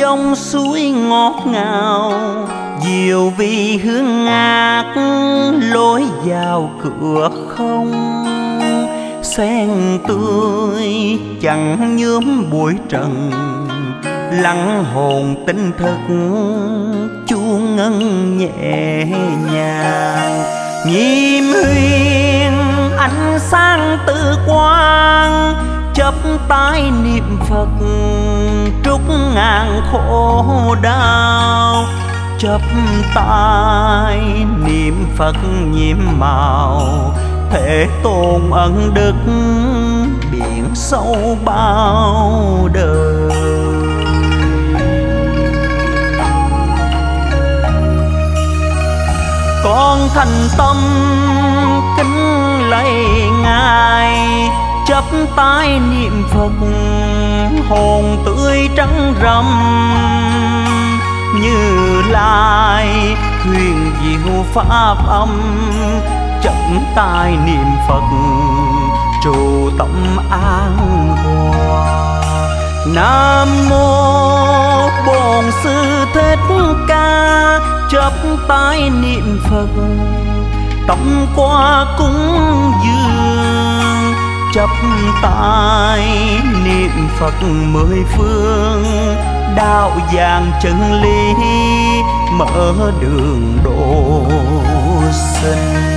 dòng suối ngọt ngào, diệu vì hương ngát lối vào cửa không. Sen tươi chẳng nhuốm bụi trần, lắng hồn tinh thức chuông ngân nhẹ nhàng. Nhịp huyền ánh sáng tự quang, chấp tay niệm Phật trút ngàn khổ đau. Chấp tay niệm Phật nhiệm màu, thể tôn ân đức biển sâu bao đời. Con thành tâm kính lạy Ngài, chấp tay niệm Phật hồn tươi trắng râm. Như Lai huyền diệu pháp âm, chấp tay niệm Phật trụ tâm an hòa. Nam mô Bổn Sư Thích Ca, chấp tay niệm Phật tâm qua cúng dường. Chấp tay niệm Phật mười phương, đạo vàng chân lý mở đường độ sinh.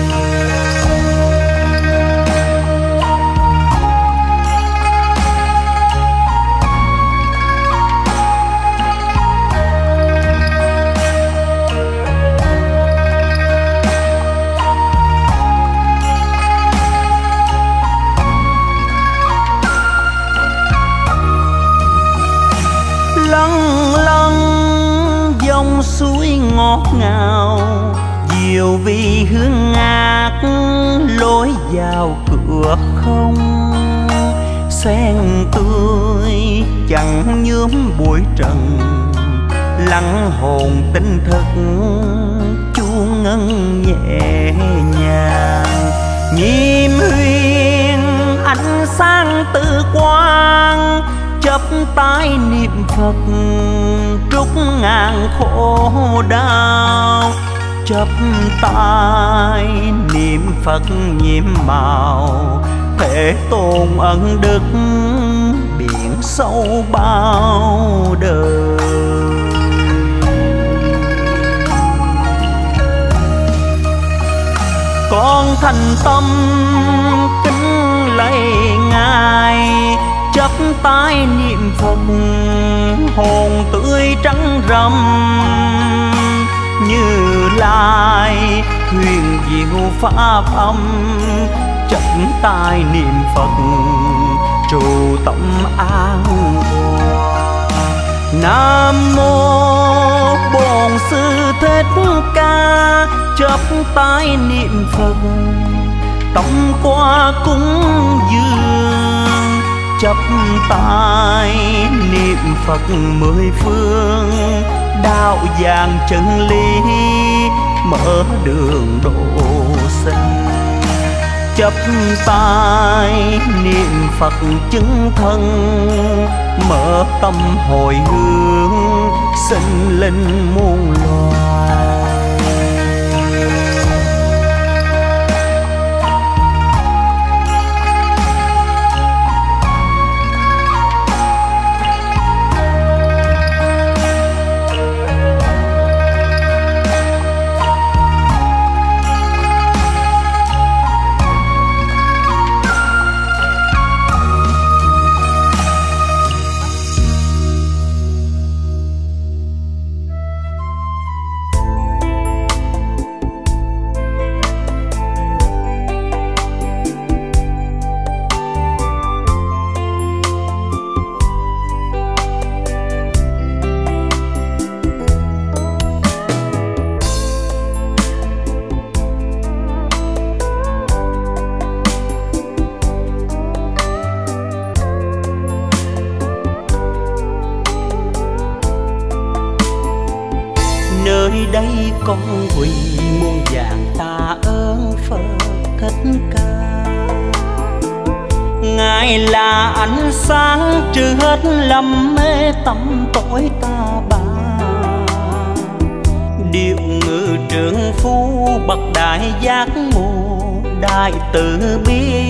Lâng lâng dòng suối ngọt ngào, diệu vì hương ngát lối vào cửa không. Sen tươi chẳng nhuốm bụi trần, lắng hồn tinh thức chuông ngân nhẹ nhàng. Nhịp huyền ánh sáng tự quang, chấp tay niệm Phật trút ngàn khổ đau. Chấp tay niệm Phật nhiệm màu, thể tôn ân đức biển sâu bao đời. Con thành tâm kính lạy Ngài, chấp tay niệm Phật hồn tươi trắng râm. Như Lai huyền diệu pháp âm, chấp tay niệm Phật trụ tâm an hòa. Nam mô Bổn Sư Thích Ca, chấp tay niệm Phật tâm qua cúng dường. Chấp tay niệm Phật mười phương, đạo vàng chân lý mở đường độ sinh. Chấp tay niệm Phật chứng thân, mở tâm hồi hướng sinh linh muôn loài. nơi đây con quỳ muôn vàng tạ ơn Phật Thích Ca. Ngài Ngài là ánh sáng trừ hết lầm mê tâm tối ta bà. Điệu ngự trưởng phu bậc đại giác ngộ đại từ bi.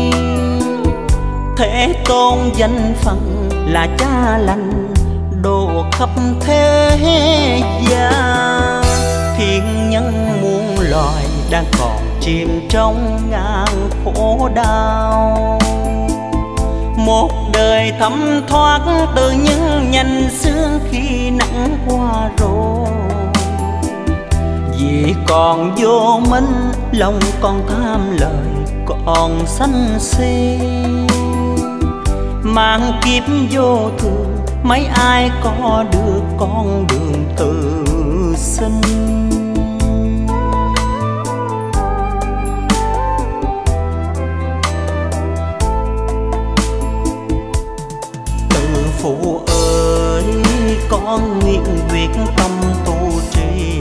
Thế tôn danh phận là cha lành độ khắp thế gian. Thiên nhân muôn loài đang còn chìm trong ngàn khổ đau. Một đời thấm thoát từ những nhành xương khi nắng qua rồi. Vì còn vô minh lòng còn tham lời còn sân si. Mang kiếp vô thường mấy ai có được con đường tự sinh. Từ phụ ơi con nguyện quyết tâm tu trì.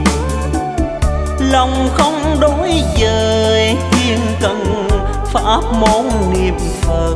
Lòng không đối dời hiên cần pháp môn niệm Phật.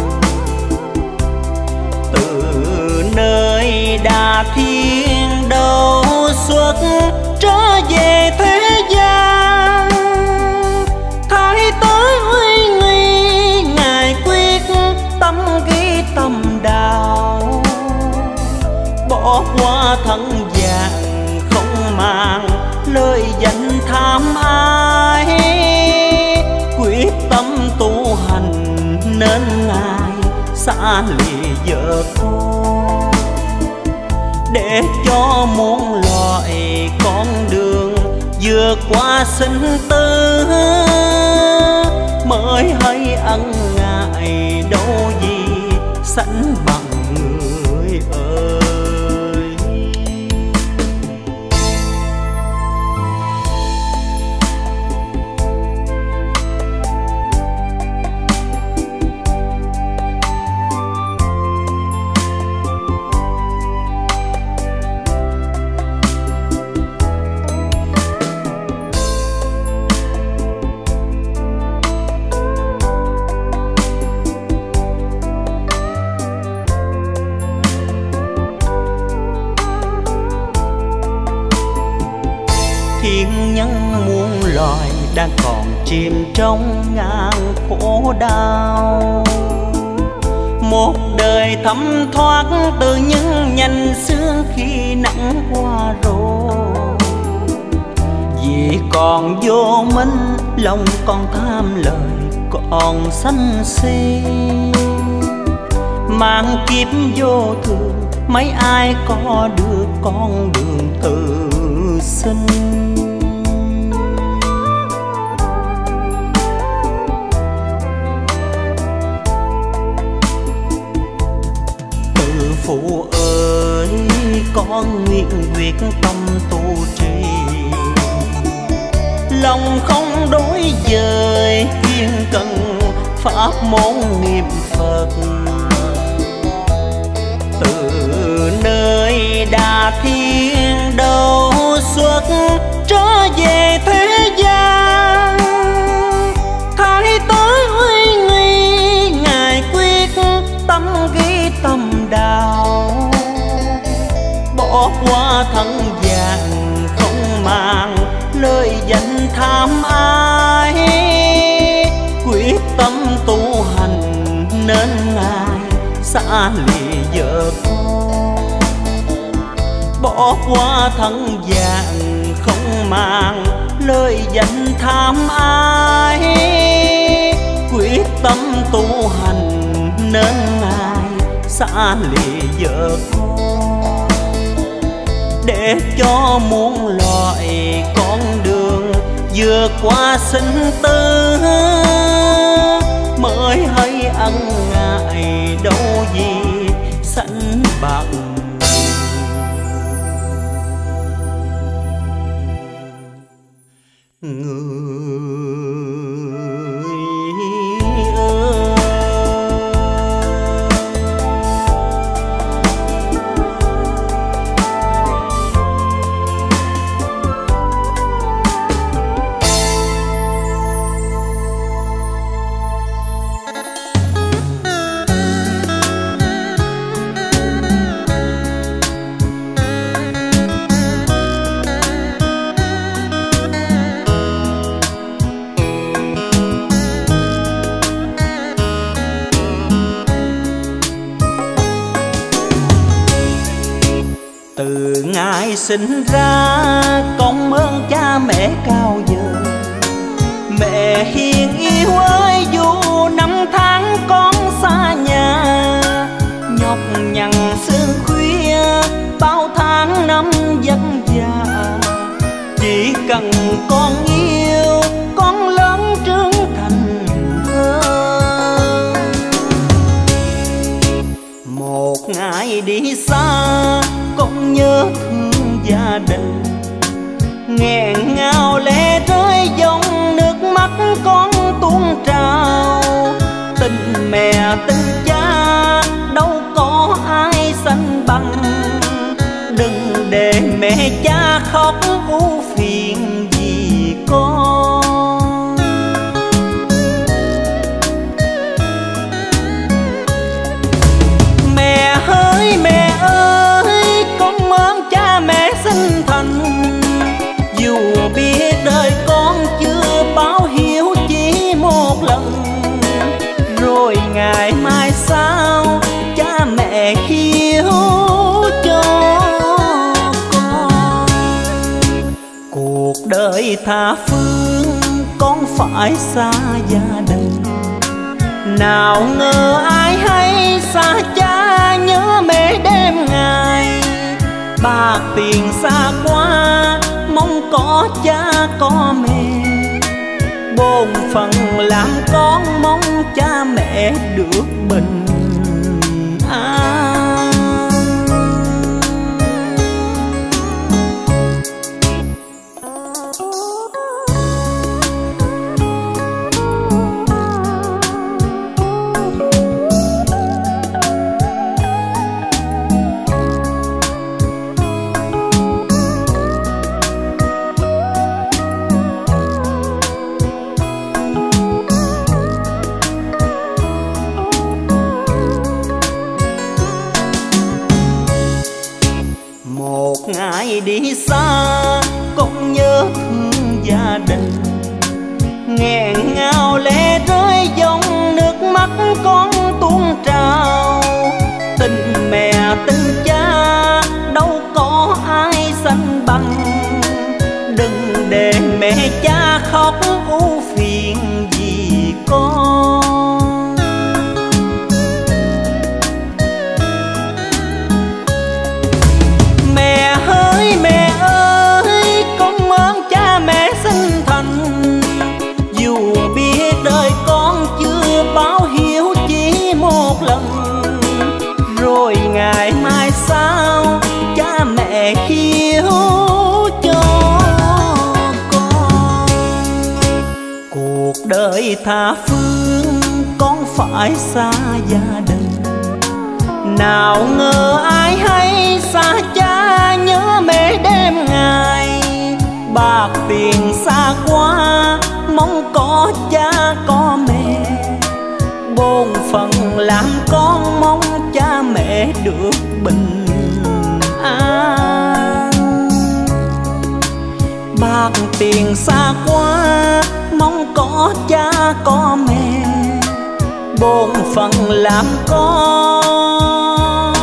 Từ nơi Đà Thiên đầu xuất trở về thế gian. Thái tới uy nghi Ngài quyết tâm ghi tâm đạo. Bỏ qua thân vàng không màng lời danh tham ái. Quyết tâm tu hành nên Ngài xa lìa vợ con. Để cho muôn loài con đường vượt qua sinh tử. Mới hay ân ngại đâu gì sánh bằng người ơi. Thiên nhân muôn loài đang còn chìm trong ngàn khổ đau. Một đời thấm thoát từ những nhành xương khi nắng qua rồi. Vì còn vô minh lòng còn tham lời còn sân si. Mang kiếp vô thường mấy ai có được con đường tự sinh. Từ phụ ơi con nguyện quyết tâm tu trì. Lòng không đối dời kiên cần pháp môn niệm Phật. Từ nơi Đà Thiên đầu xuất trở về thế gian. Thái tới uy nghi Ngài quyết tâm ghi tâm đạo. Bỏ qua thân vàng không màng lời danh tham ái. Quyết tâm tu hành nên Ngài xa lìa vợ con. Bỏ qua thân vàng không màng lời danh tham ái. Quyết tâm tu hành nên Ngài xa lìa vợ con. Để cho muôn loài con đường vượt qua sinh tử. Mới hay ân ngại đâu gì sánh bằng Từ ngày sinh ra con ơn cha mẹ cao giờ, mẹ hiền yêu ơi dù năm tháng con xa nhà, nhọc nhằn sương khuya bao tháng năm vất vả. Chỉ cần con yêu con lớn trưởng thành hơn. Một ngày đi xa con nhớ thương gia đình, nghẹn ngào lệ rơi dòng nước mắt con tuôn trào. Tình mẹ tình cha đâu có ai sánh bằng, đừng để mẹ cha khóc ưu phiền vì con. Mẹ ơi con ơn cha mẹ sinh thành, dù biết đời con chưa báo hiếu chỉ một lần, rồi ngày mai sau cha mẹ hiếu cho con. Cuộc đời tha phương con phải xa gia đình, nào ngờ ai hay xa cha nhớ mẹ đêm ngày. Bạc tiền xa quá mong có cha có mẹ, bổn phận làm con mong cha mẹ được bình an. Ngày đi xa con nhớ thương gia đình, nghẹn ngào lệ rơi dòng nước mắt con tuôn trào. Tình mẹ tình cha đâu có ai sánh bằng, đừng để mẹ cha khóc ưu phiền vì con. Mẹ ơi con ơn cha mẹ sinh thành, dù biết đời con chưa báo hiếu chỉ một lần, rồi ngày mai sau cha mẹ hiếu cho con. Cuộc đời tha phương con phải xa gia đình, nào ngờ ai hay xa cha nhớ mẹ đêm ngày. Bạc tiền xa quá mong có cha có mẹ, bổn phận làm con mong cha mẹ được bình an. Bạc tiền xa quá mong có cha có mẹ, bổn phận làm con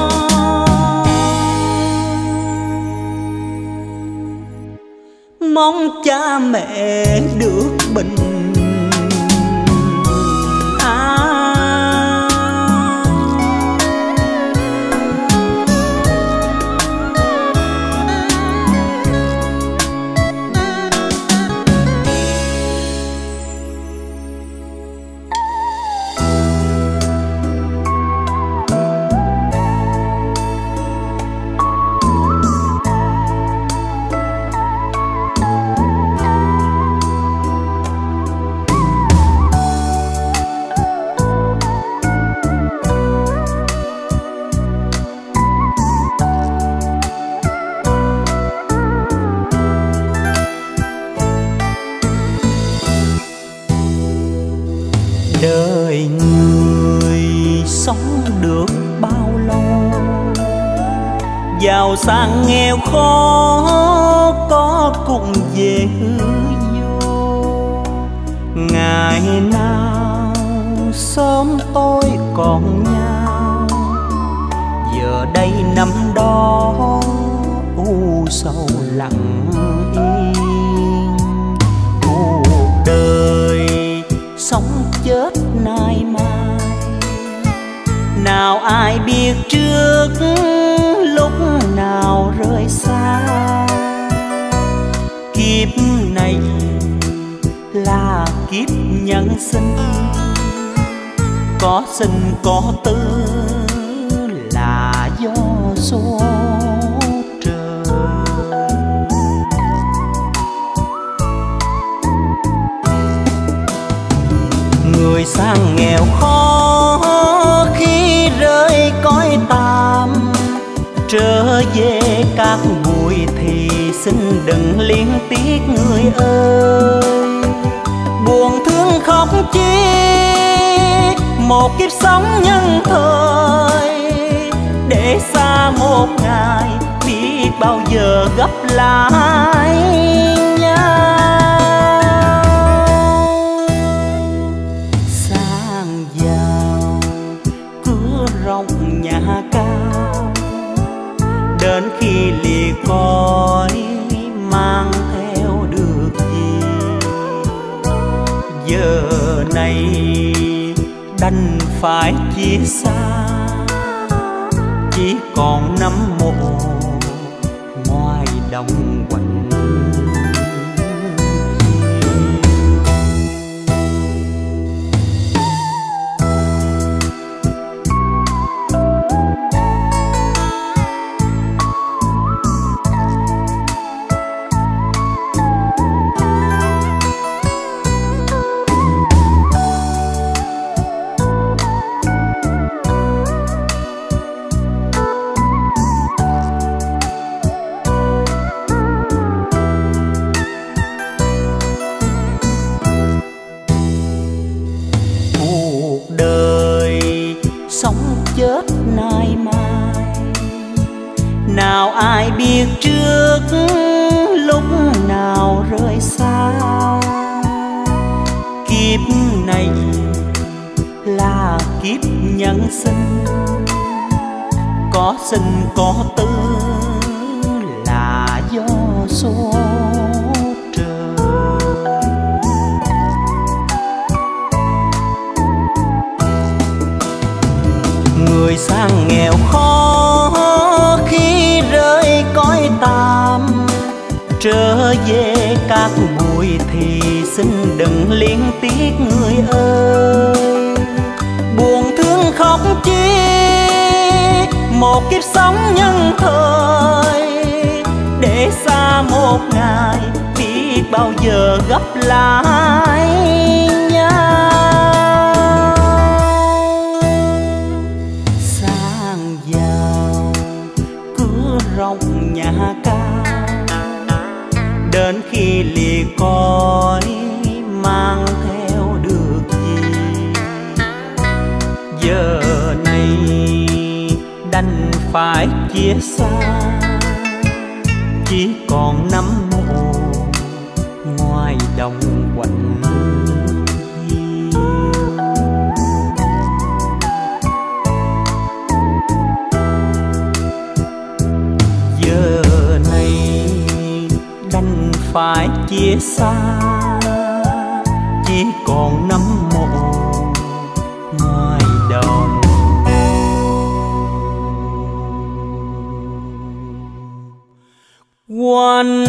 mong cha mẹ được bình an. Đời người sống được bao lâu, giàu sang nghèo khó có cùng về hư vô. Ngày nào sớm tối còn nhau, giờ đây năm đó u sầu lặng yên. Cuộc đời sống chết nay mai, nào ai biết trước lúc nào rời xa. Kiếp này là kiếp nhân sinh, có sinh có tử là do số trời. Người sang nghèo khó khi rơi cõi tạm, trở về các bụi thì xin đừng liên tiếc người ơi. Buồn thương khóc chi một kiếp sống nhân thời, để xa một ngày biết bao giờ gặp lại nhau. Sang giàu cửa rộng nhà cao, đến khi lìa cõi mang theo được gì. Giờ này đành phải chia xa, chỉ còn nắm mộ ngoài đồng quạnh. Nào ai biết trước lúc nào rời xa. Kiếp này là kiếp nhân sinh, có sinh có tử là do số trời. Người sang nghèo khó khi rơi cõi tạm, trở về các bụi thì xin đừng liên tiếc người ơi. Buồn thương khóc chi một kiếp sống nhân thời, để xa một ngày biết bao giờ gặp lại nhau. Sang giàu cửa rộng nhà cao, đến khi lìa cõi mang theo được gì. Giờ này đành phải chia xa, chỉ còn nắm mộ ngoài đồng quạnh. Giờ này đành phải chia xa, chỉ còn nắm mộ ngoài đồng. Quạnh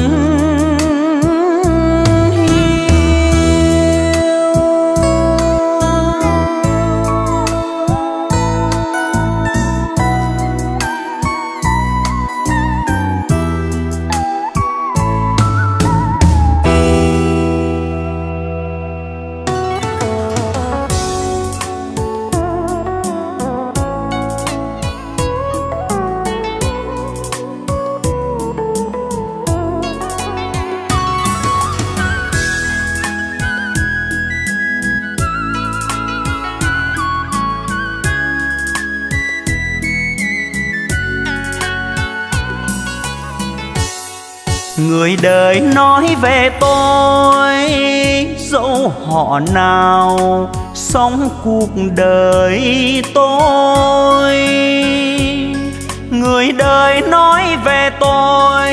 người đời nói về tôi, dẫu họ nào sống cuộc đời tôi. Người đời nói về tôi,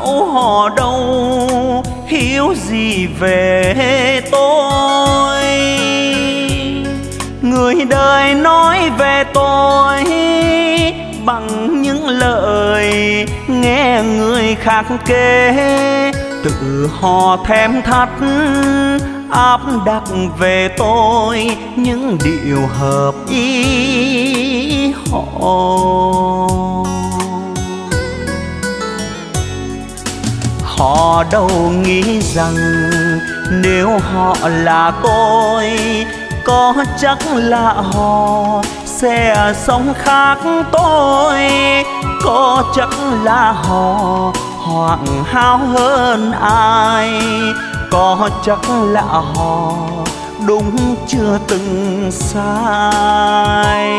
dẫu họ đâu hiểu gì về tôi. Người đời nói về tôi bằng những lời nghe người khác kể, tự họ thèm thắt áp đặt về tôi những điều hợp ý họ. Họ đâu nghĩ rằng nếu họ là tôi, có chắc là họ sẽ sống khác tôi, có chắc là họ hoảng hao hơn ai, có chắc là họ đúng chưa từng sai.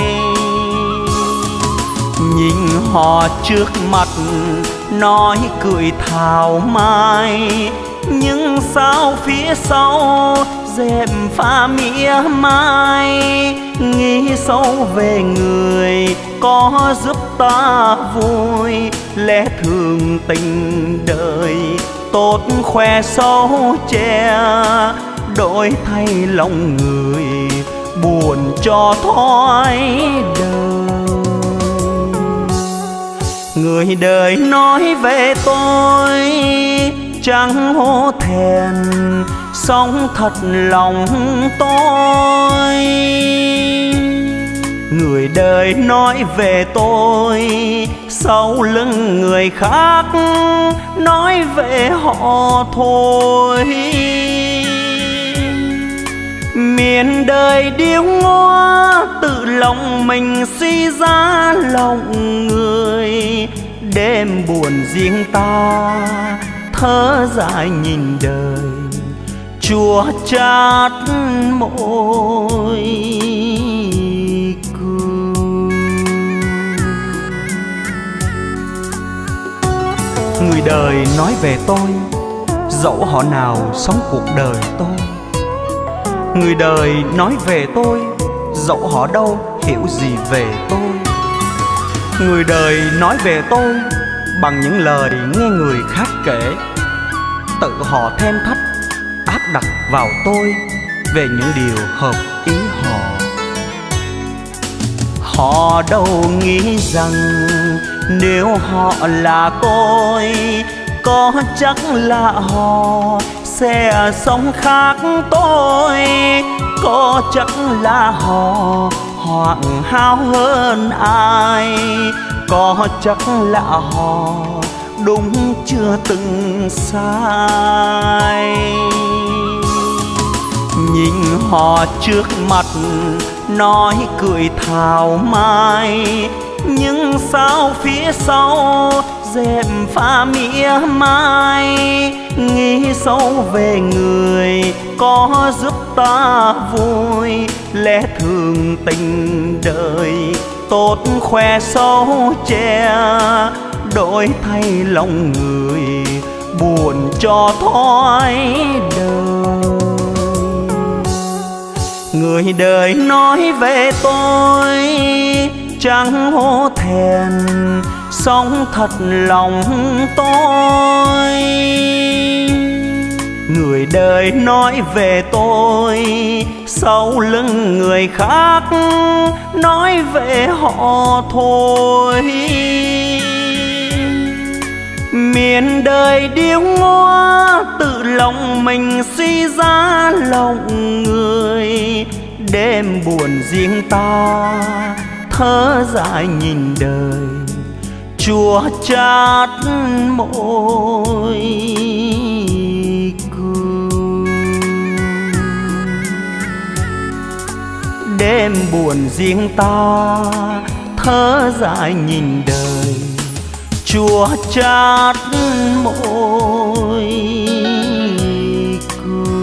Nhìn họ trước mặt nói cười thảo mai, nhưng sao phía sau dèm pha mỉa mai. Nghĩ sâu về người có giúp ta vui, lẽ thường tình đời tốt khoe xấu che, đổi thay lòng người buồn cho thói đời. Người đời nói về tôi chẳng hổ thẹn, sống thật lòng tôi. Người đời nói về tôi sau lưng người khác, nói về họ thôi. Miền đời điêu ngoa tự lòng mình suy ra lòng người, đêm buồn riêng ta thở dài nhìn đời chua chát môi cười. Người đời nói về tôi dẫu họ nào sống cuộc đời tôi. Người đời nói về tôi dẫu họ đâu hiểu gì về tôi. Người đời nói về tôi bằng những lời nghe người khác kể, tự họ thêm thắt áp đặt vào tôi về những điều hợp ý họ. Họ đâu nghĩ rằng nếu họ là tôi, có chắc là họ sẽ sống khác tôi, có chắc là họ hoảng hao hơn ai, có chắc là họ đúng chưa từng sai. Nhìn họ trước mặt nói cười thảo mai, nhưng sao phía sau dèm pha mỉa mai. Nghĩ sâu về người có giúp ta vui, lẽ thường tình đời tốt khoe xấu che, đổi thay lòng người buồn cho thói đời. Người đời nói về tôi chẳng hổ thẹn, sống thật lòng tôi. Người đời nói về tôi sau lưng người khác, nói về họ thôi. Miền đời điêu ngoa tự lòng mình suy ra lòng người, đêm buồn riêng ta thở dài nhìn đời chua chát môi cười. Đêm buồn riêng ta thở dài nhìn đời chua chát môi cười.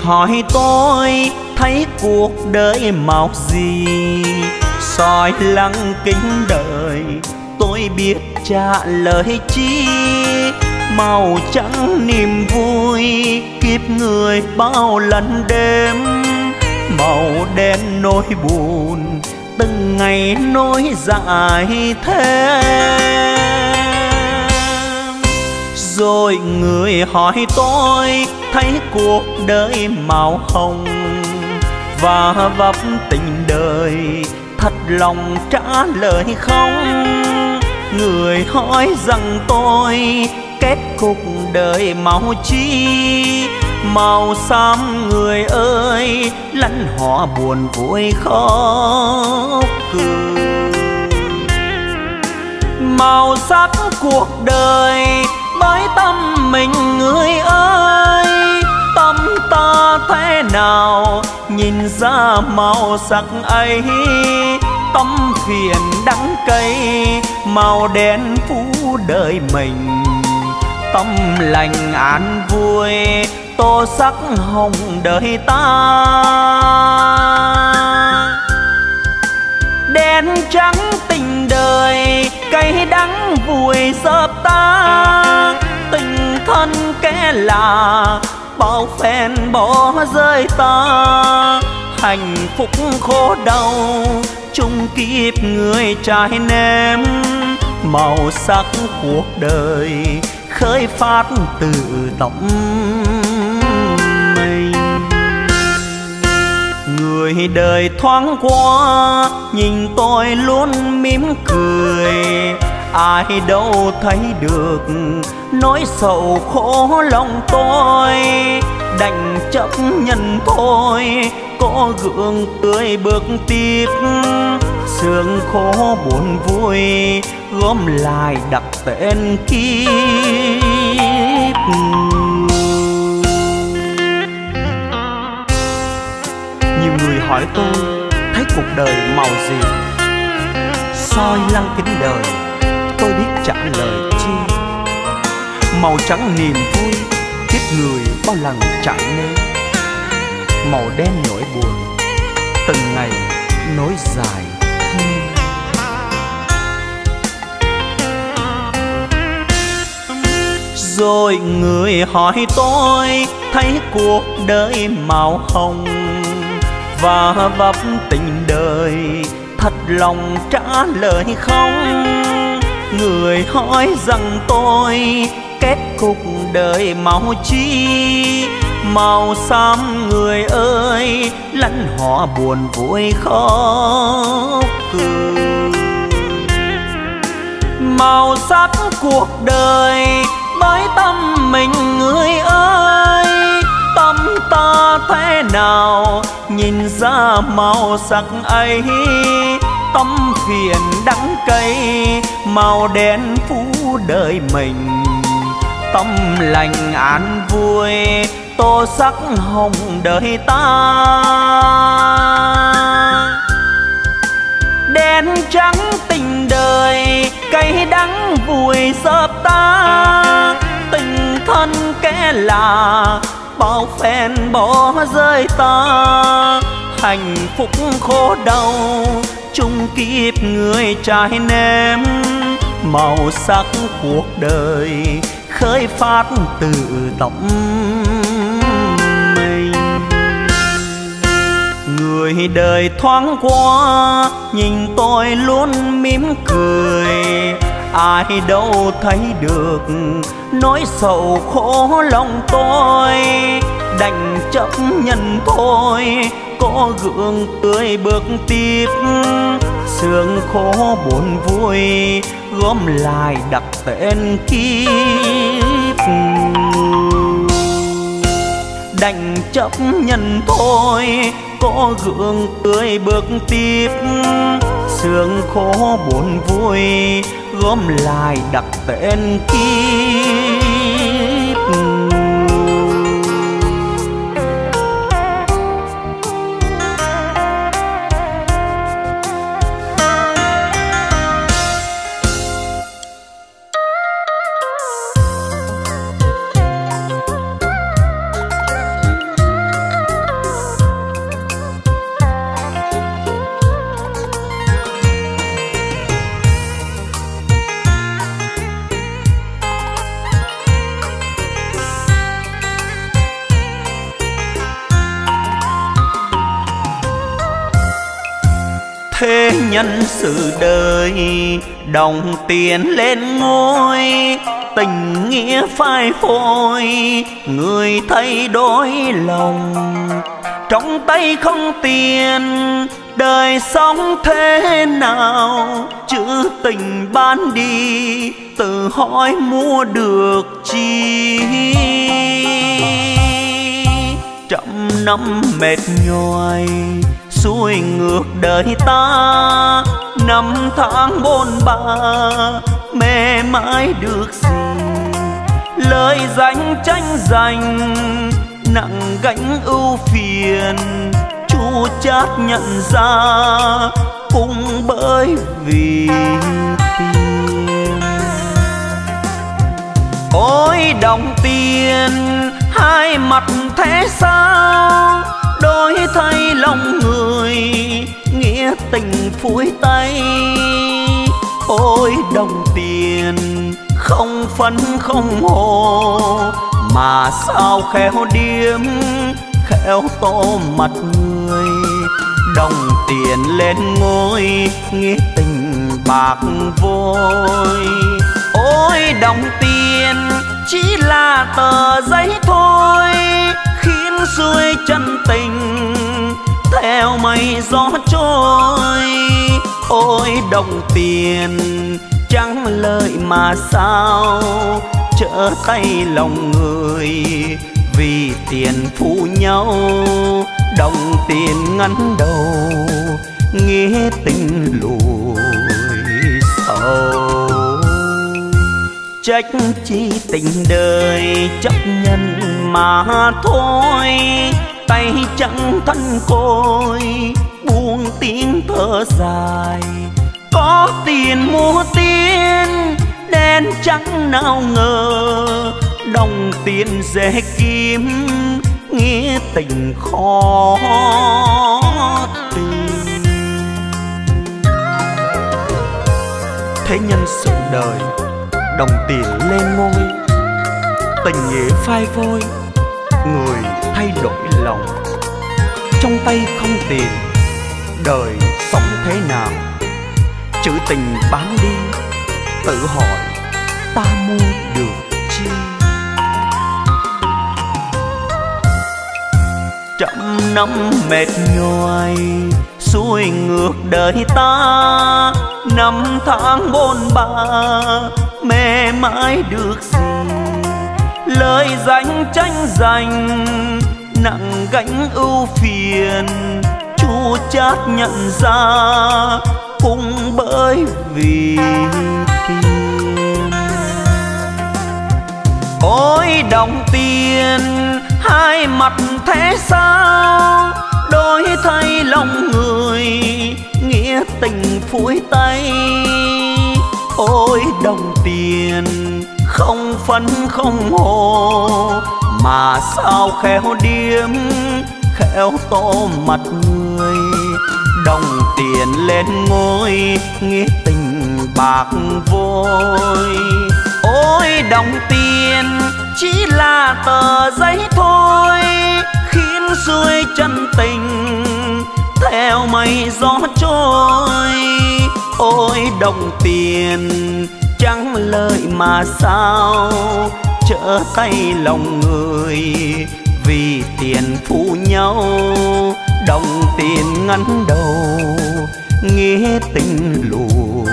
hỏi tôi thấy cuộc đời màu gì, soi lăng kính đời tôi biết trả lời chi. Màu trắng niềm vui kiếp người bao lần đêm, màu đen nỗi buồn từng ngày nối dài thêm. Rồi người hỏi tôi thấy cuộc đời màu hồng, và vấp tình đời thật lòng trả lời không. Người hỏi rằng tôi kết cục đời màu chi, màu xám người ơi lẫn họ buồn vui khóc cười. Màu sắc cuộc đời bởi tâm mình người ơi, tâm ta thế nào nhìn ra màu sắc ấy. Tâm phiền đắng cay màu đen phủ đời mình, tâm lành an vui tô sắc hồng đời ta. Đen trắng tình đời cay đắng vùi dập ta, tình thân kẻ lạ bao phen bỏ rơi ta. Hạnh phúc khổ đau chung kiếp người trải ném, màu sắc cuộc đời khơi phát từ tâm mình. Người đời thoáng qua nhìn tôi luôn mỉm cười, ai đâu thấy được nỗi sầu khổ lòng tôi. Đành chấp nhận thôi có gượng tươi bước tiếp, sương khổ buồn vui gom lại đặt tên kiếp. Nhiều người hỏi tôi thấy cuộc đời màu gì, soi lăng kính đời tôi biết trả lời chi. Màu trắng niềm vui kiếp người bao lần trải nên, màu đen nỗi buồn từng ngày nối dài thêm. Rồi người hỏi tôi thấy cuộc đời màu hồng, và vấp tình đời thật lòng trả lời không. Người hỏi rằng tôi kết cục đời màu chi, màu xám người ơi lẫn họ buồn vui khóc cười. Màu sắc cuộc đời bởi tâm mình người ơi, tâm ta thế nào nhìn ra màu sắc ấy. Tâm phiền đắng cay màu đen phủ đời mình, tâm lành an vui tô sắc hồng đời ta. Đen trắng tình đời cay đắng vùi dập ta, tình thân kẻ lạ bao phen bỏ rơi ta. Hạnh phúc khổ đau chung kiếp người trải ném, màu sắc cuộc đời khơi phát từ tâm mình. Người đời thoáng qua nhìn tôi luôn mỉm cười, ai đâu thấy được nỗi sầu khổ lòng tôi. Đành chấp nhận thôi có gượng tươi bước tiếp, sương khổ buồn vui gom lại đặt tên kiếp. Đành chấp nhận thôi có gượng tươi bước tiếp, sương khổ buồn vui gom lại đặt tên kiếp. nhân sự đời, đồng tiền lên ngôi, tình nghĩa phai phôi, người thay đổi lòng. Trong tay không tiền, đời sống thế nào? Chữ tình bán đi, tự hỏi mua được chi? Trăm năm mệt nhoài, xuôi ngược đời ta, năm tháng bôn ba, mê mãi được gì? Lời danh tranh giành, nặng gánh ưu phiền, chua chát nhận ra cũng bởi vì tiền. Ôi đồng tiền, hai mặt thế sao? Đổi thay lòng người, nghĩa tình phủi tay. Ôi đồng tiền, không phấn không hồ, mà sao khéo điếm, khéo tô mặt người. Đồng tiền lên ngôi, nghĩa tình bạc vôi. Ôi đồng tiền, chỉ là tờ giấy thôi, khiến xuôi chân tình theo mây gió trôi. Ôi đồng tiền, chẳng lợi mà sao chỡ tay lòng người, vì tiền phụ nhau. Đồng tiền ngắn đầu, nghĩa tình lùi sâu. Trách chi tình đời chấp nhận mà thôi, tay chẳng thân côi buông tiếng thở dài. Có tiền mua tiền, đen trắng nào ngờ, đồng tiền dễ kiếm, nghĩa tình khó tìm. Thế nhân sự đời, đồng tiền lên ngôi, tình nghĩa phai phôi, người thay đổi lòng. Trong tay không tiền, đời sống thế nào? Chữ tình bán đi, tự hỏi ta mua được chi? Trăm năm mệt nhoài, xuôi ngược đời ta, năm tháng bôn ba, mê mãi được gì? Lời danh tranh giành, nặng gánh ưu phiền, chua chát nhận ra cũng bởi vì tiền. Ôi đồng tiền, hai mặt thế sao? Đổi thay lòng người, nghĩa tình phủi tay. Ôi đồng tiền, không phấn không hồ, mà sao khéo điếm, khéo tô mặt người. Đồng tiền lên ngôi, nghĩa tình bạc vôi. Ôi đồng tiền, chỉ là tờ giấy thôi, khiến xuôi chân tình theo mây gió trôi. Ôi đồng tiền, chẳng lợi mà sao chỡ tay lòng người, vì tiền phụ nhau. Đồng tiền ngắn đầu, nghĩa tình lùi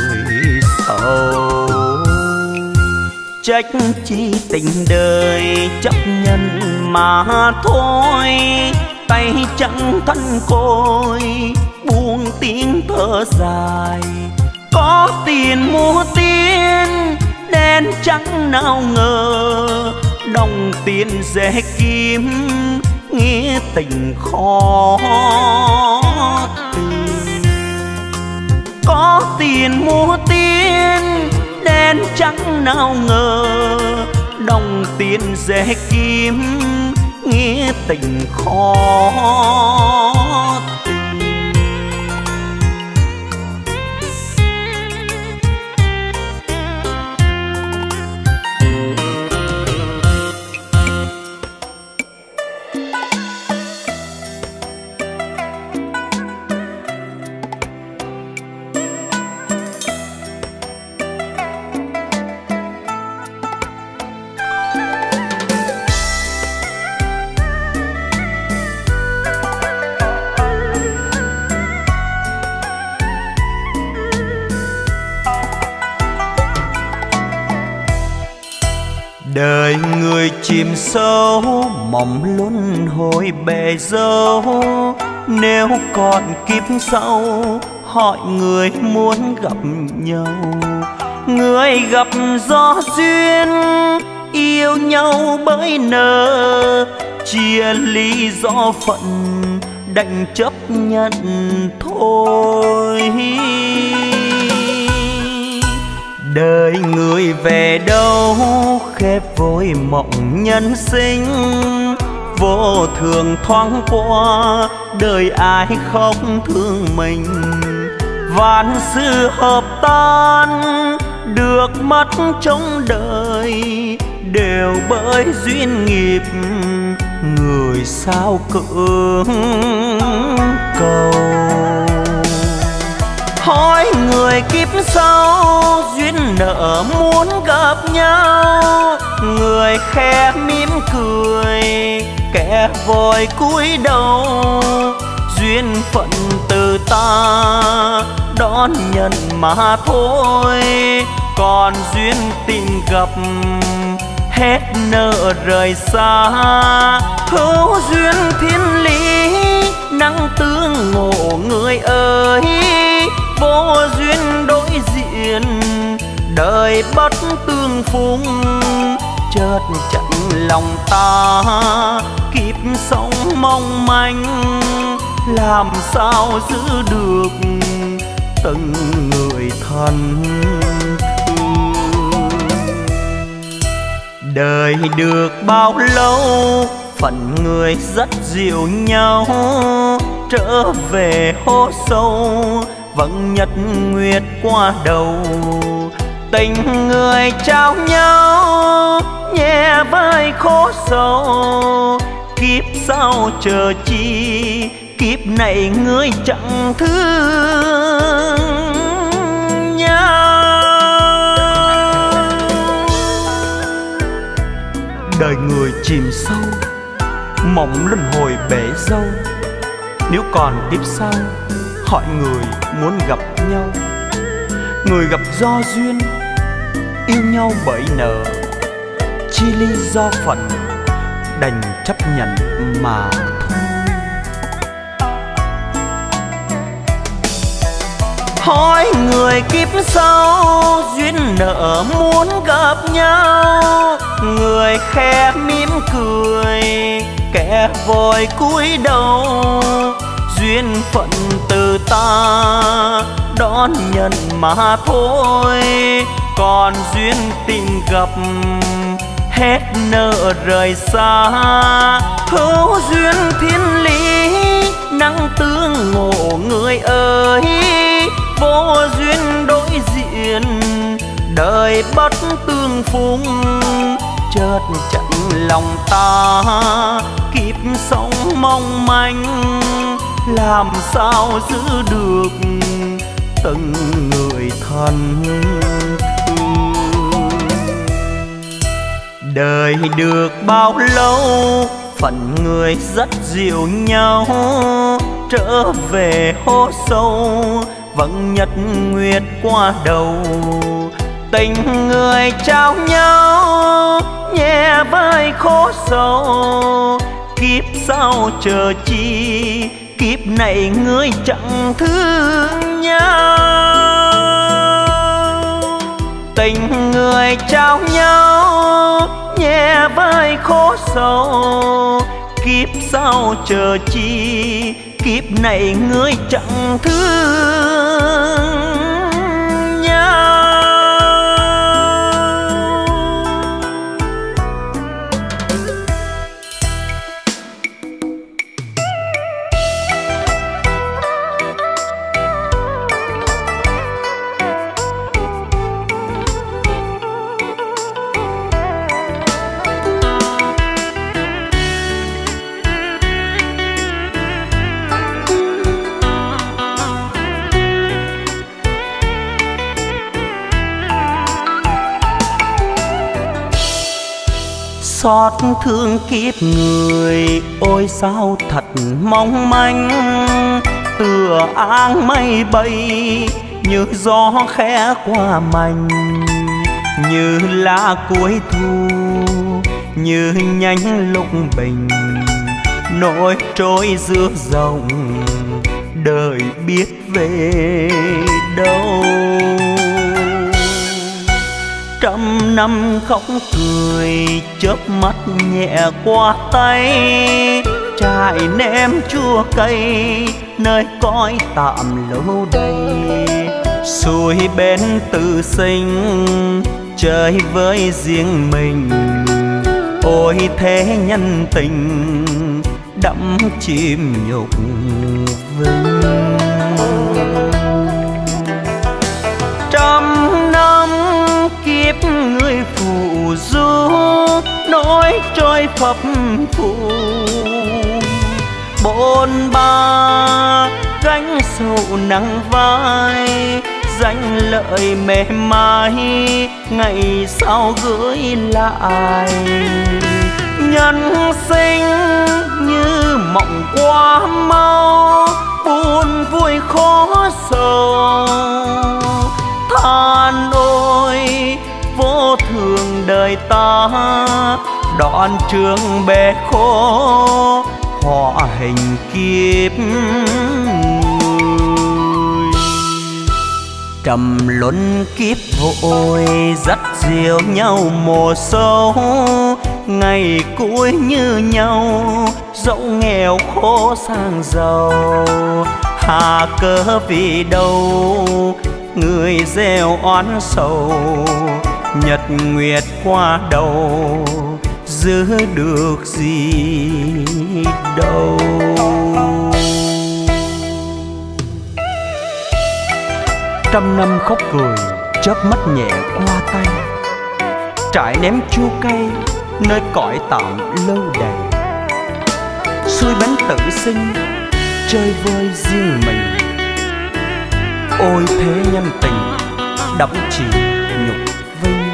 sâu. Trách chi tình đời chấp nhận mà thôi, tay chẳng thân côi buông tiếng thở dài. Có tiền mua tiền, đen trắng nào ngờ, đồng tiền dễ kiếm, nghĩa tình khó tìm. Có tiền mua tiền, đen trắng nào ngờ, đồng tiền dễ kiếm, nghĩa tình khó tìm. Đời người chìm sâu mong luân hồi bể dâu. Nếu còn kiếp sau hỏi người muốn gặp nhau, người gặp do duyên yêu nhau bởi nợ, chia ly do phận đành chấp nhận thôi. Đời người về đâu khép vội mộng nhân sinh, vô thường thoáng qua đời ai không thương mình. Vạn sự hợp tan được mất trong đời, đều bởi duyên nghiệp người sao cưỡng cầu. Hỏi người kiếp sau duyên nợ muốn gặp nhau, người khẽ mỉm cười kẻ vội cúi đầu. Duyên phận từ ta đón nhận mà thôi, còn duyên tình gặp hết nợ rời xa. Hữu duyên thiên lý năng tương ngộ người ơi, vô duyên đối diện đời bất tương phùng. Chợt chặn lòng ta kiếp sống mong manh, làm sao giữ được từng người thân thương. Đời được bao lâu phận người rất dịu nhau, trở về hố sâu vẫn nhật nguyệt qua đầu. Tình người trao nhau nhẹ vai khổ sầu, kiếp sau chờ chi kiếp này người chẳng thương nhau. Đời người chìm sâu mộng luân hồi bể dâu, nếu còn kiếp sau hỏi người muốn gặp nhau. Người gặp do duyên yêu nhau bởi nợ, chia ly do phận đành chấp nhận mà thôi. Hỏi người kiếp sau duyên nợ muốn gặp nhau, người khẽ mỉm cười kẻ vội cúi đầu. Duyên phận từ ta đón nhận mà thôi, còn duyên tình gặp hết nợ rời xa. Hữu duyên thiên lý năng tương ngộ người ơi, vô duyên đối diện đời bất tương phùng. Chợt chặn lòng ta kiếp sống mong manh, làm sao giữ được từng người thân thương. Đời được bao lâu phận người rất dịu nhau, trở về hố sâu vẫn nhật nguyệt qua đầu. Tình người trao nhau nhẹ vai khổ sầu, kiếp sau chờ chi kiếp này người chẳng thương nhau. Tình người trao nhau nhẹ vai khổ sầu, kiếp sau chờ chi kiếp này người chẳng thương nhau. Xót thương kiếp người ôi sao thật mong manh, tựa áng mây bay như gió khẽ qua mành. như lá cuối thu, như nhánh lục bình nổi trôi giữa dòng đời biết về đâu. Trăm năm khóc cười chớp mắt nhẹ qua tay, trải ném chua cây nơi cõi tạm lâu đây. Xuôi bên tự sinh chơi với riêng mình, ôi thế nhân tình đắm chìm nhục vinh. Trăm năm kiếp người phụ du, nỗi trôi phập phù bôn ba gánh sầu nắng vai, danh lợi mềm mại ngày sau gửi lại. Nhân sinh như mộng quá mau, buồn vui khó sầu. Than ôi vô thường đời ta, đoạn trường bể khô họa hình kiếp người. Trầm luân kiếp vội dắt dìu nhau mùa sâu, ngày cuối như nhau dẫu nghèo khổ sang giàu. Hà cớ vì đâu người gieo oán sầu, nhật nguyệt qua đầu giữ được gì đâu. Trăm năm khóc cười chớp mắt nhẹ qua tay, trải ném chua cay nơi cõi tạm lâu đầy. Xuôi bánh tự sinh chơi vơi riêng mình, ôi thế nhân tình đắm chìm nhục vinh.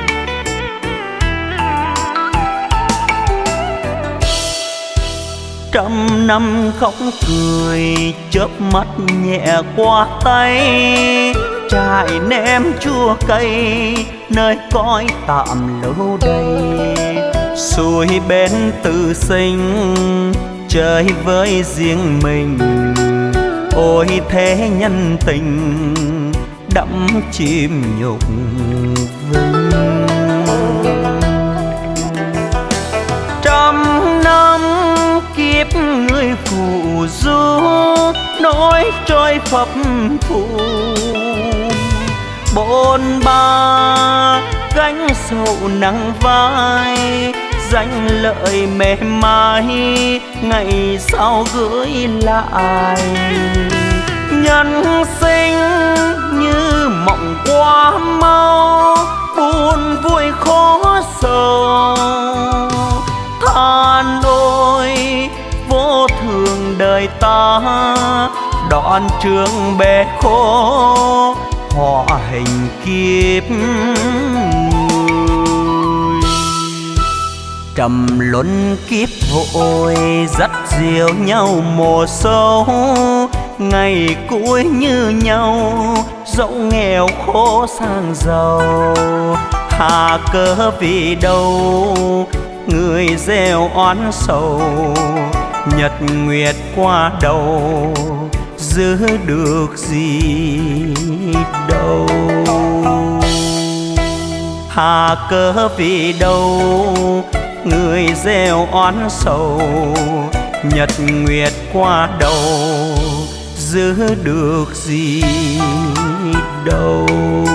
Trăm năm khóc cười chớp mắt nhẹ qua tay, trải ném chua cây nơi cõi tạm lâu đây. Xuôi bên tự sinh chơi với riêng mình, ôi thế nhân tình đắm chìm nhục vinh. Trăm năm kiếp người phụ du, nỗi trôi phập phù bôn ba gánh sầu nắng vai, danh lợi mềm mại ngày sau gửi lại. Nhân sinh như mộng quá mau, buồn vui khó sầu. Than ôi vô thường đời ta, đoạn trường bể khô họa hình kiếp người. Trầm luân kiếp vội dắt dìu nhau mùa sâu, ngày cuối như nhau dẫu nghèo khổ sang giàu. Hà cớ vì đâu người gieo oán sầu, nhật nguyệt qua đầu giữ được gì đâu. Hà cớ vì đâu người gieo oán sầu, nhật nguyệt qua đầu giữ được gì đâu.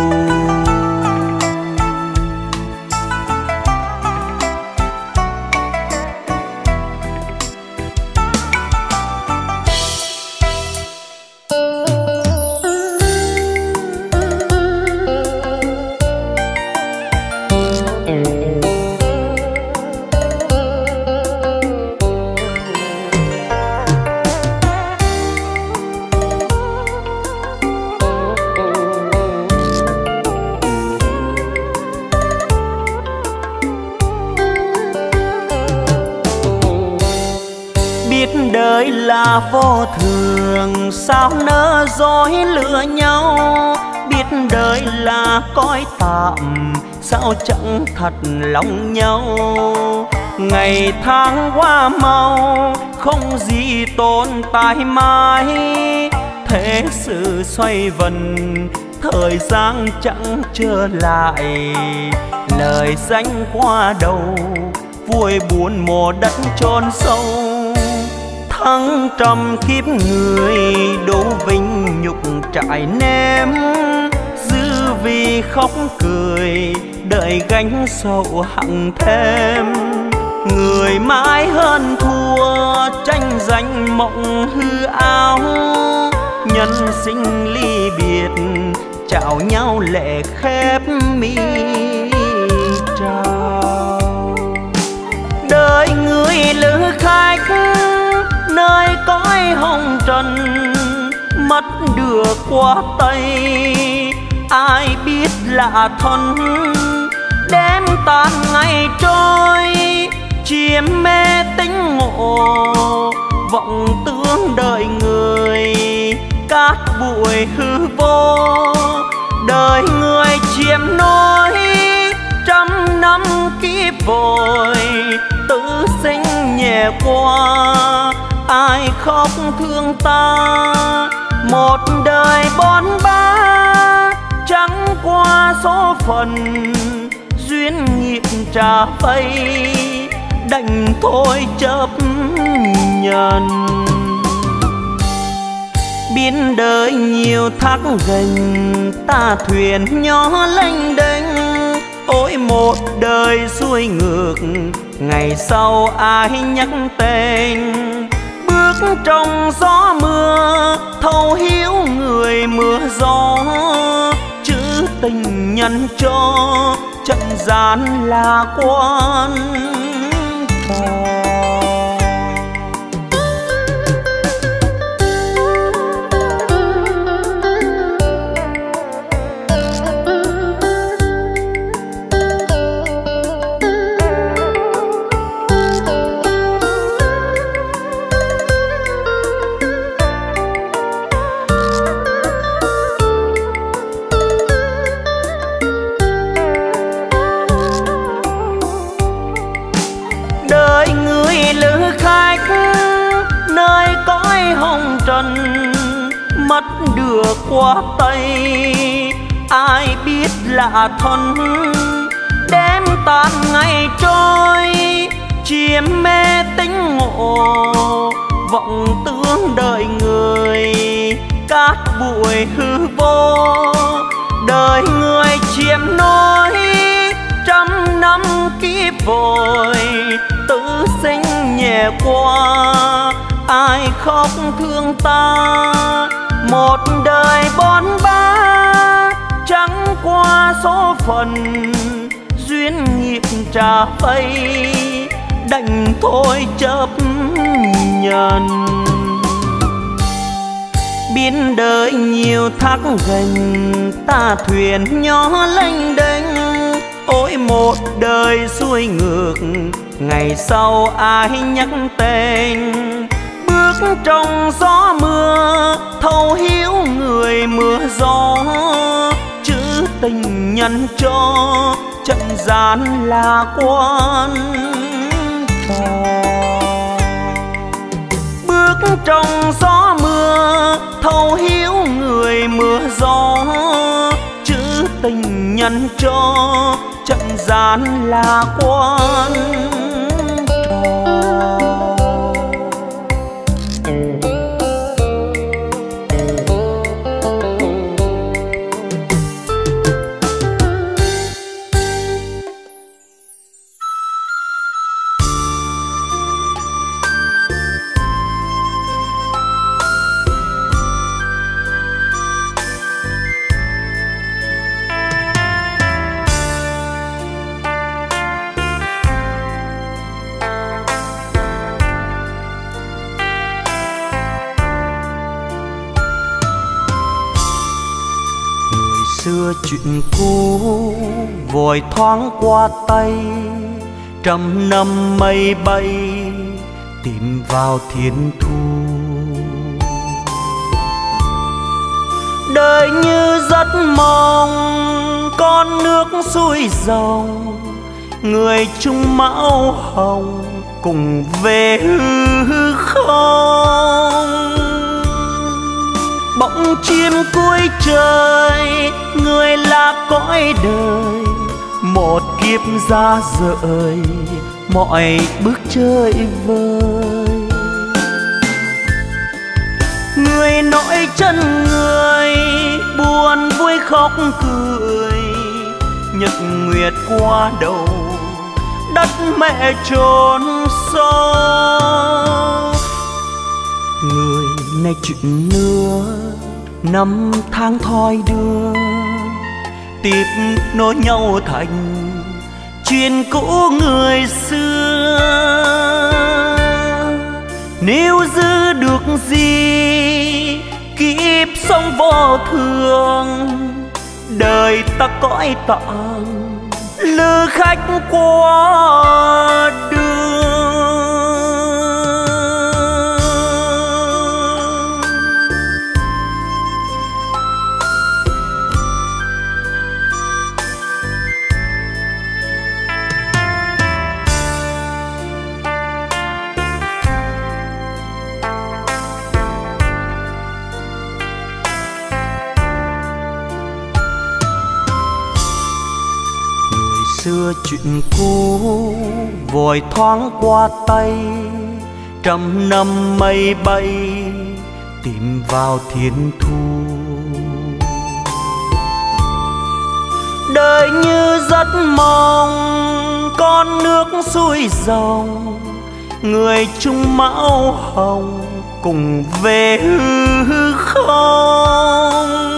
Đời là vô thường, sao nỡ dối lừa nhau. Biết đời là cõi tạm, sao chẳng thật lòng nhau. Ngày tháng qua mau không gì tồn tại mãi, thế sự xoay vần thời gian chẳng trở lại. Lời danh qua đầu vui buồn mùa đất chôn sâu, thăng trầm kiếp người đổ vinh nhục trải ném. Dư vì khóc cười đợi gánh sầu hằng thêm, người mãi hơn thua tranh giành mộng hư áo. Nhân sinh ly biệt chào nhau lệ khép mi trao. Đời người lữ khách nơi cõi hồng trần, mất được qua tay ai biết lạ thân. Đêm tàn ngày trôi chiêm mê tính ngộ, vọng tướng đời người cát bụi hư vô. Đời người chiếm nỗi trăm năm kiếp vội, tự sinh nhẹ qua ai khóc thương ta. Một đời bón ba chẳng qua số phận, duyên nghiệp trả vây đành thôi chấp nhận. Biên đời nhiều thác gành ta thuyền nhỏ lênh đênh, ôi một đời xuôi ngược ngày sau ai nhắc tên. Bước trong gió mưa thấu hiểu người mưa gió, chữ tình nhân cho trận gian là quan trò. Trần mất được qua tay ai biết lạ thân. Đêm tàn ngày trôi chiêm mê tính ngộ, vọng tướng đời người cát bụi hư vô. Đời người chiếm nỗi trăm năm kiếp vội, tự sinh nhẹ qua ai khóc thương ta. Một đời bón ba chẳng qua số phận, duyên nghiệp trả vây đành thôi chấp nhận. Biên đời nhiều thác gành ta thuyền nhỏ lênh đênh, ôi một đời xuôi ngược ngày sau ai nhắc tên. Bước trong gió mưa thấu hiểu người mưa gió, chữ tình nhân cho trận gian là quan trò. Bước trong gió mưa thấu hiểu người mưa gió, chữ tình nhân cho trận gian là quan trò. Xưa chuyện cũ vội thoáng qua tay, trăm năm mây bay tìm vào thiên thu. Đời như rất mong con nước xuôi dòng, người chung mão hồng cùng về hư không. Bỗng chim cuối trời, người là cõi đời, một kiếp ra rời mọi bước chơi vơi. Người nỗi chân người, buồn vui khóc cười, nhật nguyệt qua đầu, đất mẹ chôn sâu. Người nay chuyện nữa, năm tháng thoi đưa, tiếp nối nhau thành chuyện cũ người xưa. Nếu giữ được gì kiếp sống vô thường, đời ta cõi tạm lữ khách qua đường. Xưa chuyện cũ vội thoáng qua tay, trăm năm mây bay tìm vào thiên thu. Đời như rất mong con nước xuôi dòng, người chung mão hồng cùng về hư không.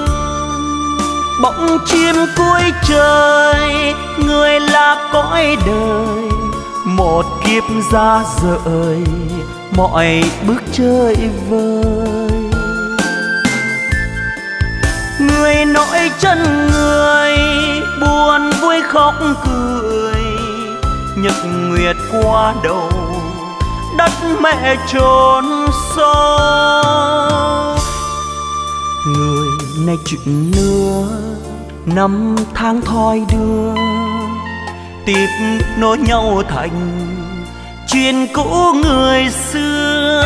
Bỗng chim cuối trời, người là cõi đời, một kiếp ra rời mọi bước chơi vơi. Người nỗi chân người, buồn vui khóc cười, nhật nguyệt qua đầu, đất mẹ chôn sâu. Người nay chuyện nữa, năm tháng thoi đưa, tiếp nối nhau thành chuyện cũ người xưa.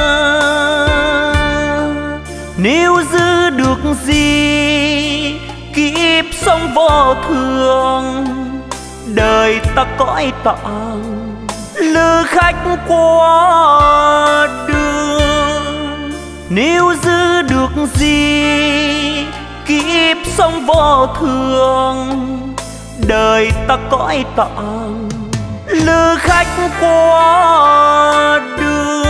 Nếu giữ được gì kiếp sống vô thường, đời ta cõi tạm lữ khách qua đường. Nếu giữ được gì kiếp sống vô thường, đời ta cõi tạm lữ khách qua đường.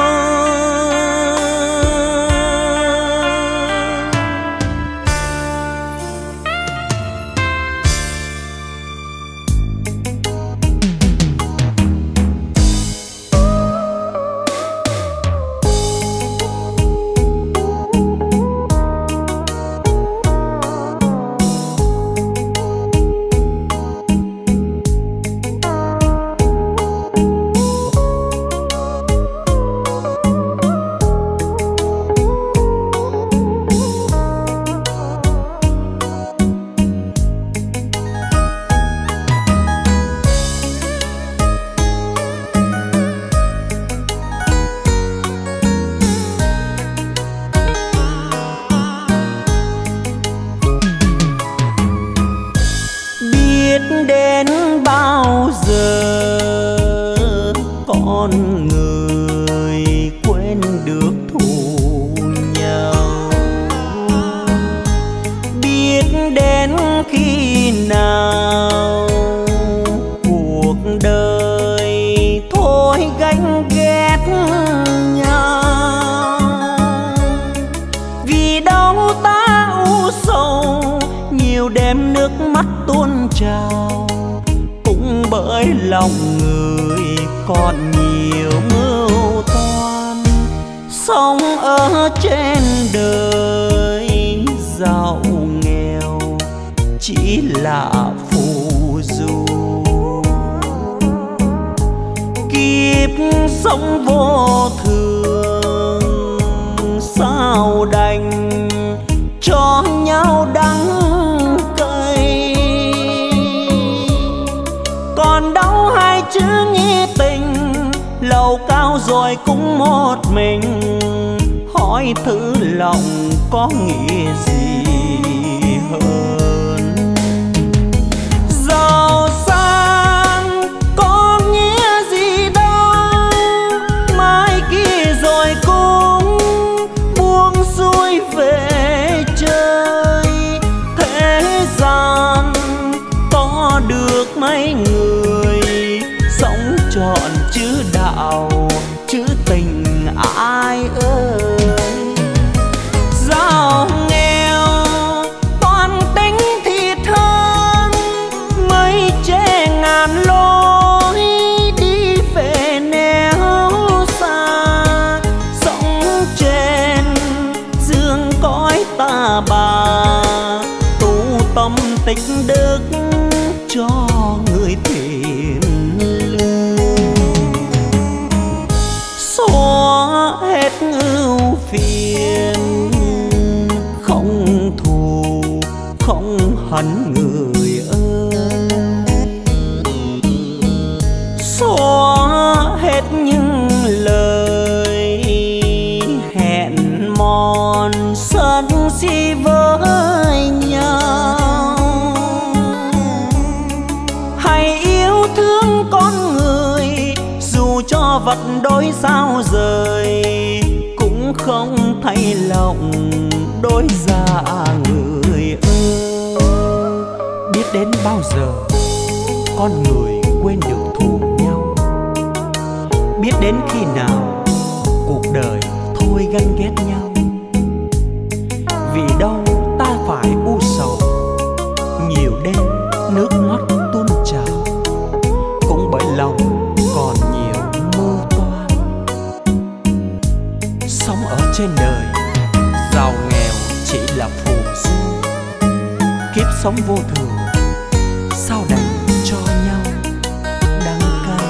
Đến bao giờ con người quên được thù nhau, biết đến khi nào cuộc đời thôi gánh ghét nhau. Vì đâu ta u sầu, nhiều đêm nước mắt tuôn trào, cũng bởi lòng người còn nhiều mưu toan. Sống ở trên đời giàu nghèo chỉ là phù du, kiếp sống vô thường sao đành cho nhau đau. buồn đau hai chữ nghĩa tình, lầu cao rồi cũng một mình, hỏi thử lòng có nghĩa gì hơn. Giàu sang có nghĩa gì đâu, mai kia rồi cũng buông xuôi về chơi. Thế gian có được mấy người sống trọn chữ đạo chữ tình ai ơi. Giàu nghèo toàn tính thiệt hơn, mấy chê ngàn lối đi về nẻo xa. Sống trên dương cõi ta bà, tu tâm tích đức cho người thiện lương. Xóa hết ưu phiền, không thù không hận người ơi. Xóa hết những lời hẹn mòn sân si với nhau. Hãy yêu thương con người, dù cho vật đôi sao rời, cũng không thay lòng đôi già người ơi. Biết đến bao giờ con người quên được thù nhau, biết đến khi nào cuộc đời thôi ganh ghét nhau. Vì đâu ta phải u sầu, nhiều đêm nước mắt tuôn trào, cũng bởi lòng còn nhiều mưu toan. Sống ở trên đời, giàu nghèo chỉ là phù du, kiếp sống vô thường sao đành cho nhau đắng cay.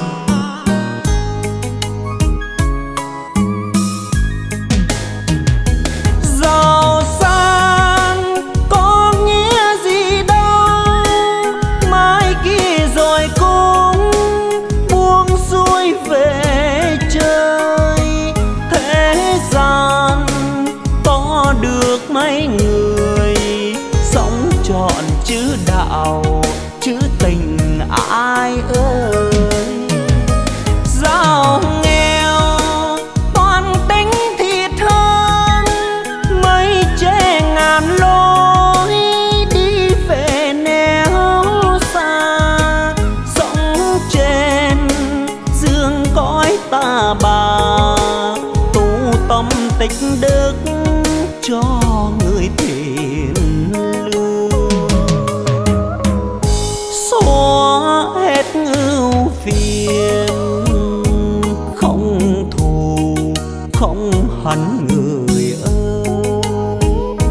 Giàu sang có nghĩa gì đâu, mai kia rồi cũng buông xuôi về chơi. Thế gian có được mấy người sống trọn chữ đạo chữ tình ai ơi. Giàu nghèo toàn tính thiệt hơn, mấy chê ngàn lối đi về nẻo xa. Sống trên dương cõi ta bà, tu tâm tích đức cho người thiện lương. Xóa hết ưu phiền, không thù không hận người ơi.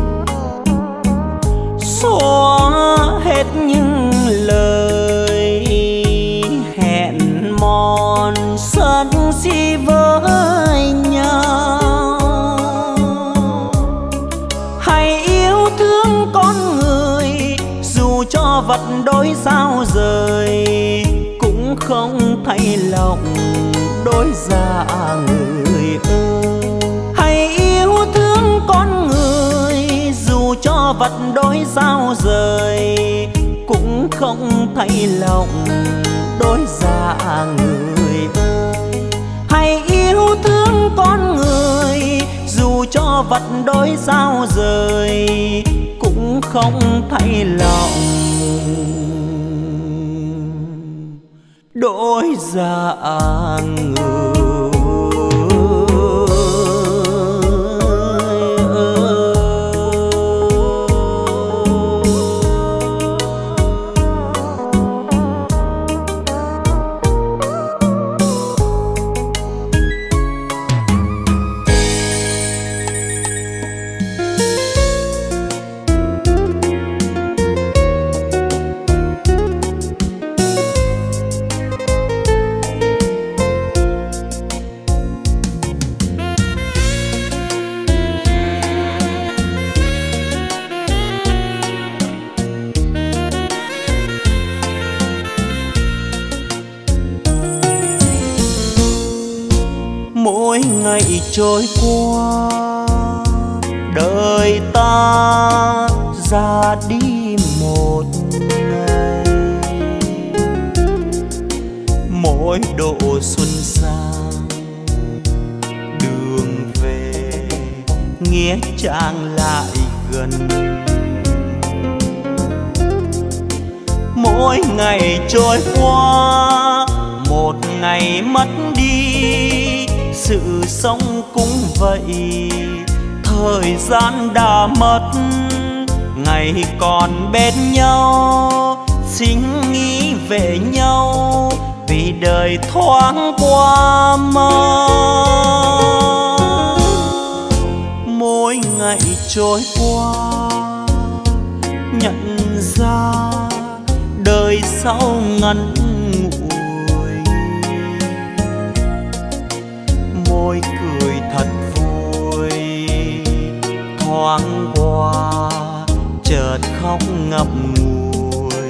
Xóa hết những lời hẹn mòn sân si với nhau. Hãy yêu thương con người, dù cho vật đôi sao rời, cũng không thay lòng đôi già người ơi. Hãy yêu thương con người, dù cho vật đôi sao rời, cũng không thay lòng đôi già người ơi. Hãy yêu thương con người, dù cho vật đôi sao rời, cũng không thay lòng đôi già người. mỗi ngày trôi qua đời ta ra đi một ngày, mỗi độ xuân sang đường về nghĩa trang lại gần. Mỗi ngày trôi qua một ngày mất đi, sự sống cũng vậy, thời gian đã mất. Ngày còn bên nhau xin nghĩ về nhau, vì đời thoáng qua mơ. Mỗi ngày trôi qua nhận ra đời sau ngắn ngủi, môi cười thật vui thoáng qua chợt khóc ngậm ngùi.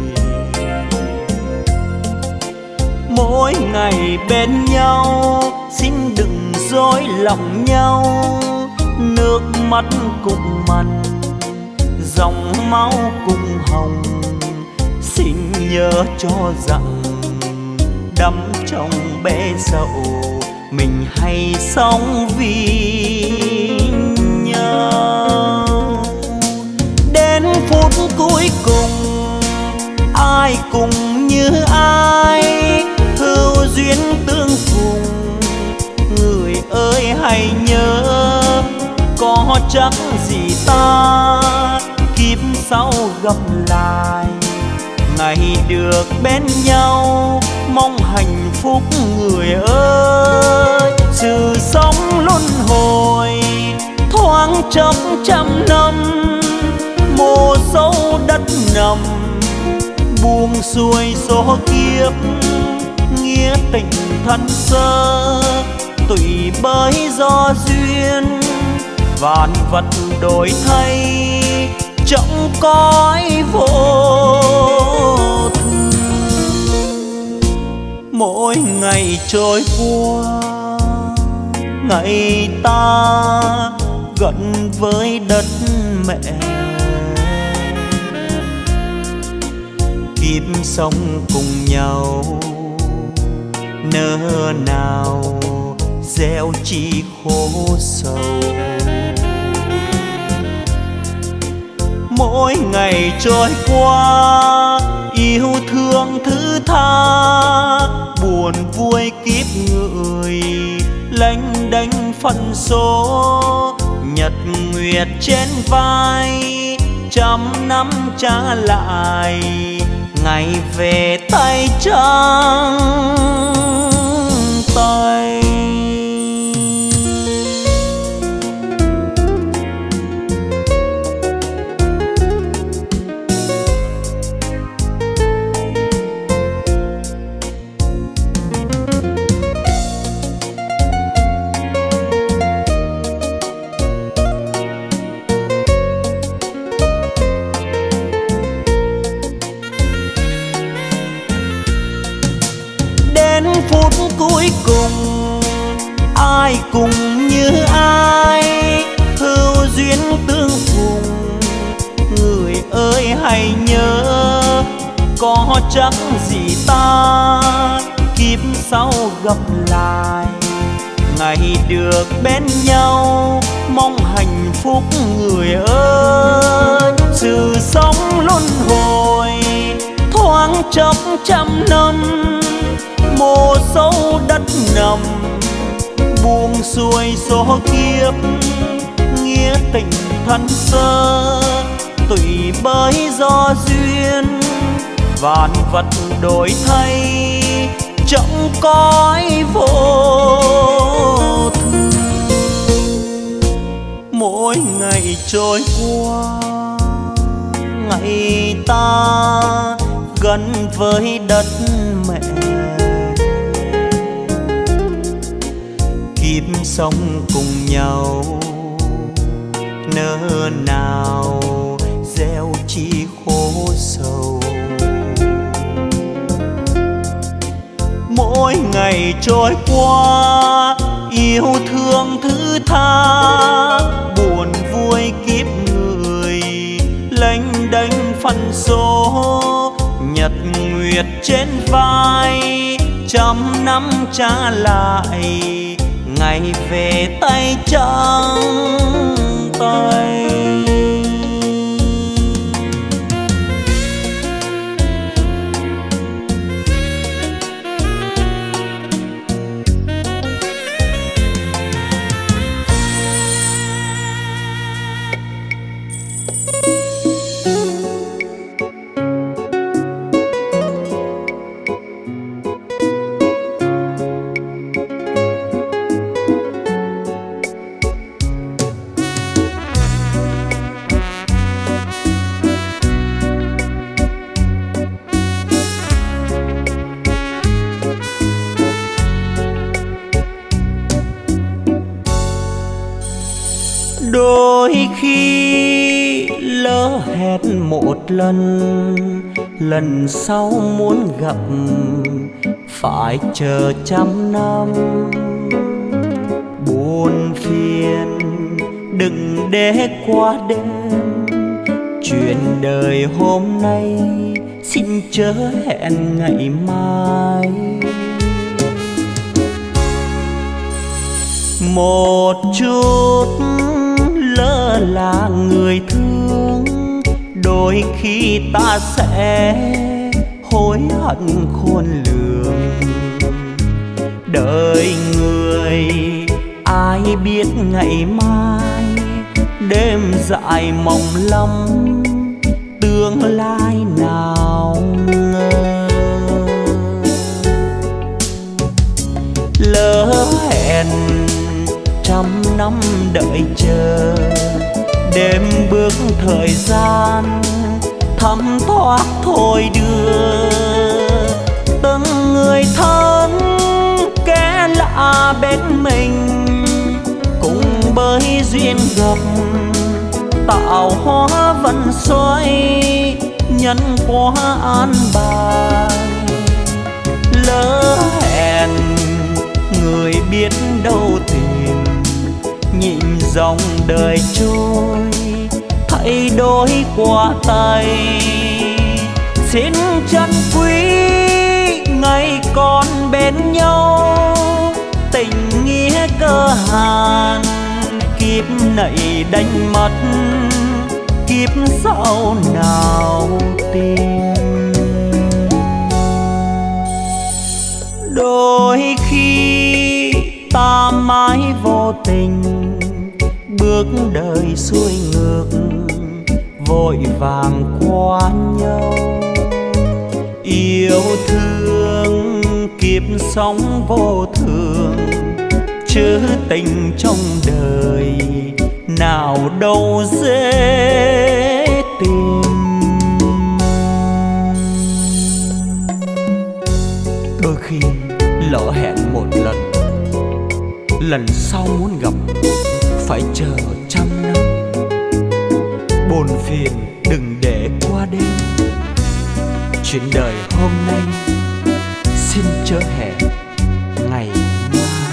Mỗi ngày bên nhau xin đừng dối lòng nhau, nước mắt cùng mặn dòng máu cùng hồng. Xin nhớ cho rằng đắm trong bể dậu mình hay sống vì nhau. Đến phút cuối cùng ai cùng như ai, hữu duyên tương phùng. Người ơi hãy nhớ có chắc gì ta kiếp sau gặp lại, ngày được bên nhau mong hạnh phúc người ơi. Sự sống luân hồi thoáng chốc trăm năm, mồ sâu đất nằm buông xuôi số kiếp. Nghĩa tình thân sơ tùy bởi do duyên, vạn vật đổi thay trong cõi vô thường. Mỗi ngày trôi qua ngày ta gần với đất mẹ, kiếp sống cùng nhau nỡ nào gieo chi khổ sầu. Mỗi ngày trôi qua yêu thương thứ tha, buồn vui kiếp người lênh đênh phận số. Nhật nguyệt trên vai trăm năm trả lại, ngày về tay trắng tay. Phút cuối cùng ai cùng như ai, hữu duyên tương phùng. Người ơi hãy nhớ có chắc gì ta kiếp sau gặp lại, ngày được bên nhau mong hạnh phúc người ơi. Sự sống luân hồi thoáng chốc trăm năm, mồ sâu đất nằm buông xuôi số kiếp. Nghĩa tình thân sơ tùy bởi do duyên, vạn vật đổi thay trong cõi vô thường. Mỗi ngày trôi qua ngày ta gần với đất mẹ, kiếp sống cùng nhau nỡ nào gieo chi khổ sầu. Mỗi ngày trôi qua yêu thương thứ tha, buồn vui kiếp người lênh đênh phân số, nhật nguyệt trên vai trăm năm trả lại, ngày về tay trắng tay. Đôi khi lỡ hẹn một lần sau muốn gặp phải chờ trăm năm. Buồn phiền đừng để qua đêm, chuyện đời hôm nay xin chớ hẹn ngày mai. Một chút lỡ là người thương, đôi khi ta sẽ hối hận khôn lường. Đời người ai biết ngày mai, đêm dài mộng lắm tương lai nào ngờ. Lỡ hẹn trăm năm đợi chờ, đêm bước thời gian thấm thoát thôi đưa. Từng người thân kẻ lạ bên mình, cùng bởi duyên gặp tạo hóa vận xoay, nhân quả an bài. Lỡ hẹn người biết đâu tìm, nhìn dòng đời trôi thay đổi qua tay. Xin chân quý ngày còn bên nhau, tình nghĩa cơ hàn kiếp này đánh mất, kiếp sau nào tìm. Đôi khi ta mãi vô tình, bước đời xuôi ngược vội vàng qua nhau. Yêu thương kiếp sống vô thường, chứ tình trong đời nào đâu dễ tìm. Đôi khi lỡ hẹn một lần sau muốn gặp phải chờ trăm năm. Buồn phiền đừng để qua đêm, chuyện đời hôm nay xin chớ hẹn ngày mai.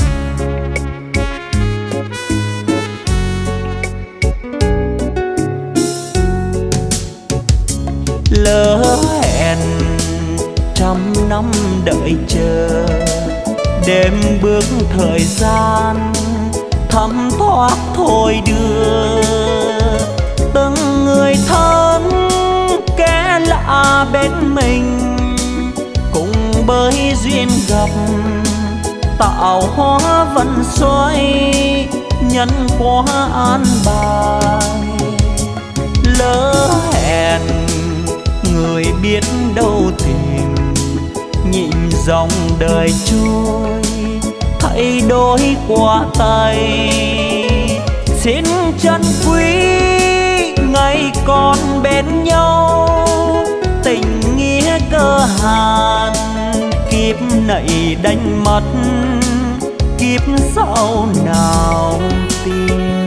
Lỡ hẹn trăm năm đợi chờ, đêm bước thời gian thấm thoát thôi đưa. Từng người thân kẻ lạ bên mình, cùng bởi duyên gặp tạo hóa vận xoay, nhân quả an bài. Lỡ hẹn người biết đâu tìm, nhìn dòng đời trôi thay đổi qua tay. Xin chân quý ngày còn bên nhau, tình nghĩa cơ hàn kiếp này đánh mất, kiếp sau nào tìm.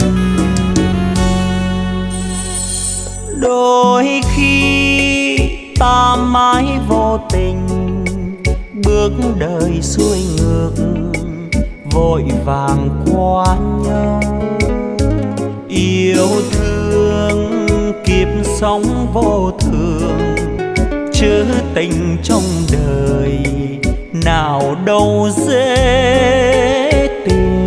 Đôi khi ta mãi vô tình, bước đời xuôi ngược vội vàng qua nhau. Yêu thương kiếp sống vô thường, chữ tình trong đời nào đâu dễ tìm.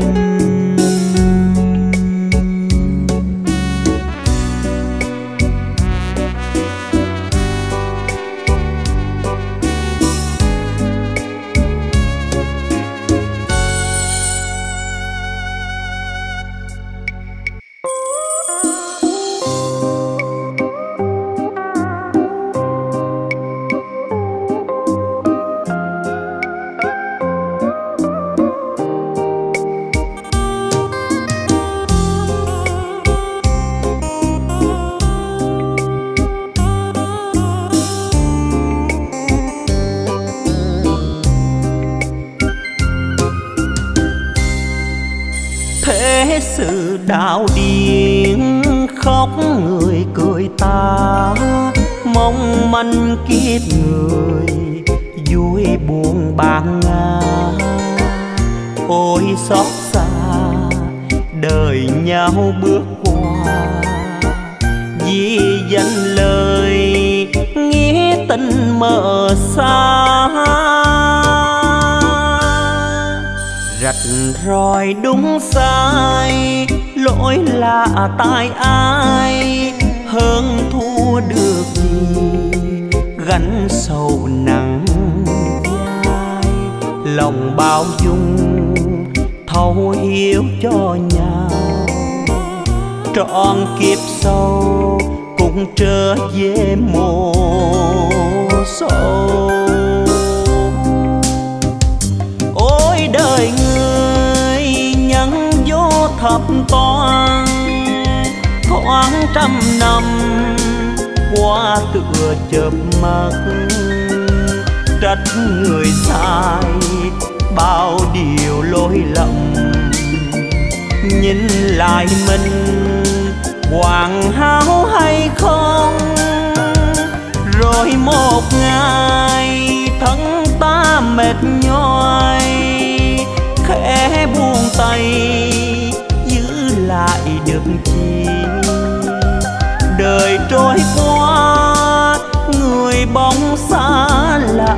Sự đạo điên khóc người cười ta, mong manh kiếp người vui buồn bạc ngã. Ôi xót xa đời nhau bước qua, vì danh lời nghĩa tình mờ xa. Rạch ròi đúng sai, lỗi là tại ai, hơn thua được gì gánh sầu nặng vai. Lòng bao dung thấu hiểu cho nhau, trọn kiếp sau cũng trở về mồ sâu. Ôi đời người nhân vô thập toàn, thoáng trăm năm qua tựa chớp mắt. Trách người sai bao điều lỗi lầm, nhìn lại mình hoàn hảo hay không. Rồi một ngày thân ta mệt nhoài, khẽ buông tay giữ lại được chi. Đời trôi qua người bóng xa lạ,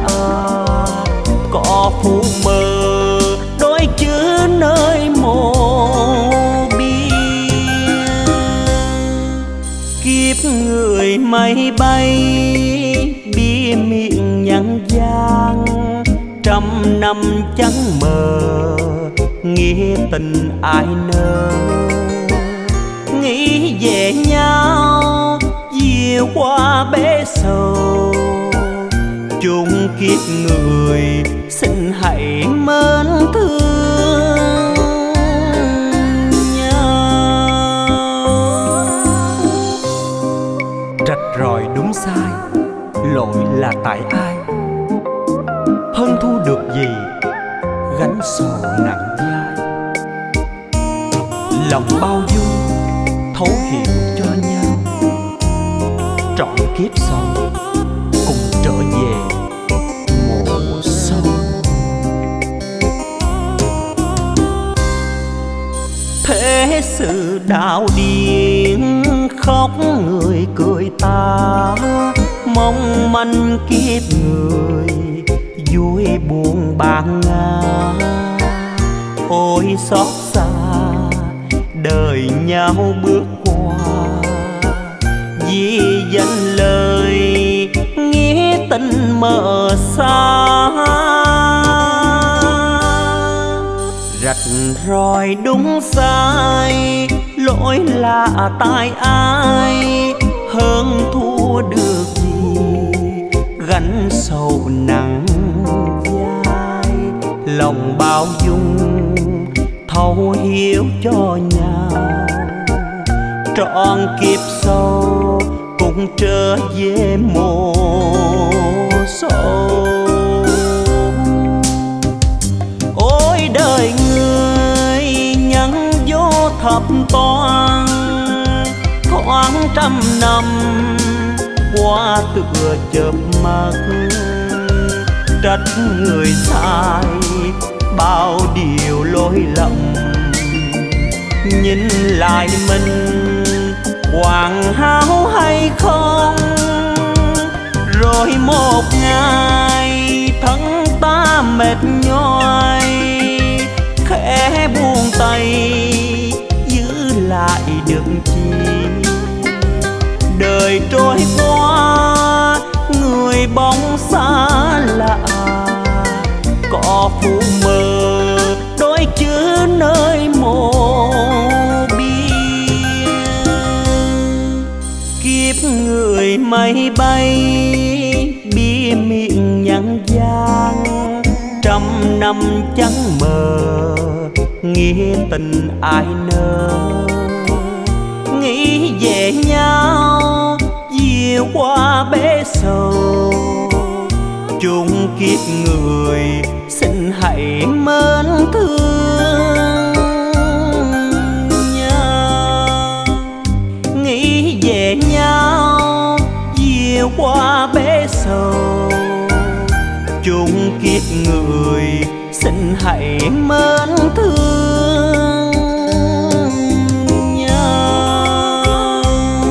cỏ phủ mờ đôi chữ nơi mộ biên. Kiếp người mây bay bia miệng nhăn gian, trăm năm trắng mờ nghĩa tình ai nỡ. Nghĩ về nhau dìu qua bể sầu, chung kiếp người xin hãy mến thương nhau. Rạch ròi đúng sai, lỗi là tại ai, hơn thu được gì gánh sầu nặng vai. Lòng bao dung thấu hiểu cho nhau, trọn kiếp sau cùng trở về mộ sâu. Thế sự đạo điên khóc người cười ta, mong manh kiếp người vui buồn bạc ngã. Ôi xót xa đời nhau bước qua, vì danh lời nghĩa tình mờ xa. Rạch ròi đúng sai, lỗi là tại ai, hơn thua được gì gánh sầu nặng vai. Lòng bao dung thấu hiểu cho nhau, trọn kiếp sau cũng trở về mồ sâu. Ôi đời người nhân vô thập toàn, thoáng trăm năm qua tựa chớp mắt. Trách người sai bao điều lỗi lầm. Nhìn lại mình hoàn hảo hay không, rồi một ngày thân ta mệt nhoài, khẽ buông tay giữ lại được chi. Đời trôi qua người bóng xa lạ, có phù mờ đôi chữ nơi mộ biên. Kiếp người mây bay bia miệng nhăn giang, trăm năm trắng mờ nghĩa tình ai nỡ. Nghĩ về nhau dìu qua bể sầu, chung kiếp người xin hãy mến thương nhau. Nghĩ về nhau dìu qua bể sầu, chung kiếp người xin hãy mến thương nhau.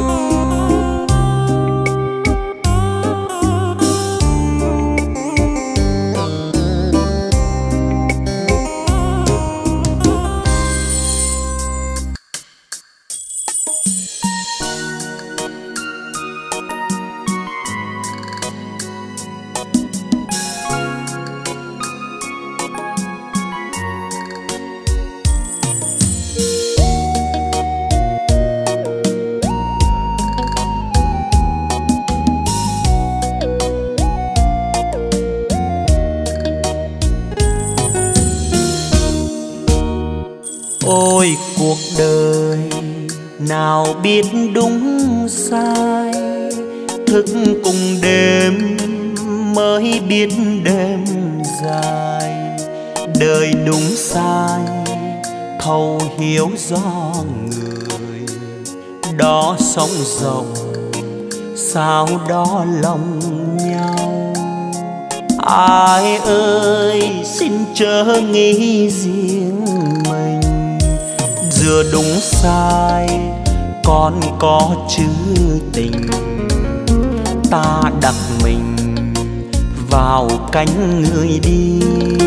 Ôi cuộc đời nào biết đúng sai, thức cùng đêm mới biết đêm dài. Đời đúng sai thấu hiểu do người, đó sóng rộng sao đó lòng nhau. Ai ơi xin chớ nghĩ riêng mình, giữa đúng sai còn có chữ tình. Ta đặt mình vào cánh người đi,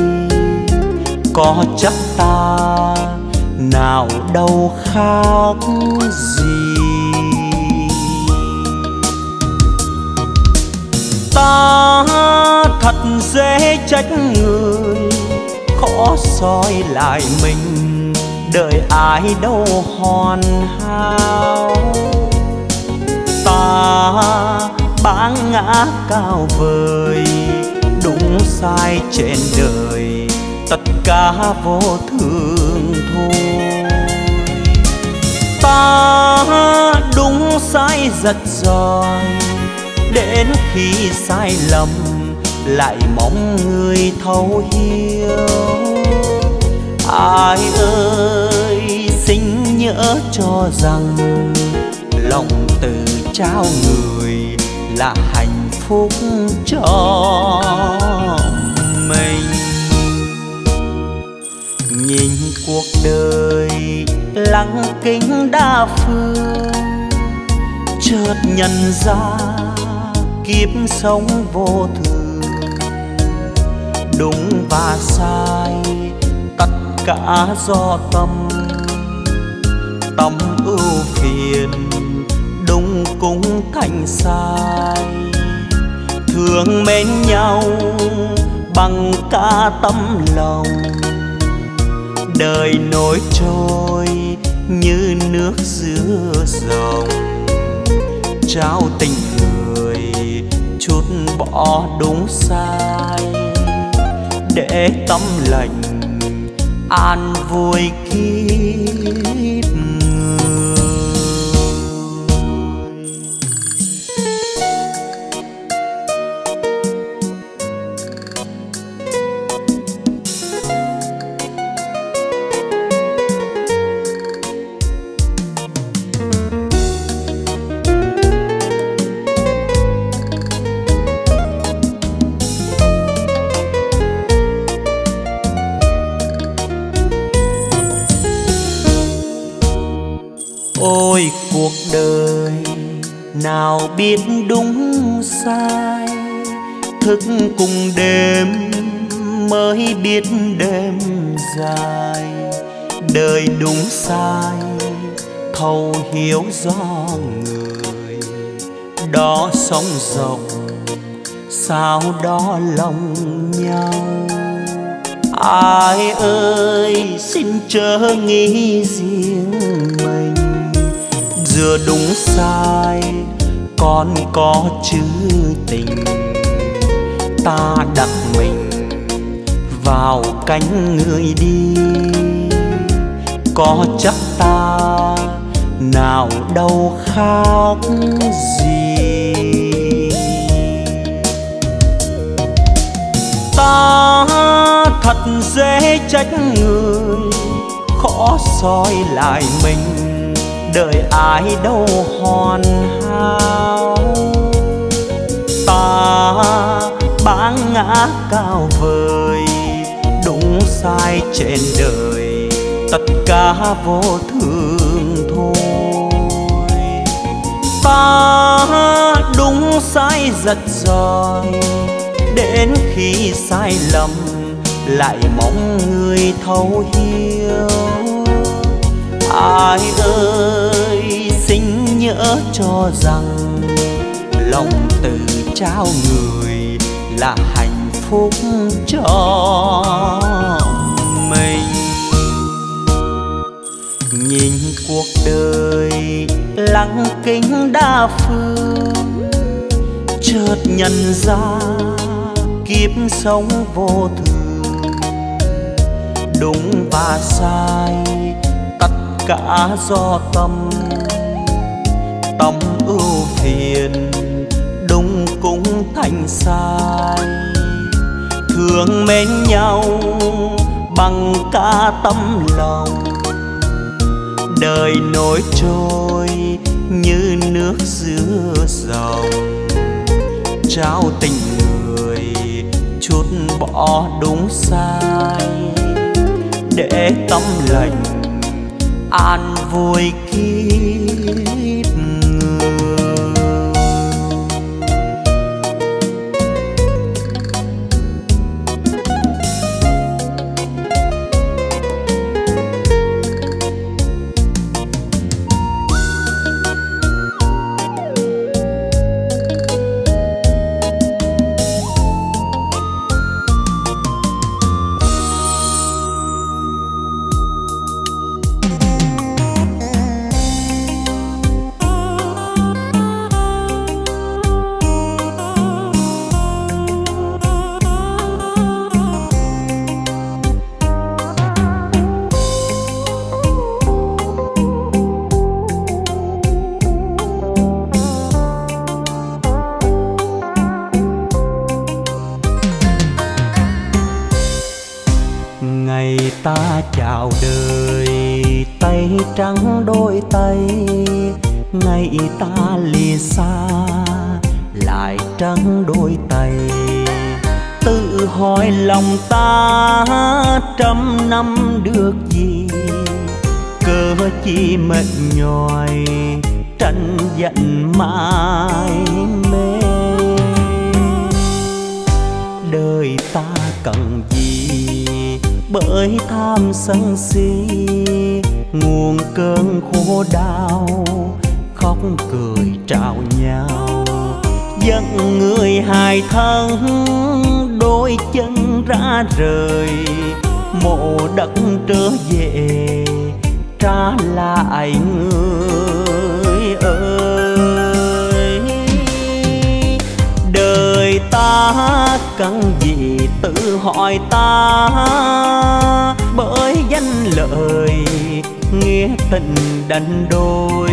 có chắc ta nào đâu khác gì. Ta thật dễ trách người, khó soi lại mình, đời ai đâu hoàn hảo. Ta báng ngã cao vời, đúng sai trên đời tất cả vô thường thôi. Ta đúng sai giật giỏi, đến khi sai lầm lại mong người thấu hiểu. Ai ơi xin nhớ cho rằng lòng từ trao người là hạnh phúc cho mình. Nhìn cuộc đời lăng kính đa phương, chợt nhận ra kiếp sống vô thường. Đúng và sai tất cả do tâm, tâm ưu phiền đúng cũng thành sai. Thương mến nhau bằng cả tấm lòng, đời nổi trôi như nước giữa dòng. Trao tình người chút bỏ đúng sai, để tâm lành an vui kiếp người. nào biết đúng sai, thức cùng đêm mới biết đêm dài. Đời đúng sai thấu hiểu do người, đó sóng rộng sao đó lòng nhau. Ai ơi xin chớ nghĩ riêng mình, giữa đúng sai còn có chữ tình. Ta đặt mình vào cánh người đi, có chắc ta nào đâu khác gì. Ta thật dễ trách người, khó soi lại mình, đời ai đâu hoàn hảo. Ta báng ngã cao vời, đúng sai trên đời tất cả vô thường thôi. Ta đúng sai giật giỏi, đến khi sai lầm lại mong người thấu hiểu. Ai ơi xin nhớ cho rằng lòng từ trao người là hạnh phúc cho mình. Nhìn cuộc đời lăng kính đa phương, chợt nhận ra kiếp sống vô thường. Đúng và sai tất cả do tâm, tâm ưu phiền đúng cũng thành sai. Thương mến nhau bằng cả tấm lòng, đời nổi trôi như nước giữa dòng. Trao tình người chút bỏ đúng sai, để tâm lành an vui kiếp người. Ta chào đời tay trắng đôi tay, ngày ta lìa xa lại trắng đôi tay. Tự hỏi lòng ta trăm năm được gì, cớ chi mệt nhòi tranh giận mãi mê. Đời ta cần gì bởi tham sân si, nguồn cơn khổ đau khóc cười trao nhau. Dẫn người hai thân đôi chân ra rời, mộ đất trở về trả lại người ơi. Đời ta cần gì tự hỏi ta, bởi danh lợi nghĩa tình đành đôi.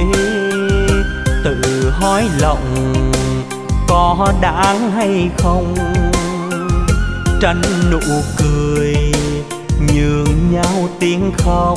Tự hỏi lòng có đáng hay không, tranh nụ cười nhường nhau tiếng khóc.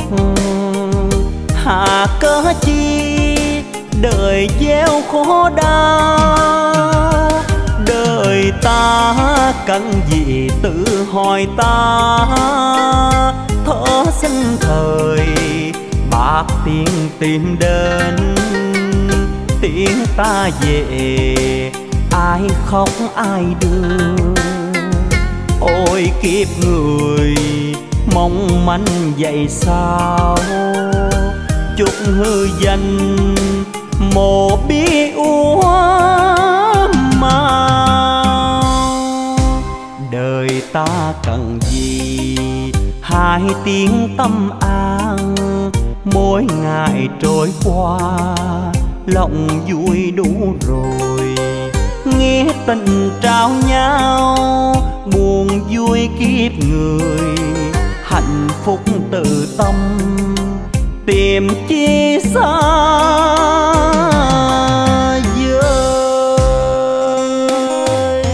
Hà cớ chi đời gieo khổ đau, đời ta cần gì tự hỏi ta. Thở sinh thời bạc tiền tìm đến, tiếng ta về, ai khóc ai đưa. Ôi kiếp người mong manh vậy sao, chúc hư danh mồ bi úa mau. Đời ta cần gì hai tiếng tâm an, mỗi ngày trôi qua lòng vui đủ rồi. Nghĩa tình trao nhau buồn vui kiếp người, hạnh phúc tự tâm tìm chi xa vời.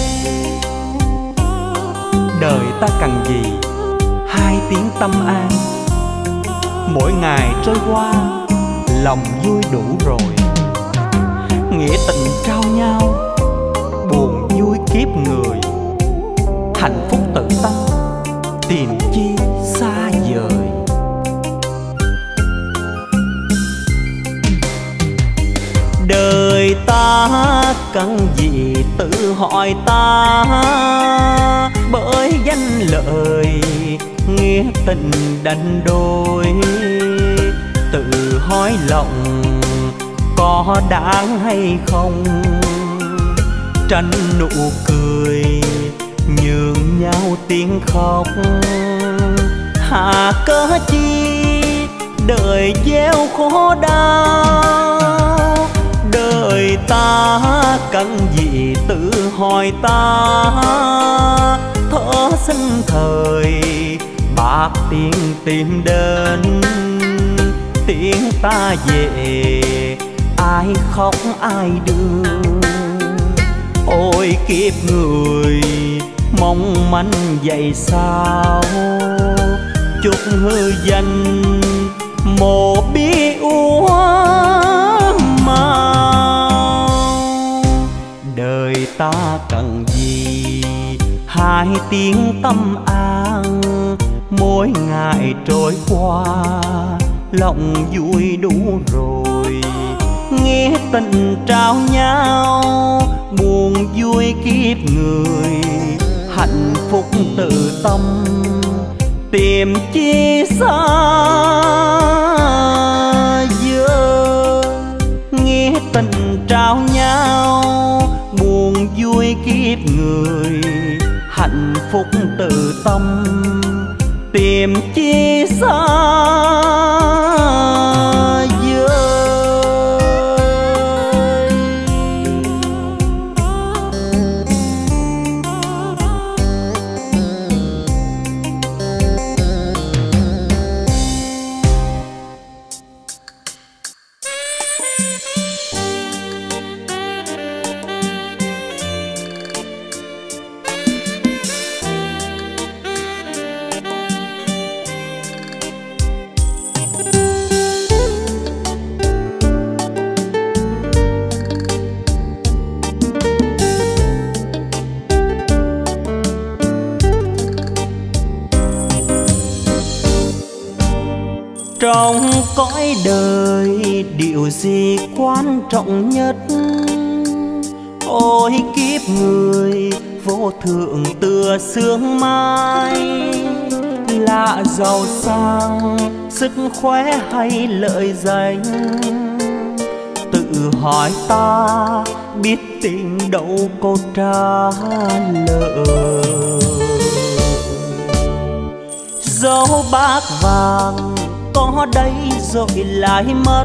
Đời ta cần gì hai tiếng tâm an, mỗi ngày trôi qua lòng vui đủ rồi. Nghĩa tình trao nhau buồn vui kiếp người, hạnh phúc tự tâm tìm chi xa vời. Đời ta cần gì tự hỏi ta, bởi danh lợi nghĩa tình đành đôi. Tự hỏi lòng có đáng hay không, tranh nụ cười nhường nhau tiếng khóc. Hà cớ chi đời gieo khổ đau, đời ta cần gì tự hỏi ta. Thở sinh thời bạc tiếng tìm đến, tiếng ta về ai khóc ai đưa. Ôi kiếp người mong manh vậy sao, chúc hư danh mồ bi úa mau. Đời ta cần gì hai tiếng tâm an, mỗi ngày trôi qua lòng vui đủ rồi. Nghĩa tình trao nhau buồn vui kiếp người, hạnh phúc tự tâm tìm chi xa vời. Nghĩa tình trao nhau buồn vui kiếp người, hạnh phúc tự tâm tìm chi xa vời. Trong cõi đời điều gì quan trọng nhất, ôi kiếp người vô thượng tựa sương mai. Là giàu sang sức khỏe hay lợi danh, tự hỏi ta biết tình đâu câu trả lời. Dẫu bát vàng có đây rồi lại mất,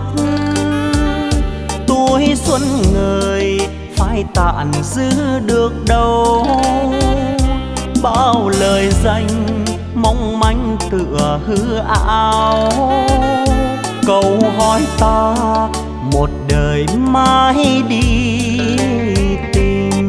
tuổi xuân người phai tàn giữ được đâu. Bao lời danh mong manh tựa hư ảo, câu hỏi ta một đời mãi đi tìm.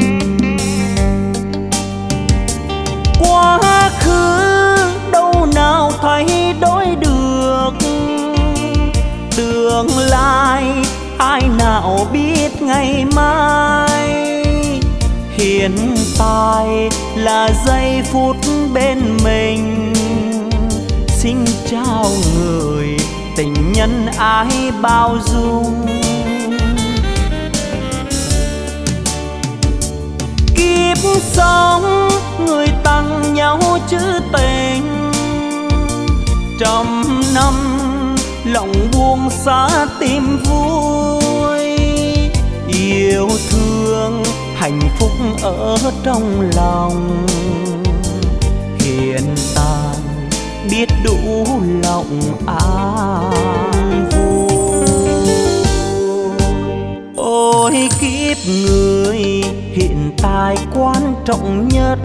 Quá khứ đâu nào thay đổi được, tương lai ai nào biết ngày mai. Hiện tại là giây phút bên mình, xin chào người tình nhân ái bao dung. sống người tặng nhau chữ tình, trăm năm lòng buông xa tìm vui. Yêu thương hạnh phúc ở trong lòng, hiện tại biết đủ lòng an vui. Ôi kiếp người hiện tại quan trọng nhất,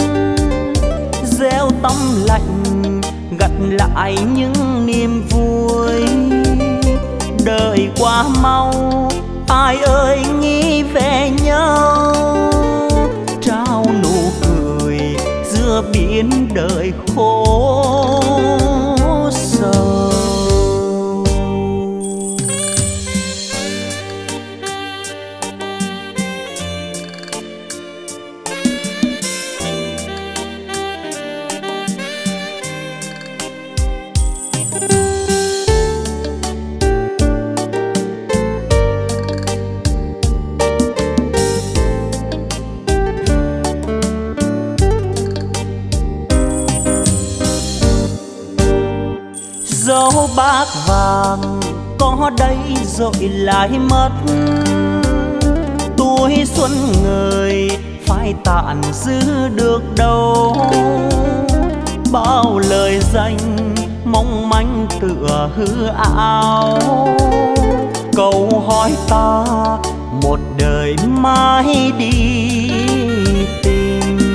gieo tâm lạnh gặt lại những niềm vui. Đời quá mau ai ơi nghĩ về nhau, trao nụ cười giữa biển đời khổ sầu. Dấu bạc vàng có đây rồi lại mất, tuổi xuân người phai tàn giữ được đâu. Bao lời danh mong manh tựa hư ảo, câu hỏi ta một đời mãi đi tìm.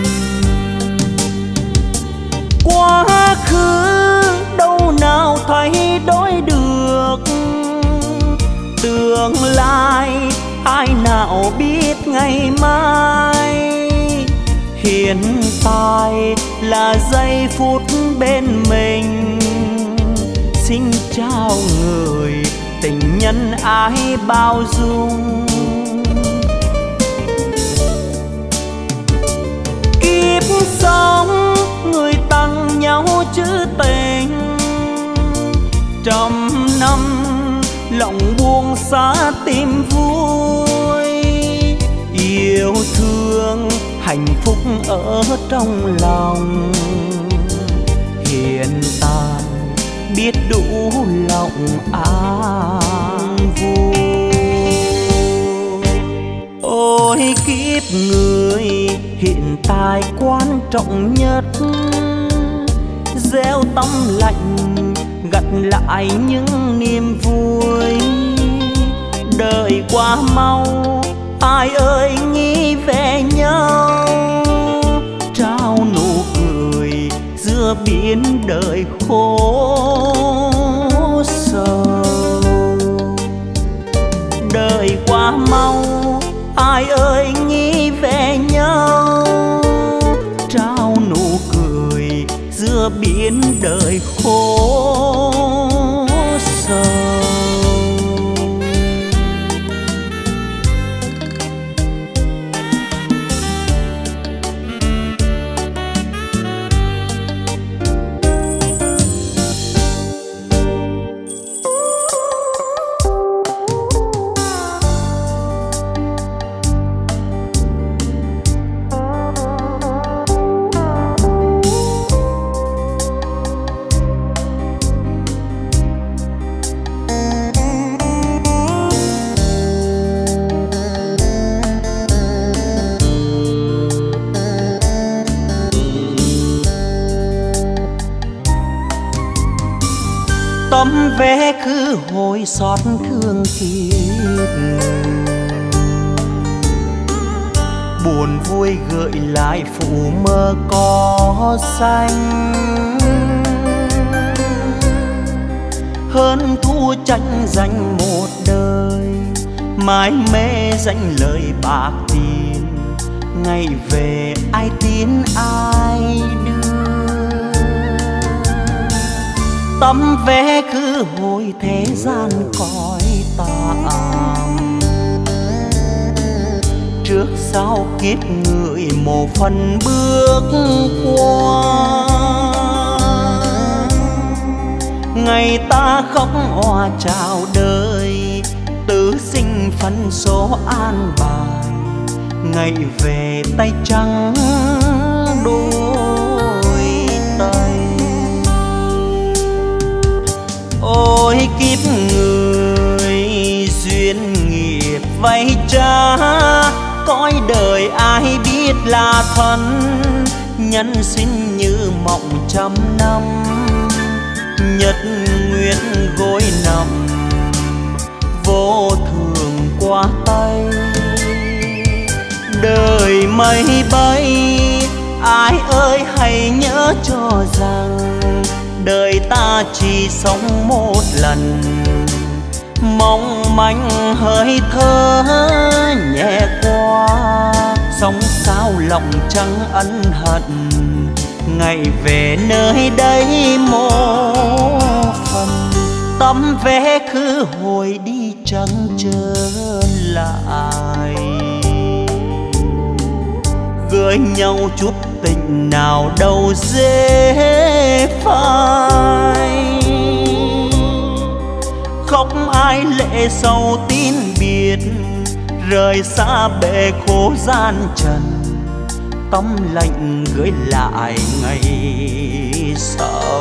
Quá khứ đâu nào thay đổi được, tương lai ai nào biết ngày mai. Hiện tại là giây phút bên mình, xin chào người tình nhân ai bao dung. Kiếp sống người tặng nhau chữ tình, trăm năm lòng buông xa tìm vui. Yêu thương hạnh phúc ở trong lòng, hiện tại biết đủ lòng an vui. Ôi kiếp người hiện tại quan trọng nhất, gieo tâm lạnh gặt lại những niềm vui. Đời quá mau ai ơi nghĩ về nhau, trao nụ cười giữa biển đời khổ sầu. Đời quá mau ai ơi nghĩ về nhau, trao nụ cười giữa biển đời khổ sầu. Tấm vé cứ hồi xót thương kiếp, buồn vui gợi lại phủ mơ có xanh. Hơn thua tranh giành một đời, mãi mê danh lời bạc tiền. Ngày về ai tiến ai đưa, tấm vé cứ hồi thế gian cõi tạm. Trước sau kiếp người một phần bước qua, ngày ta khóc òa chào đời, tứ sinh phân số an bài. ngày về tay trắng đôi tay. Ôi kiếp người duyên nghiệp vay trả, cõi đời ai biết là thân. Nhân sinh như mộng trăm năm, nhật nguyệt gối nằm vô thường qua tay. Đời mây bay, ai ơi hãy nhớ cho rằng đời ta chỉ sống một lần. Mong manh hơi thở nhẹ qua, sóng sao lòng trắng ân hận. Ngày về nơi đây một phần, tấm vé khứ hồi đi chẳng trở lại. Gửi nhau chút tình nào đâu dễ phai. Khóc ai lệ sầu tin biệt, rời xa bể khổ gian trần. Tấm lạnh gửi lại ngày sau.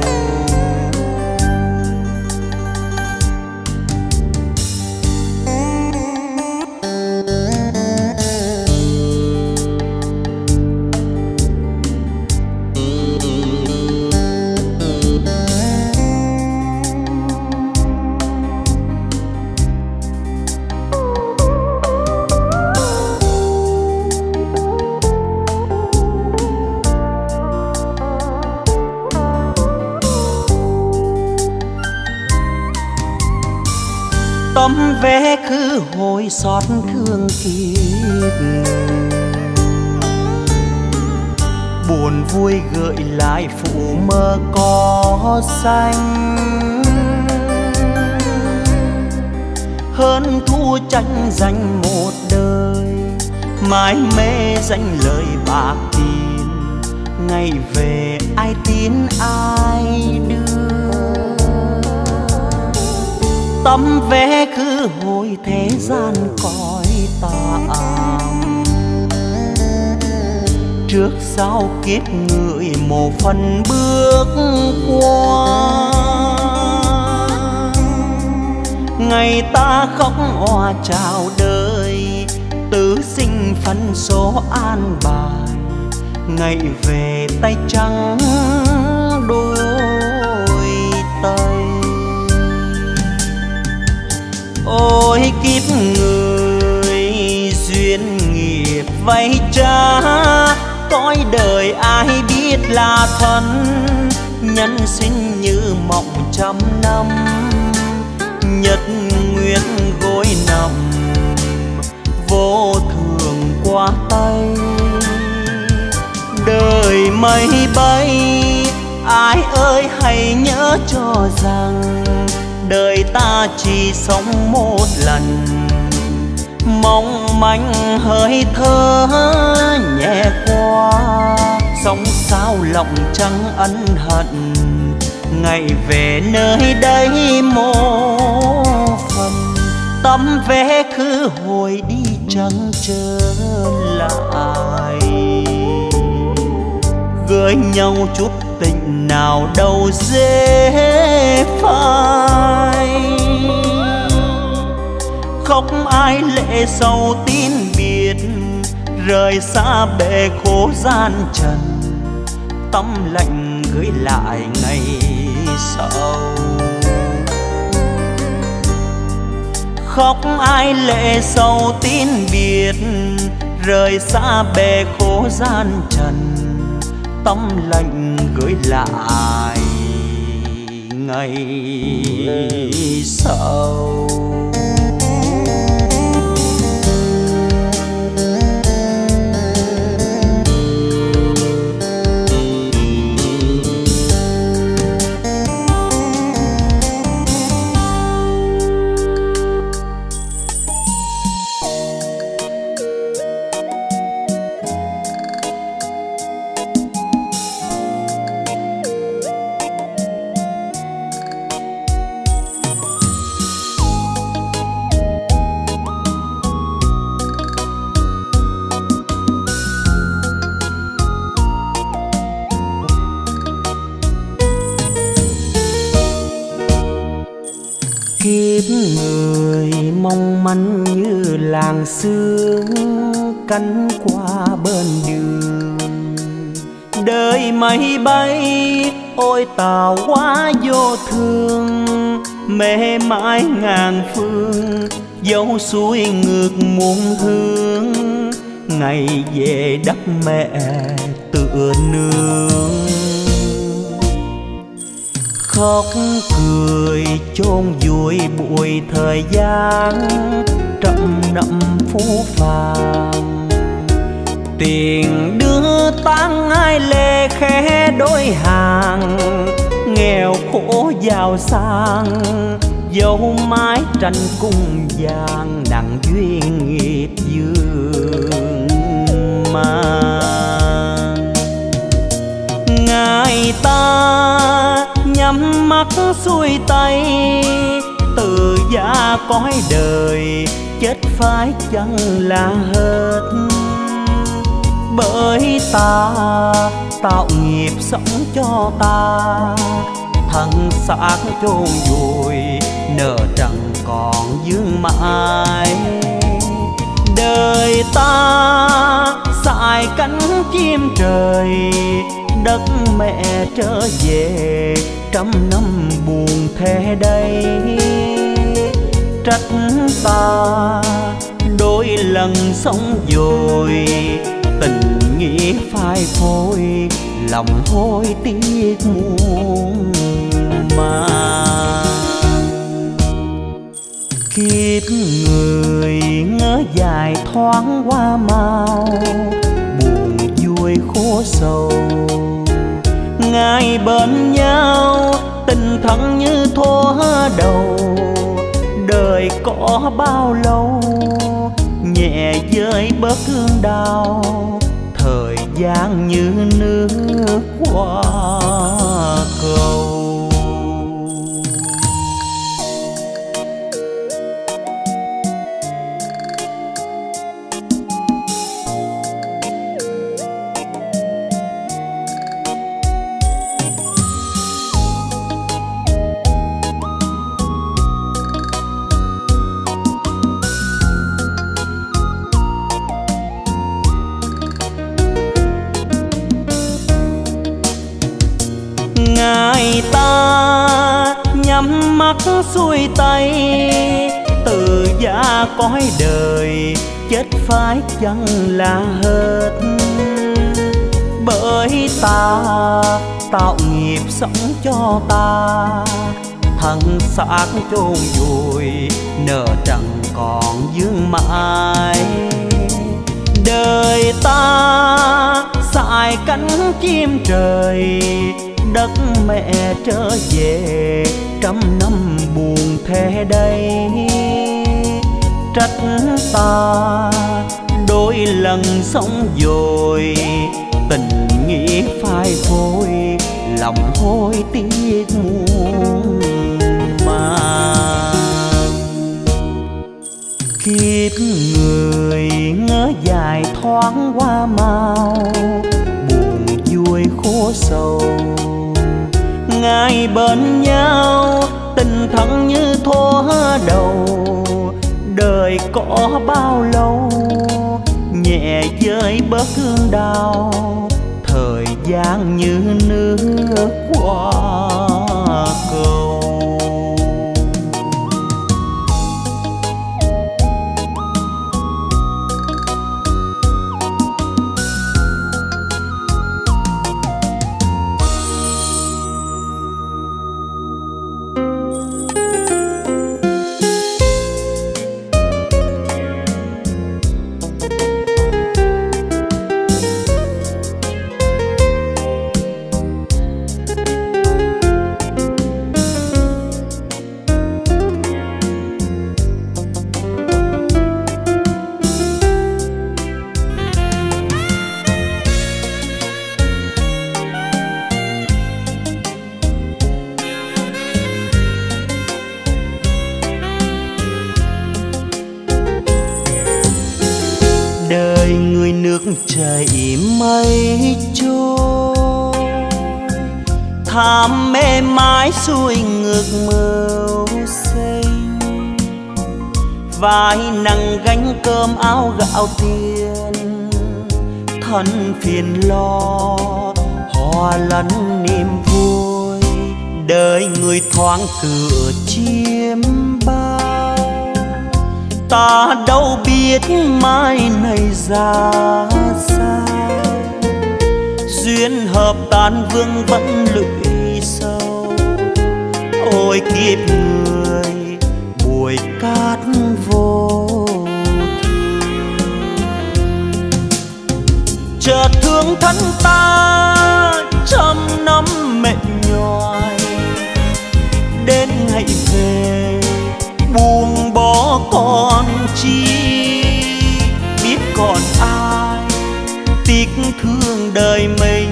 Tấm vé khứ hồi xót thương kiếp người, buồn vui gợi lại phụ mơ có xanh. Hơn thua tranh giành một đời, mãi mê danh lời bạc tiền. Ngày về ai tin ai đưa, tấm vé khứ hồi thế gian cõi tạm. Trước sau kiếp người một phần bước qua, ngày ta khóc òa chào đời, tứ sinh phân số an bài. Ngày về tay trắng đôi tay. Ôi kiếp người duyên nghiệp vay trả, cõi đời ai biết là thân. Nhân sinh như mộng trăm năm, nhật nguyệt gối nằm vô thường qua tay. Đời mây bay, ai ơi hãy nhớ cho rằng đời ta chỉ sống một lần. Mong manh hơi thở nhẹ qua, sóng sao lòng trắng ân hận. Ngày về nơi đây một phần, tấm vé khứ hồi đi chẳng trở lại. Gửi nhau chút tình nào đâu dễ phai. Khóc ai lệ sầu tin biệt, rời xa bể khổ gian trần. Tấm lạnh gửi lại ngày sau. Khóc ai lệ sầu tin biệt, rời xa bể khổ gian trần. Tấm lạnh gửi lại ngày sau. Kiếp người mong manh như làng sương cánh qua bên đường, đời mây bay ôi tàu quá vô thương, mê mãi ngàn phương dấu suối ngược muôn hướng, ngày về đất mẹ tựa nương. Khóc cười chôn vùi bụi thời gian trăm năm phú phàng, tiền đưa tan ai lệ khẽ đôi hàng, nghèo khổ giàu sang dẫu mái tranh cung vàng nặng duyên nghiệp dương mang. Ngài ta nhắm mắt xuôi tay từ già cõi đời, chết phải chẳng là hết, bởi ta tạo nghiệp sống cho ta, thân xác chôn vùi nợ trần còn vương mãi. Đời ta xài cánh chim trời, đất mẹ trở về trăm năm buồn thế đây. Trách ta đôi lần sống dồi, tình nghĩa phai phôi lòng hối tiếc muôn mà. Kiếp người ngỡ dài thoáng qua mau, buồn vui khổ sầu ngày bên nhau, tình thân như thuở đầu. Đời có bao lâu nhẹ vơi bớt thương đau, thời gian như nước qua cầu. Ngài ta nhắm mắt xuôi tay từ già cõi đời, chết phải chẳng là hết, bởi ta tạo nghiệp sống cho ta, thân xác chôn vùi nợ trần còn vương mãi. Đời ta xài cánh chim trời, đất mẹ trở về trăm năm buồn thế đây. Trách ta đôi lần sống dồi, tình nghĩa phai phôi lòng hối tiếc muôn mà. Kiếp người ngỡ dài thoáng qua mau, buồn vui khổ sầu ngày bên nhau, tình thân như thuở đầu. Đời có bao lâu nhẹ vơi bớt thương đau, thời gian như nước qua cầu. Đời người nước chảy mây trôi, thảm mê mái xuôi ngược mưu sinh. vai nặng gánh cơm áo gạo tiền, thân phiền lo hòa lẫn niềm vui. Đời người thoáng cửa chiêm bao, ta đâu biết mai này ra sao. Duyên hợp tan vương vẫn lụy sâu, ôi kiếp người bụi cát vô thường. Chợt thương thân ta trăm năm mệt nhoài, đến ngày về buông bỏ còn chi. Biết còn ai tiếc thương đời mình,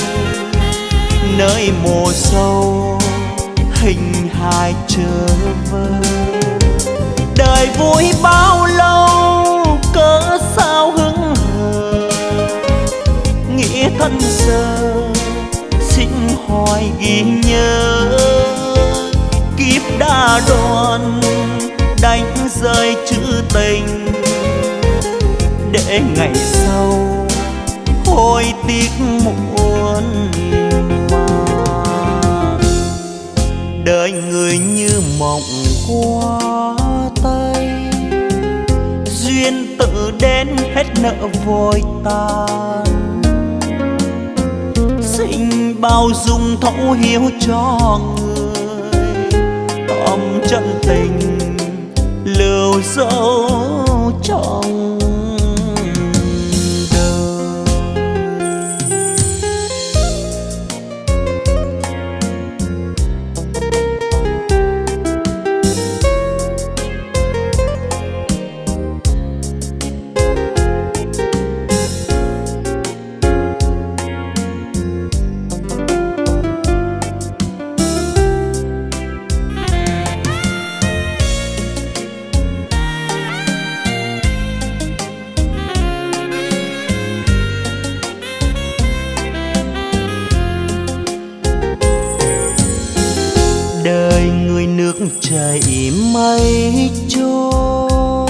nơi mồ sâu hình hài trở vơ. Đời vui bao lâu cớ sao hững hờ, nghĩa thân giờ xin hỏi ghi nhớ. Kiếp đã đoạn đánh rơi chữ tình, để ngày sau hối tiếc muôn màng. Đời người như mộng qua tay, duyên tự đến hết nợ vội tan. Sinh bao dung thấu hiểu cho người, tóm chân tình lưu dấu trong chảy mây trôi.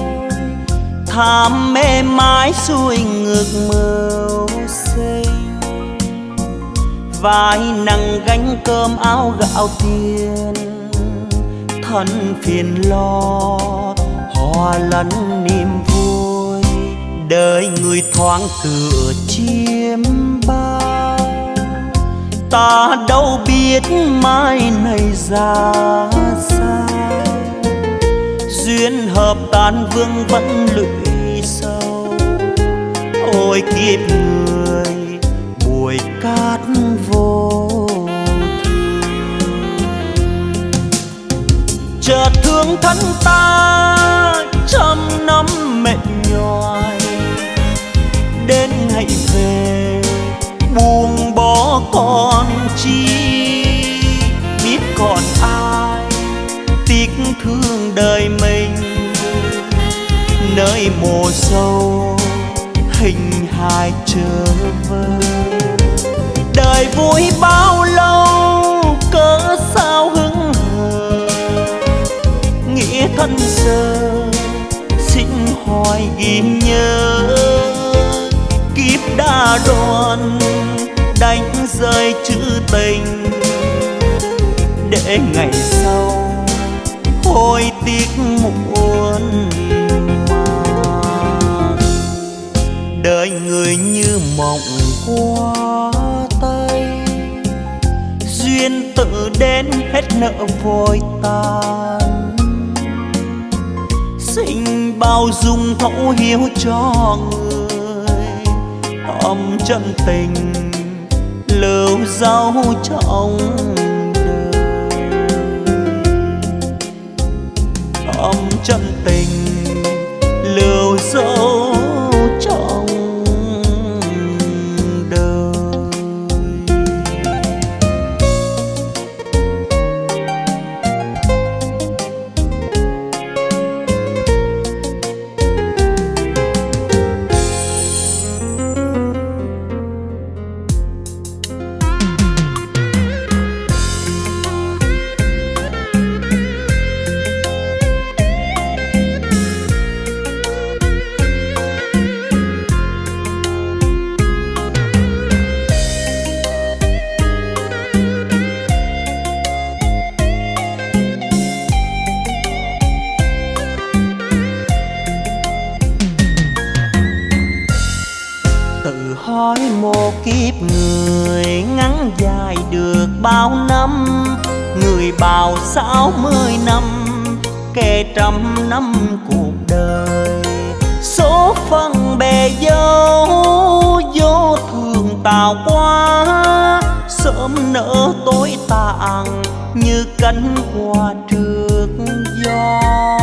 Thảm mê mái xuôi ngược mưu sinh, vai nặng gánh cơm áo gạo tiền, thân phiền lo hòa lẫn niềm vui. Đời người thoáng cửa chiêm bao, ta đâu biết mai này ra sao. Duyên hợp tan vương vẫn lụy sâu, ôi kiếp người bụi cát vô thường. Chợt thương thân ta trăm năm mệt nhoài, đến ngày về buông bỏ còn chi. Biết còn ai tiếc thương đời mình, nơi mồ sâu hình hài trở vơ. Đời vui bao lâu cớ sao hững hờ, nghĩa thân giờ xin hỏi ghi nhớ. Kiếp đã đoạn đánh rơi chữ tình, để ngày sau hối tiếc muôn màng. Đời người như mộng qua tay, duyên tự đến hết nợ vội tan. Sinh bao dung thấu hiểu cho người, tóm chân tình lưu dấu trong đời. Tóm chân tình lưu dấu trong đời. bao năm, người bào 60 năm, kề trăm năm cuộc đời. Số phận bề dâu vô thường tạo quá, sớm nở tối tàn như cánh hoa trước gió.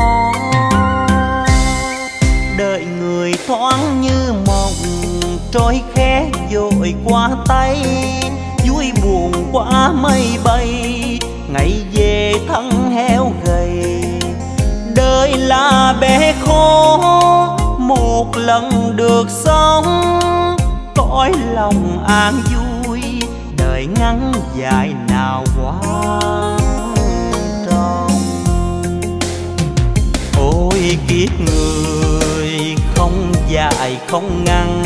Đợi người thoáng như mộng, trôi khẽ vội qua tay, vui buồn qua mây bay, ngày về thân heo gầy. Đời là bể khổ, một lần được sống, cõi lòng an vui, đời ngắn dài nào quan trọng. Ôi kiếp người không dài không ngắn,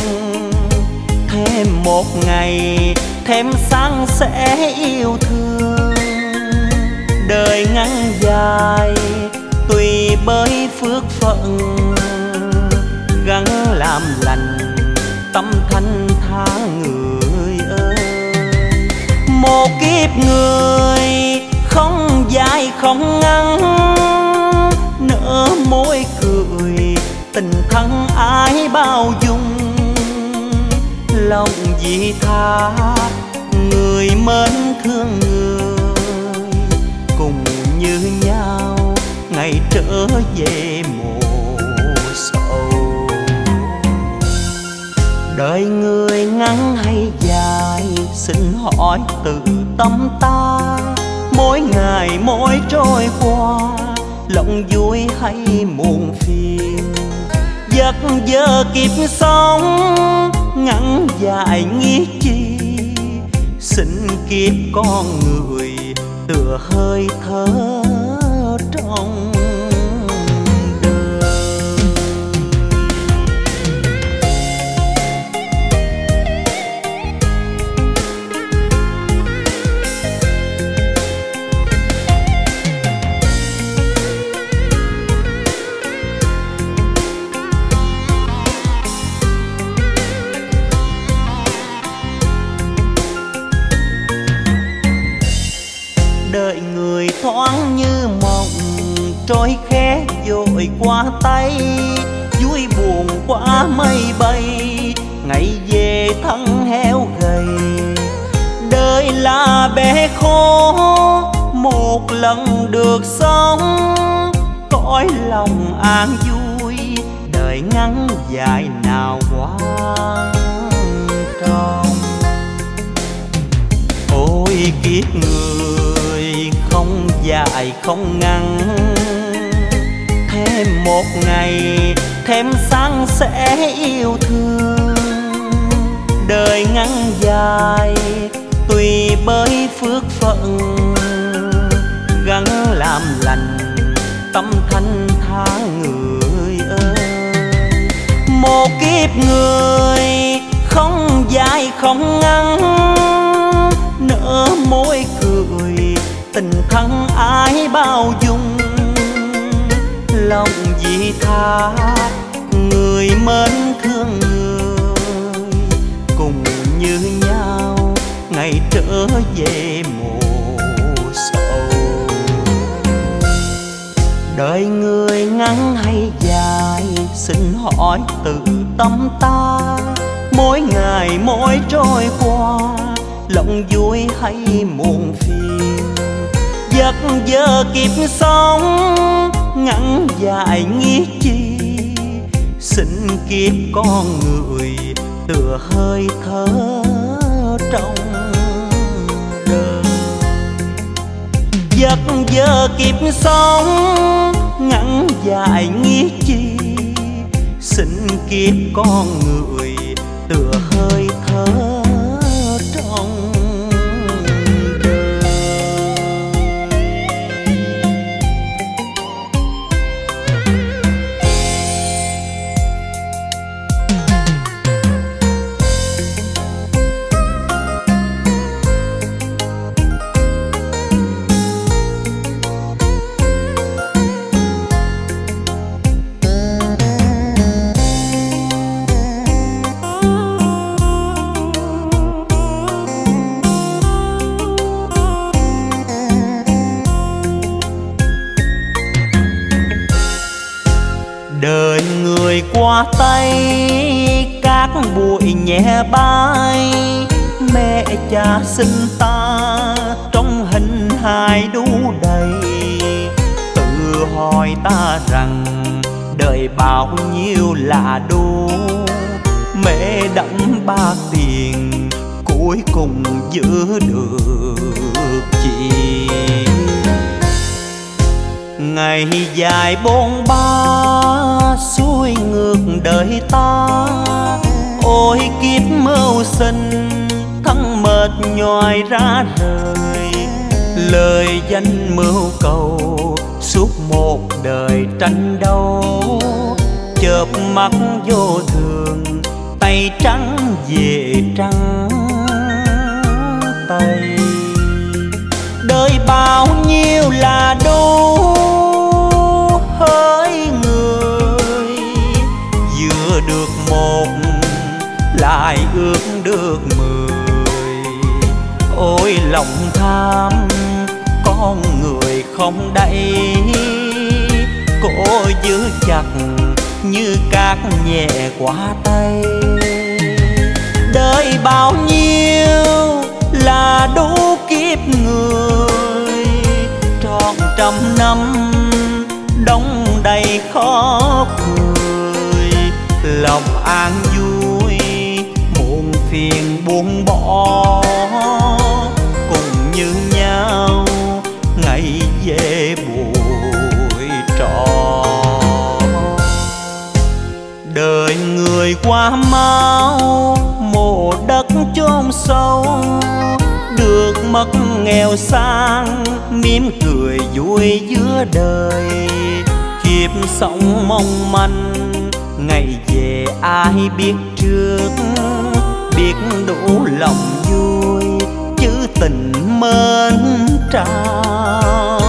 thêm một ngày thêm sáng sẽ yêu thương. Đời ngắn dài tùy bởi phước phận, gắng làm lành tâm thanh thang người ơi. Một kiếp người không dài không ngắn, nở môi cười tình thân ái bao dung. Lòng vị tha người mến thương người, cùng như nhau ngày trở về mùa sầu. Đời người ngắn hay dài xin hỏi từ tâm ta, mỗi ngày mỗi trôi qua lòng vui hay muộn phiền. Giấc giờ kiếp sống ngắn dài nghĩ chi, xin kiếp con người tựa hơi thở trong đợi người thoáng như mộng, trôi khẽ vội qua tay, vui buồn qua mây bay, ngày về thân heo gầy. Đời là bể khổ, một lần được sống, cõi lòng an vui, đời ngắn dài nào quan trọng. Ôi kiếp người không dài không ngắn, thêm một ngày thêm sáng sẽ yêu thương. Đời ngắn dài tùy bởi phước phận, gắng làm lành tâm thanh thang người ơi. Một kiếp người không dài không ngắn, nở môi cười tình thân ái bao dung. Lòng vị tha người mến thương người, cùng như nhau ngày trở về mùa sầu. Đời người ngắn hay dài xin hỏi từ tâm ta, mỗi ngày mỗi trôi qua lòng vui hay muộn phiền. Giấc giờ kiếp sống ngắn dài nghĩ chi, xin kiếp con người tựa hơi thở trong đời. Giấc giờ kiếp sống ngắn dài nghĩ chi, xin kiếp con người tựa hơi thở trong đời. qua tay các bụi nhẹ bay, mẹ cha sinh ta trong hình hài đủ đầy. Tự hỏi ta rằng đời bao nhiêu là đủ, mẹ đẫm bạc tiền cuối cùng giữ được chị. Ngày dài bôn ba xuôi ngược đời ta, ôi kiếp mưu sinh thân mệt nhoài ra đời. Lời danh mưu cầu suốt một đời tranh đấu, chợp mắt vô thường tay trắng về trắng tay. Đời bao nhiêu là đủ hỡi người, vừa được một lại ước được 10. Ôi lòng tham con người không đậy, cổ giữ chặt như cát nhẹ qua tay. Đời bao nhiêu là đủ kiếp người, trọn trăm năm đong đầy khó cười. Lòng an vui muộn phiền buông bỏ, cùng như nhau ngày về bụi trọ. Đời người qua mau mồ đất chôn sâu, được mất nghèo sang mỉm cười vui giữa đời. Kiếp sống mong manh ngày về ai biết trước, biết đủ lòng vui chứ tình mến trao.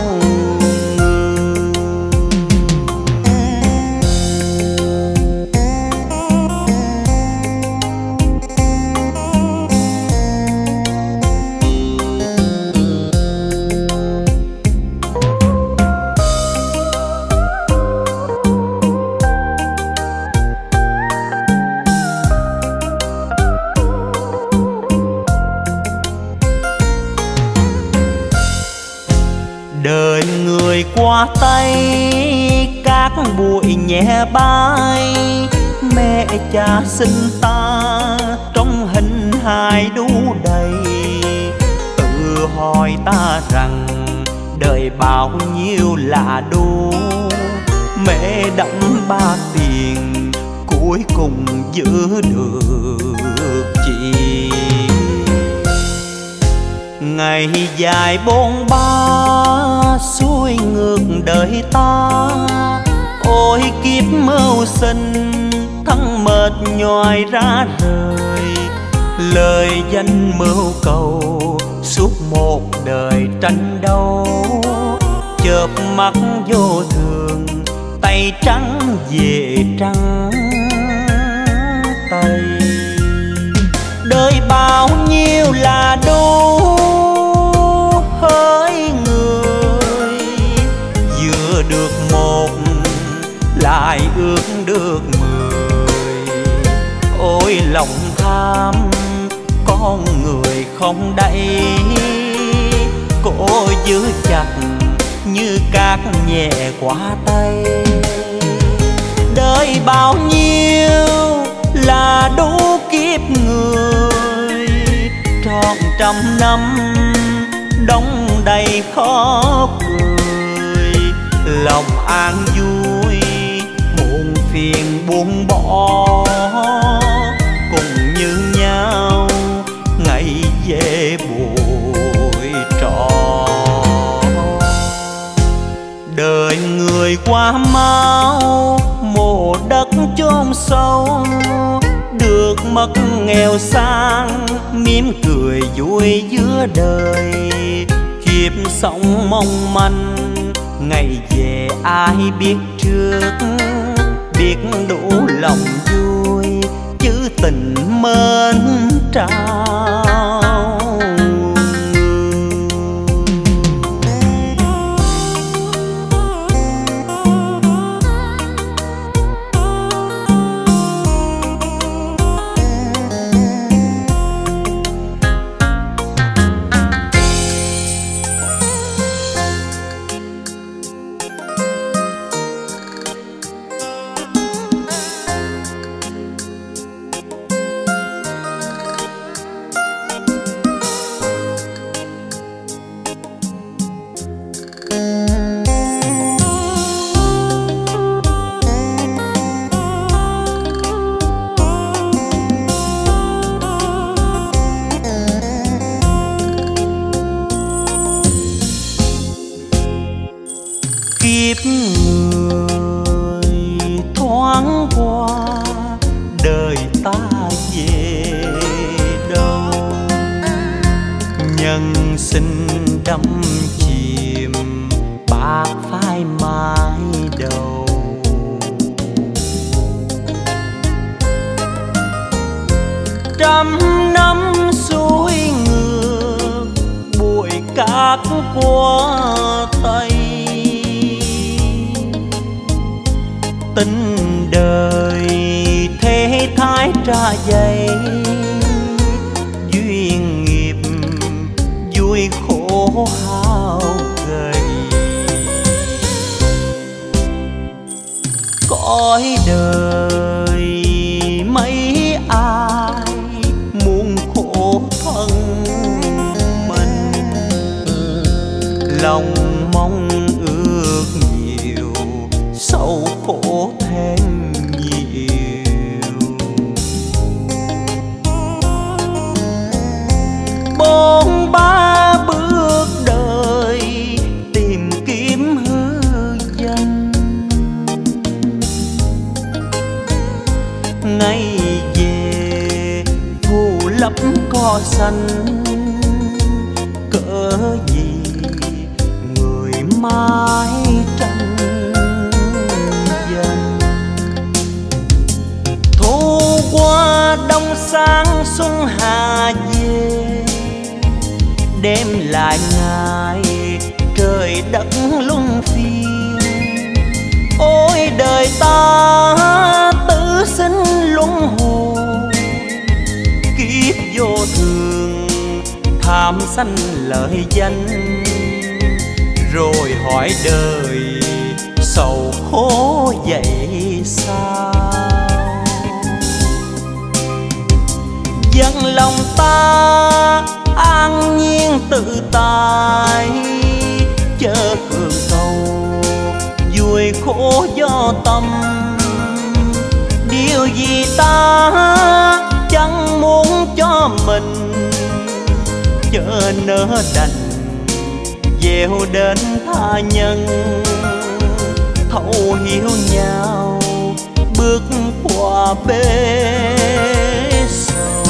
Đời người qua tay các bụi nhẹ bay, mẹ cha sinh ta trong hình hài đủ đầy. Tự hỏi ta rằng đời bao nhiêu là đủ, mẹ đẫm bạc tiền cuối cùng giữ được chị. Ngày dài bôn ba xuôi ngược đời ta, ôi kiếp mưu sinh thân mệt nhoài ra đời. Lời danh mưu cầu suốt một đời tranh đấu, chợp mắt vô thường tay trắng về trắng tay. Đời bao nhiêu là đủ hỡi người, vừa được một lại ước được 10. Ôi lòng tham con người không đậy, cổ giữ chặt như cát nhẹ qua tay. Đời bao nhiêu là đủ kiếp người, trọn trăm năm đong đầy khó cười. Lòng an vui muộn phiền buông bỏ, cùng như nhau ngày về bụi trọ. Đời người qua mau mồ đất chôn sâu, được mất nghèo sang mỉm cười vui giữa đời. Kiếp sống mong manh ngày về ai biết trước, biết đủ lòng vui chứ tình mến trao. nhân sinh đắm chìm bạc phai mái đầu. Trăm năm suối ngược bụi cát qua tay, tình đời thế thái tra dày, duyên nghiệp vui khổ hao gầy. Cõi đời mấy ai muốn khổ thân mình, lòng mong ước nhiều sầu khổ thêm nhiều. Bốn ba bước đời tìm kiếm hư danh, ngày về phù lấp cỏ xanh, cỡ gì người mãi tranh giành. Thu qua đông sang xuân hạ về, đêm lại ngày trời đất luân phiên. Ôi đời ta tử sinh luân hồi, kiếp vô thường tham sanh lợi danh. Rồi hỏi đời sầu khổ vậy sao? Dân lòng ta an nhiên tự tại, chớ cường cầu vui khổ do tâm. Điều gì ta chẳng muốn cho mình, chớ nỡ đành gieo đến tha nhân. Thấu hiểu nhau bước qua bể sầu,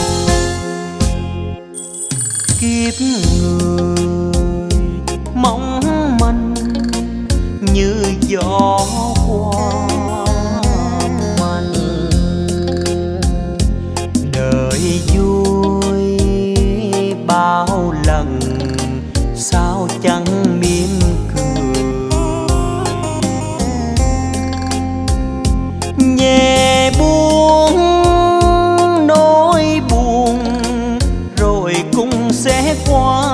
kiếp người mong manh như gió qua manh. Đời vui bao lần sao chẳng mỉm cười, nhẹ buông nỗi buồn rồi cũng sẽ qua.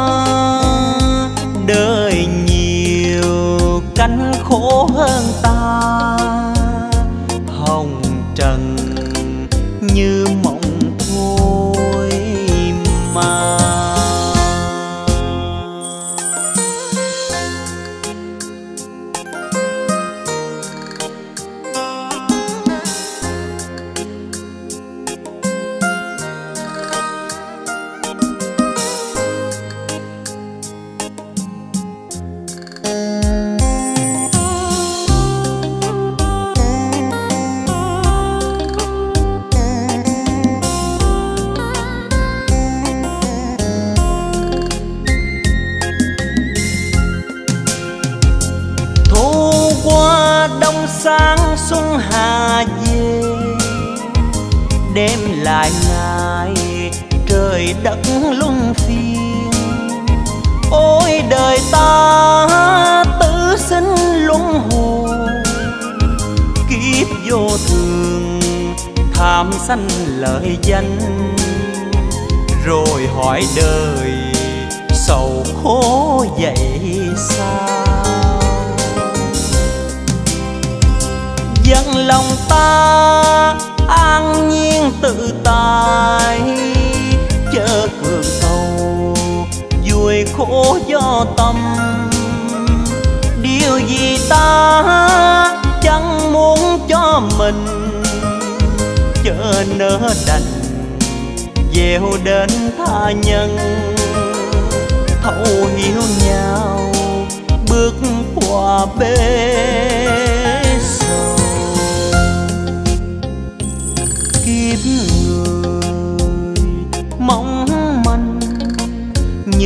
Đời nhiều cánh khổ hơn ta, hồng trần như mộng thôi mà. Sáng xuân hạ về, đêm lại ngày trời đất luân phiên. Ôi đời ta tử sinh luân hồi, kiếp vô thường tham sanh lợi danh. Rồi hỏi đời sầu khổ vậy sao? Dân lòng ta an nhiên tự tại, chớ cường cầu vui khổ do tâm. Điều gì ta chẳng muốn cho mình, chớ nỡ đành gieo đến tha nhân. Thấu hiểu nhau bước qua bể sầu, kiếp người mong manh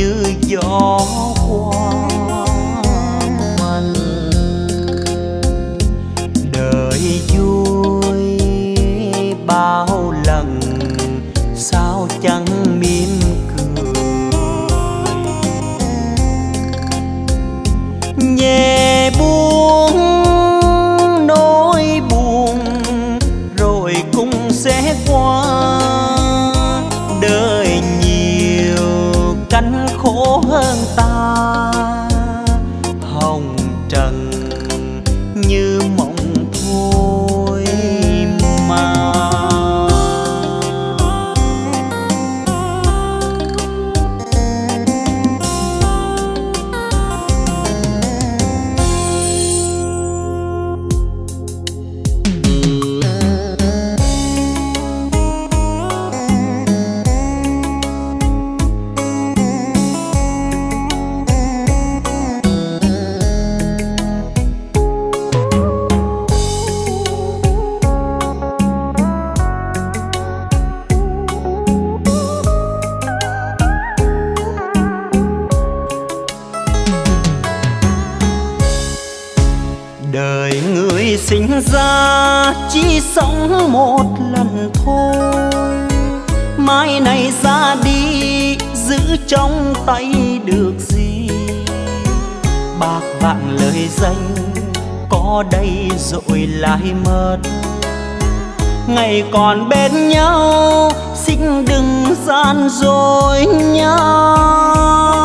Người sinh ra chỉ sống một lần thôi, mai này ra đi giữ trong tay được gì. Bạc vạn lời danh có đây rồi lại mất, ngày còn bên nhau xin đừng gian dối nhau.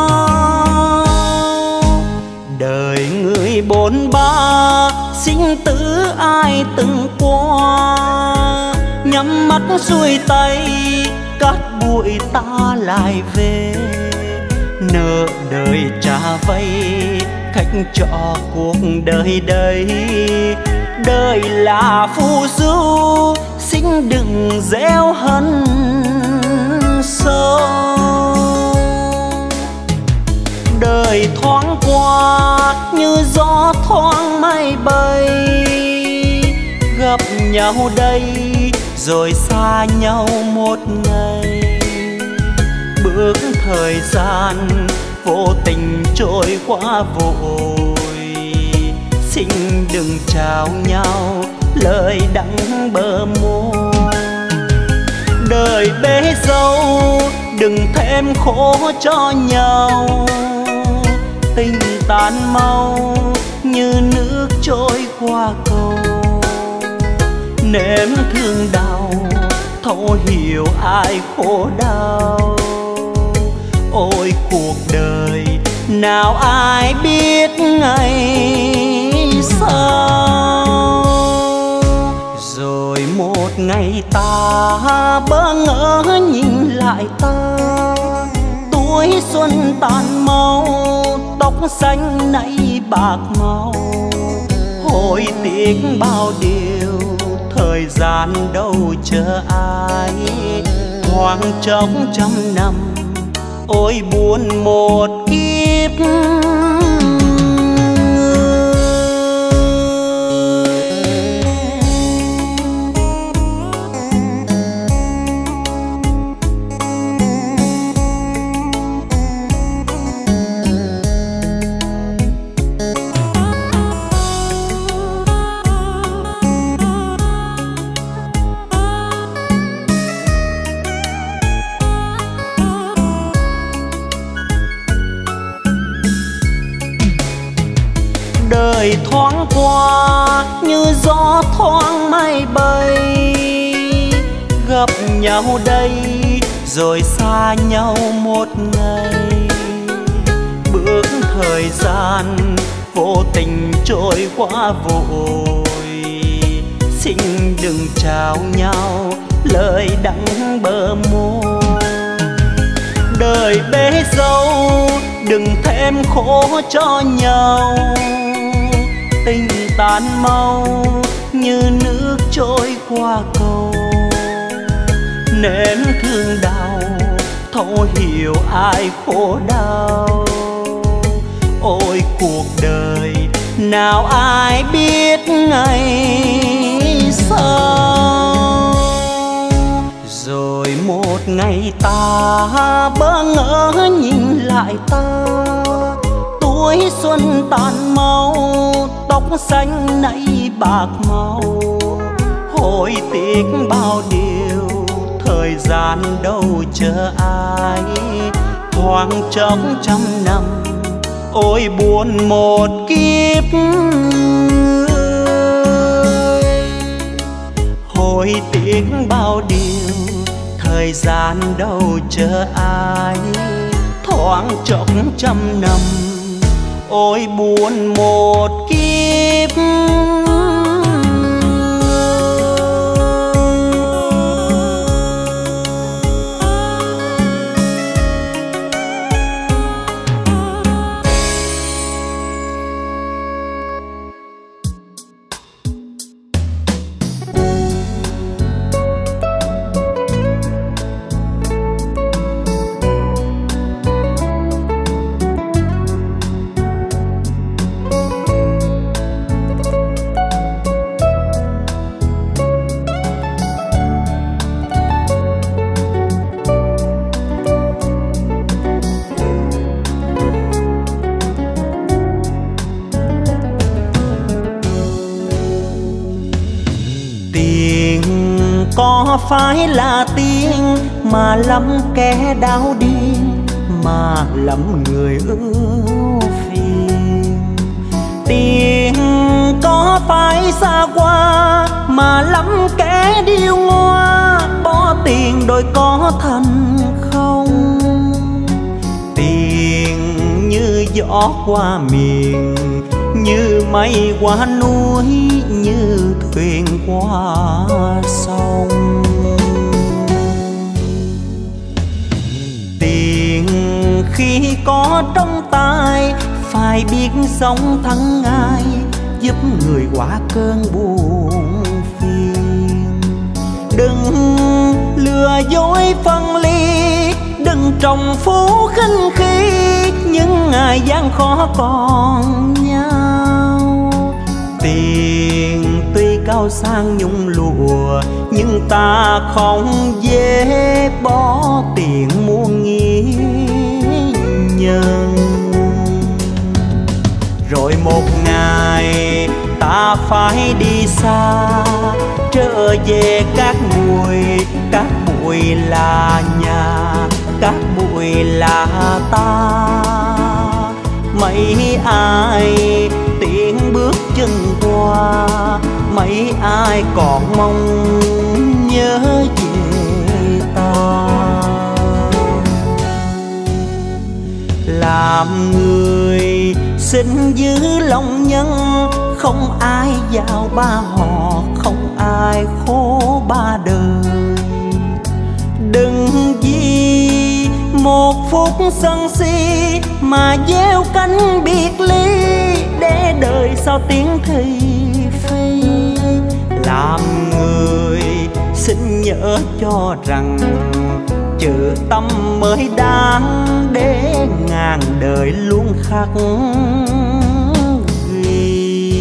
Đời người bôn ba sinh tử ai từng qua, nhắm mắt xuôi tay cát bụi ta lại về. Nợ đời trả vay khách trọ cuộc đời đây, đời là phù du xin đừng gieo hận sâu. Đời thoáng qua như gió thoáng mây bay, gặp nhau đây rồi xa nhau một ngày. Bước thời gian vô tình trôi qua vội, xin đừng chào nhau lời đắng bờ môi. Đời bế dâu đừng thêm khổ cho nhau, tình tan mau như nước trôi qua cầu. Nếm thương đau thấu hiểu ai khổ đau, ôi cuộc đời nào ai biết ngày sau. Rồi một ngày ta bỡ ngỡ nhìn lại ta, tuổi xuân tàn mau tóc xanh nay bạc màu. Hối tiếc bao điều thời gian đâu chờ ai, thoáng chốc trăm năm ôi buồn một kiếp. Đời thoáng qua như gió thoáng mây bay, gặp nhau đây rồi xa nhau một ngày. Bước thời gian vô tình trôi qua vội, xin đừng chào nhau lời đắng bờ môi. Đời bế dâu đừng thêm khổ cho nhau, tình tan mau như nước trôi qua cầu. Nếm thương đau thấu hiểu ai khổ đau, ôi cuộc đời nào ai biết ngày sau. Rồi một ngày ta bỡ ngỡ nhìn lại ta, tuổi xuân tàn mau tóc xanh nay bạc màu. Hối tiếc bao điều thời gian đâu chờ ai, thoáng chốc trăm năm ôi buồn một kiếp. Hối tiếc bao điều thời gian đâu chờ ai, thoáng chốc trăm năm ôi buồn một kiếp. có phải là tiên mà lắm kẻ đau điên, mà lắm người ưu phiền. Tiền có phải xa qua mà lắm kẻ điêu ngoa, bỏ tiền đôi có thành không. Tiền như gió qua miền, như mây qua núi, như thuyền qua sông. Tiền khi có trong tay phải biết sống thắng ai, giúp người qua cơn buồn phiền. Đừng lừa dối phân ly, đừng trồng phú khinh khi, những ngày gian khó còn nhau. Tiền tuy cao sang nhung lụa, nhưng ta không dễ bỏ tiền muôn nghĩa nhân. Rồi một ngày ta phải đi xa, trở về các bụi là nhà, các bụi là ta. Mấy ai tiễn bước chân qua, mấy ai còn mong nhớ về ta. Làm người xin giữ lòng nhân, không ai giàu ba họ, không ai khổ ba đời. Đừng vì một phút sân si mà gieo cánh biệt ly, để đời sau tiếng thị phi. Làm người xin nhớ cho rằng chữ tâm mới đáng, để ngàn đời luôn khắc ghi.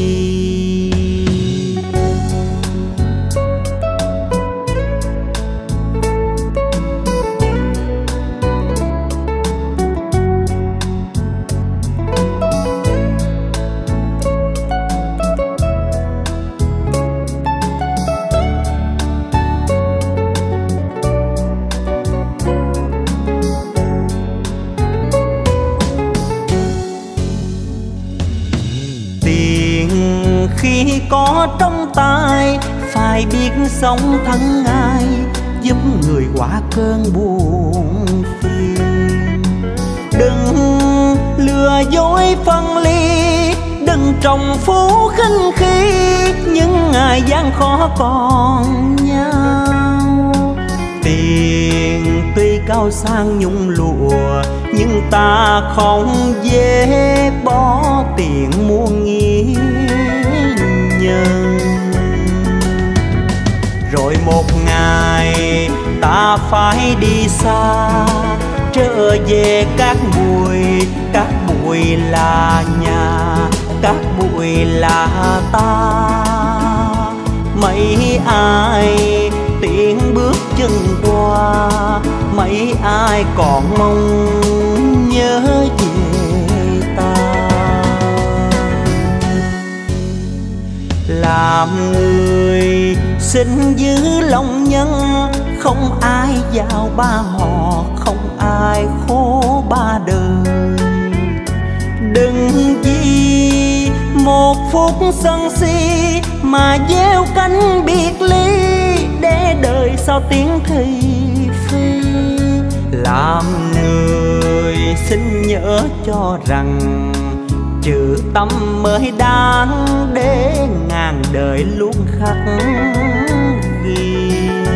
Khi có trong tay phải biết sống thắng ai, giúp người qua cơn buồn phiền. Đừng lừa dối phân ly, đừng trồng phú khinh khi, những ngày gian khó còn nhau. Tiền tuy cao sang nhung lụa, nhưng ta không dễ bỏ tiền muôn nghĩa nhân. Rồi một ngày ta phải đi xa, trở về các bụi là nhà, các bụi là ta. Mấy ai tiễn bước chân qua, mấy ai còn mong nhớ về ta. Làm người xin giữ lòng nhân, không ai giàu ba họ, không ai khổ ba đời. Đừng vì một phút sân si mà gieo cánh biệt ly, để đời sau tiếng thị phi. Làm người xin nhớ cho rằng chữ tâm mới đáng, để ngàn đời luôn khắc ghi.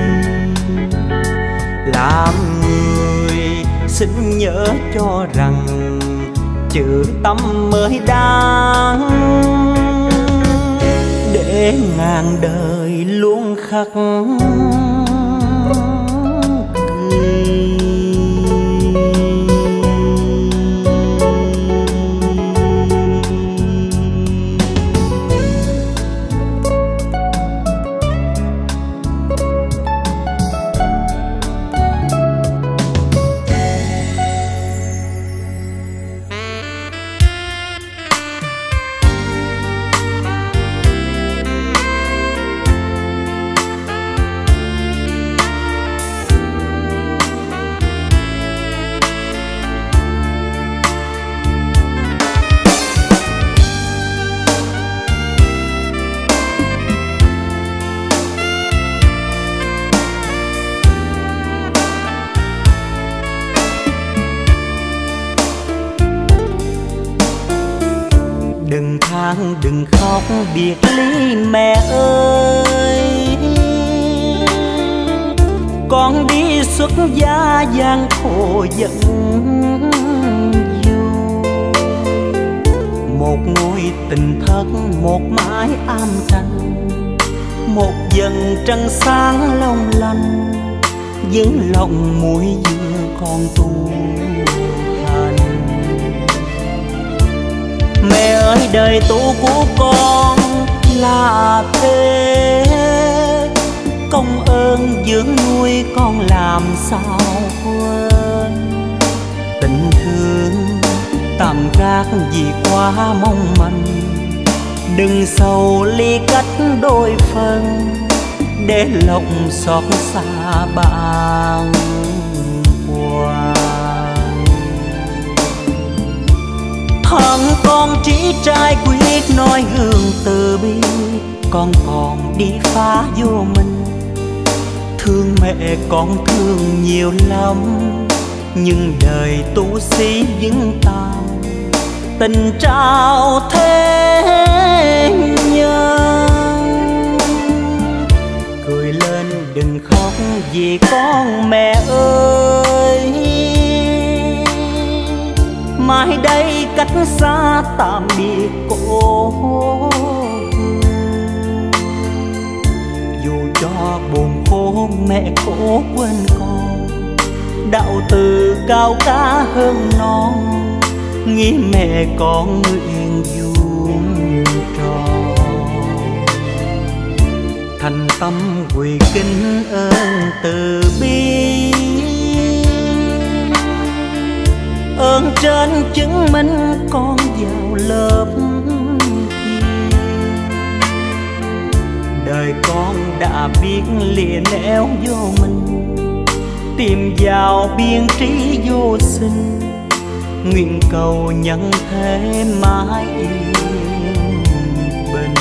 Làm người xin nhớ cho rằng chữ tâm mới đáng, để ngàn đời luôn khắc ghi. Trang đừng khóc biệt ly mẹ ơi, con đi xuất gia gian khổ vẫn dù. Một ngôi tình thất, một mái am tranh, một dần trăng sáng long lanh, những lòng muối dưa con tu hành. Mẹ ơi đời tu của con là thế, công ơn dưỡng nuôi con làm sao quên. Tình thương tạm gác vì quá mong manh, đừng sầu ly cách đôi phần, để lòng xót xa bàng hoàng. Thằng con trí trai quyết nói gương từ bi, con còn đi phá vô mình. Thương mẹ con thương nhiều lắm, nhưng đời tu sĩ vững tàn, tình trao thế nhân. Cười lên đừng khóc vì con mẹ ơi, mai đây cách xa tạm biệt cô. Dù cho buồn khổ mẹ cố quên con, đạo từ cao cả hơn non, nghĩ mẹ con nguyện vuông tròn. Thành tâm quỳ kính ơn từ bi, ơn trên chứng minh con vào lớp kia. Đời con đã biết lìa nẻo vô mình, tìm vào biên trí vô sinh, nguyện cầu nhân thế mãi yên bình.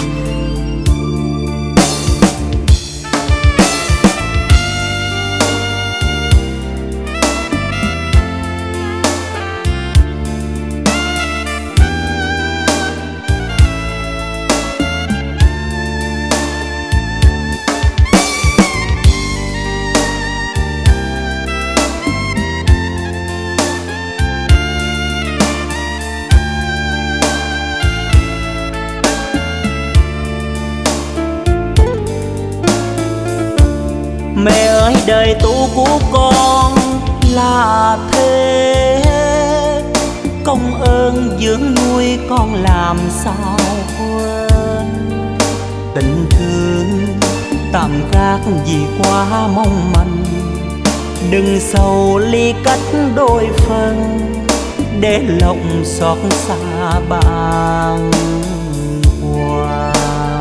Mẹ ơi đời tu của con là thế, công ơn dưỡng nuôi con làm sao quên. Tình thương tạm gác vì quá mong manh, đừng sầu ly cách đôi phần, để lòng xót xa bàng hoàng.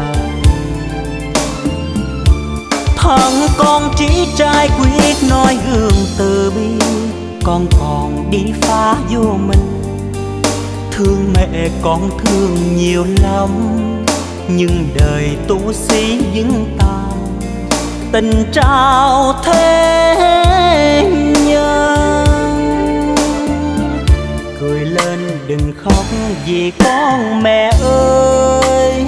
Thằng con trí trai quyết nói gương từ bi, con còn đi phá vô mình. Thương mẹ con thương nhiều lắm, nhưng đời tu sĩ vững tàn, tình trao thế nhân. Cười lên đừng khóc vì con mẹ ơi,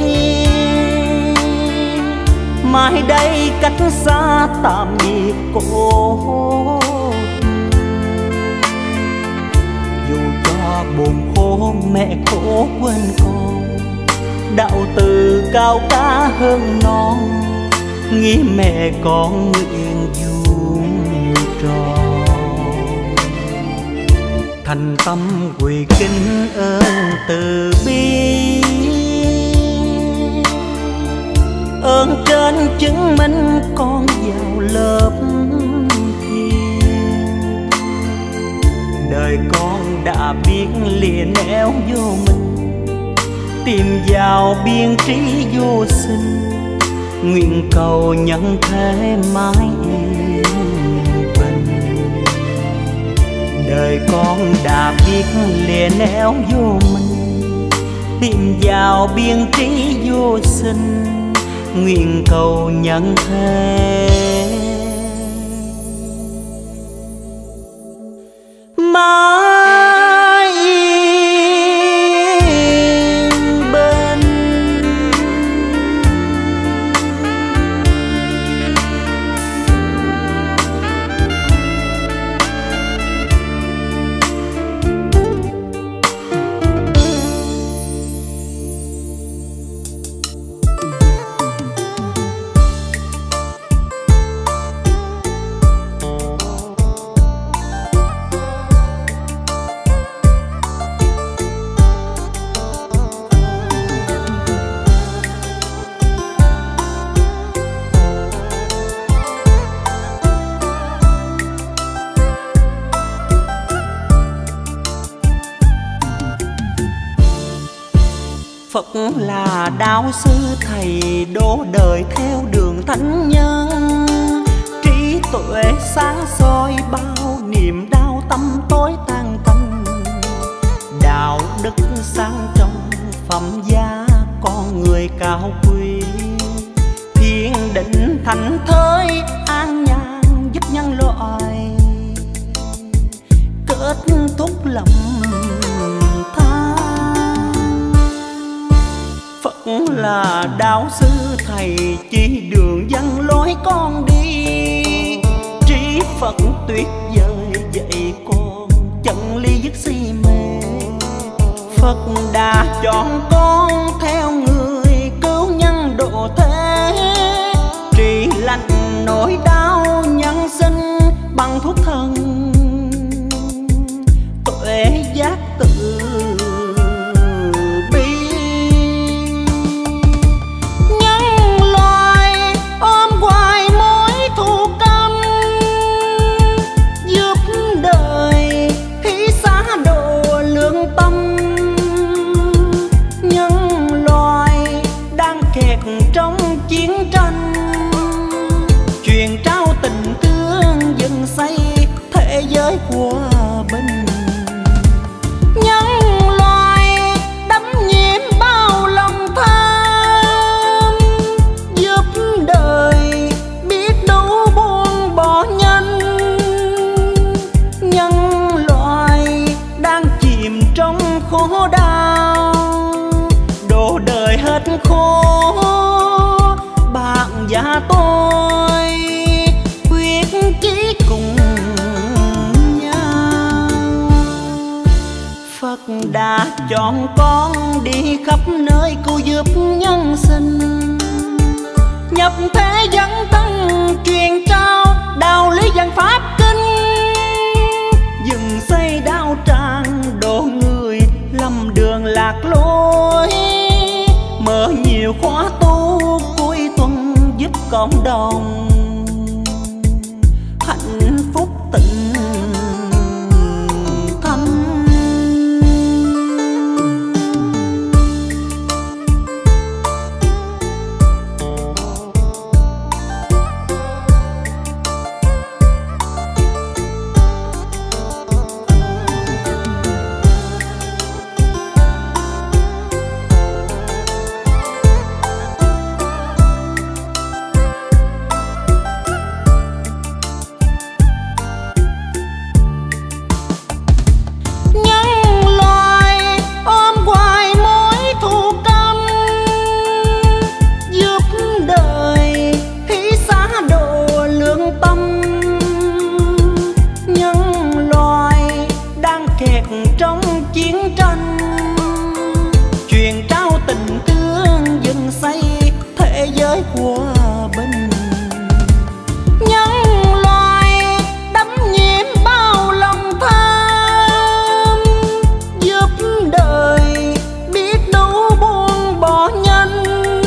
mai đây cách xa tạm biệt cô. Dù cho buồn khổ mẹ khổ quên con, đạo từ cao cả hơn non, nghĩ mẹ con nguyện vuông tròn. Thành tâm quỳ kính ơn từ bi, ơn trên chứng minh con vào lớp thiên. Đời con đã biết lìa nẻo vô mình, tìm vào biên trí vô sinh, nguyện cầu nhân thế mãi yên bình. Đời con đã biết lìa nẻo vô mình, tìm vào biên trí vô sinh, nguyện cầu nhân thế mãi yên bên. Phật là đạo sư thầy đổ đời theo đường thánh nhân, trí tuệ sáng soi bao niềm đau tâm tối tan tành. Đạo đức sáng trong phẩm giá con người cao quý, thiên định thành thới an nhàn giúp nhân loại kết thúc lòng tha. Phật là đạo sư thầy chỉ đường dẫn lối con đi, trí Phật tuyệt vời dạy con chân lý dứt si mê. Phật đã chọn con theo người cứu nhân độ thế, trị lành nỗi đau nhân sinh bằng thuốc thần tuệ giác tự bi. Nhân loại ôm hoài mối thù căm, giúp đời thí xá độ lương tâm. Nhân loại đang kẹt trong chiến tranh, truyền trao tình thương dựng xây thế giới hòa bình. Nhân loại đắm nhiễm bao lòng tham, giúp đời biết đủ buông bỏ nhân. Nhân loại đang chìm trong khổ đau, đổ đời hết khổ. Bạn và tôi quyết chí cùng nhau. Phật đã chọn con đi khắp nơi cứu giúp nhân sinh, nhập thế dẫn thân truyền trao đạo lý văn pháp kinh, dừng xây đạo tràng độ người lầm đường lạc lối, mở nhiều khóa tu cuối tuần giúp cộng đồng hạnh phúc tịnh thánh. Hòa bình. Nhân loại đắm nhiễm bao lòng tham, giúp đời biết đủ buông bỏ nhân.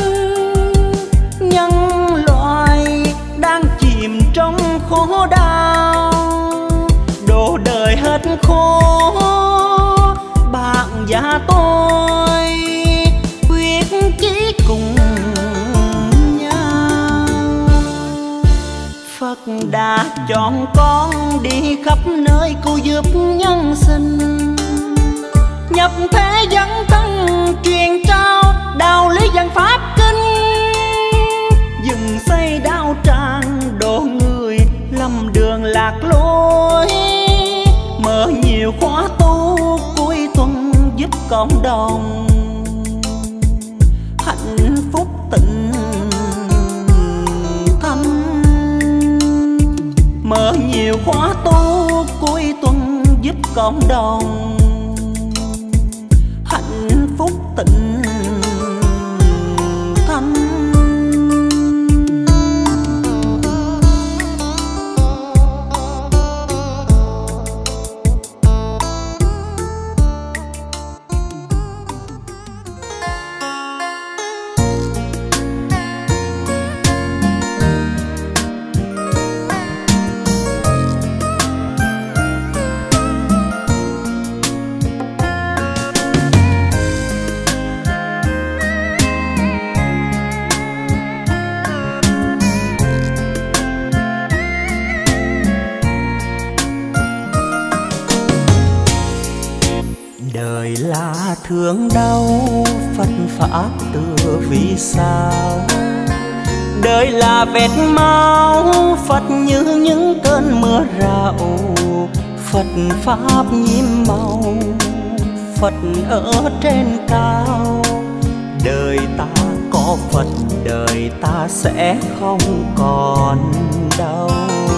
Nhân loại đang chìm trong khổ đau, đổ đời hết khổ. Bạn và tôi quyết chí cùng Phật đã chọn con đi khắp nơi cứu giúp nhân sinh, nhập thế dẫn thân truyền trao đạo lý văn pháp kinh, dừng xây đạo tràng độ người lầm đường lạc lối, mở nhiều khóa tu cuối tuần giúp cộng đồng hạnh phúc tịnh thánh. Mở nhiều khóa tu cuối tuần giúp cộng đồng hạnh phúc tịnh thánh. Đời là thương đau Phật pháp tựa vì sao. Đời là vết máu Phật như những cơn mưa rào. Phật pháp nhiệm màu Phật ở trên cao. Đời ta có Phật đời ta sẽ không còn đau.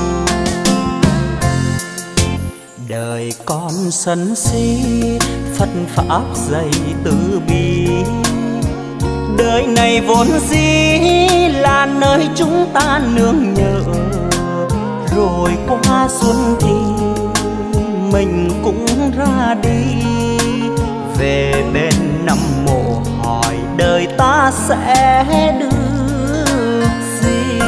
Đời con sân si Phật pháp dạy từ bi. Đời này vốn dĩ là nơi chúng ta nương nhờ. Rồi qua xuân thì mình cũng ra đi. Về bên Nam Mộ hỏi đời ta sẽ được gì.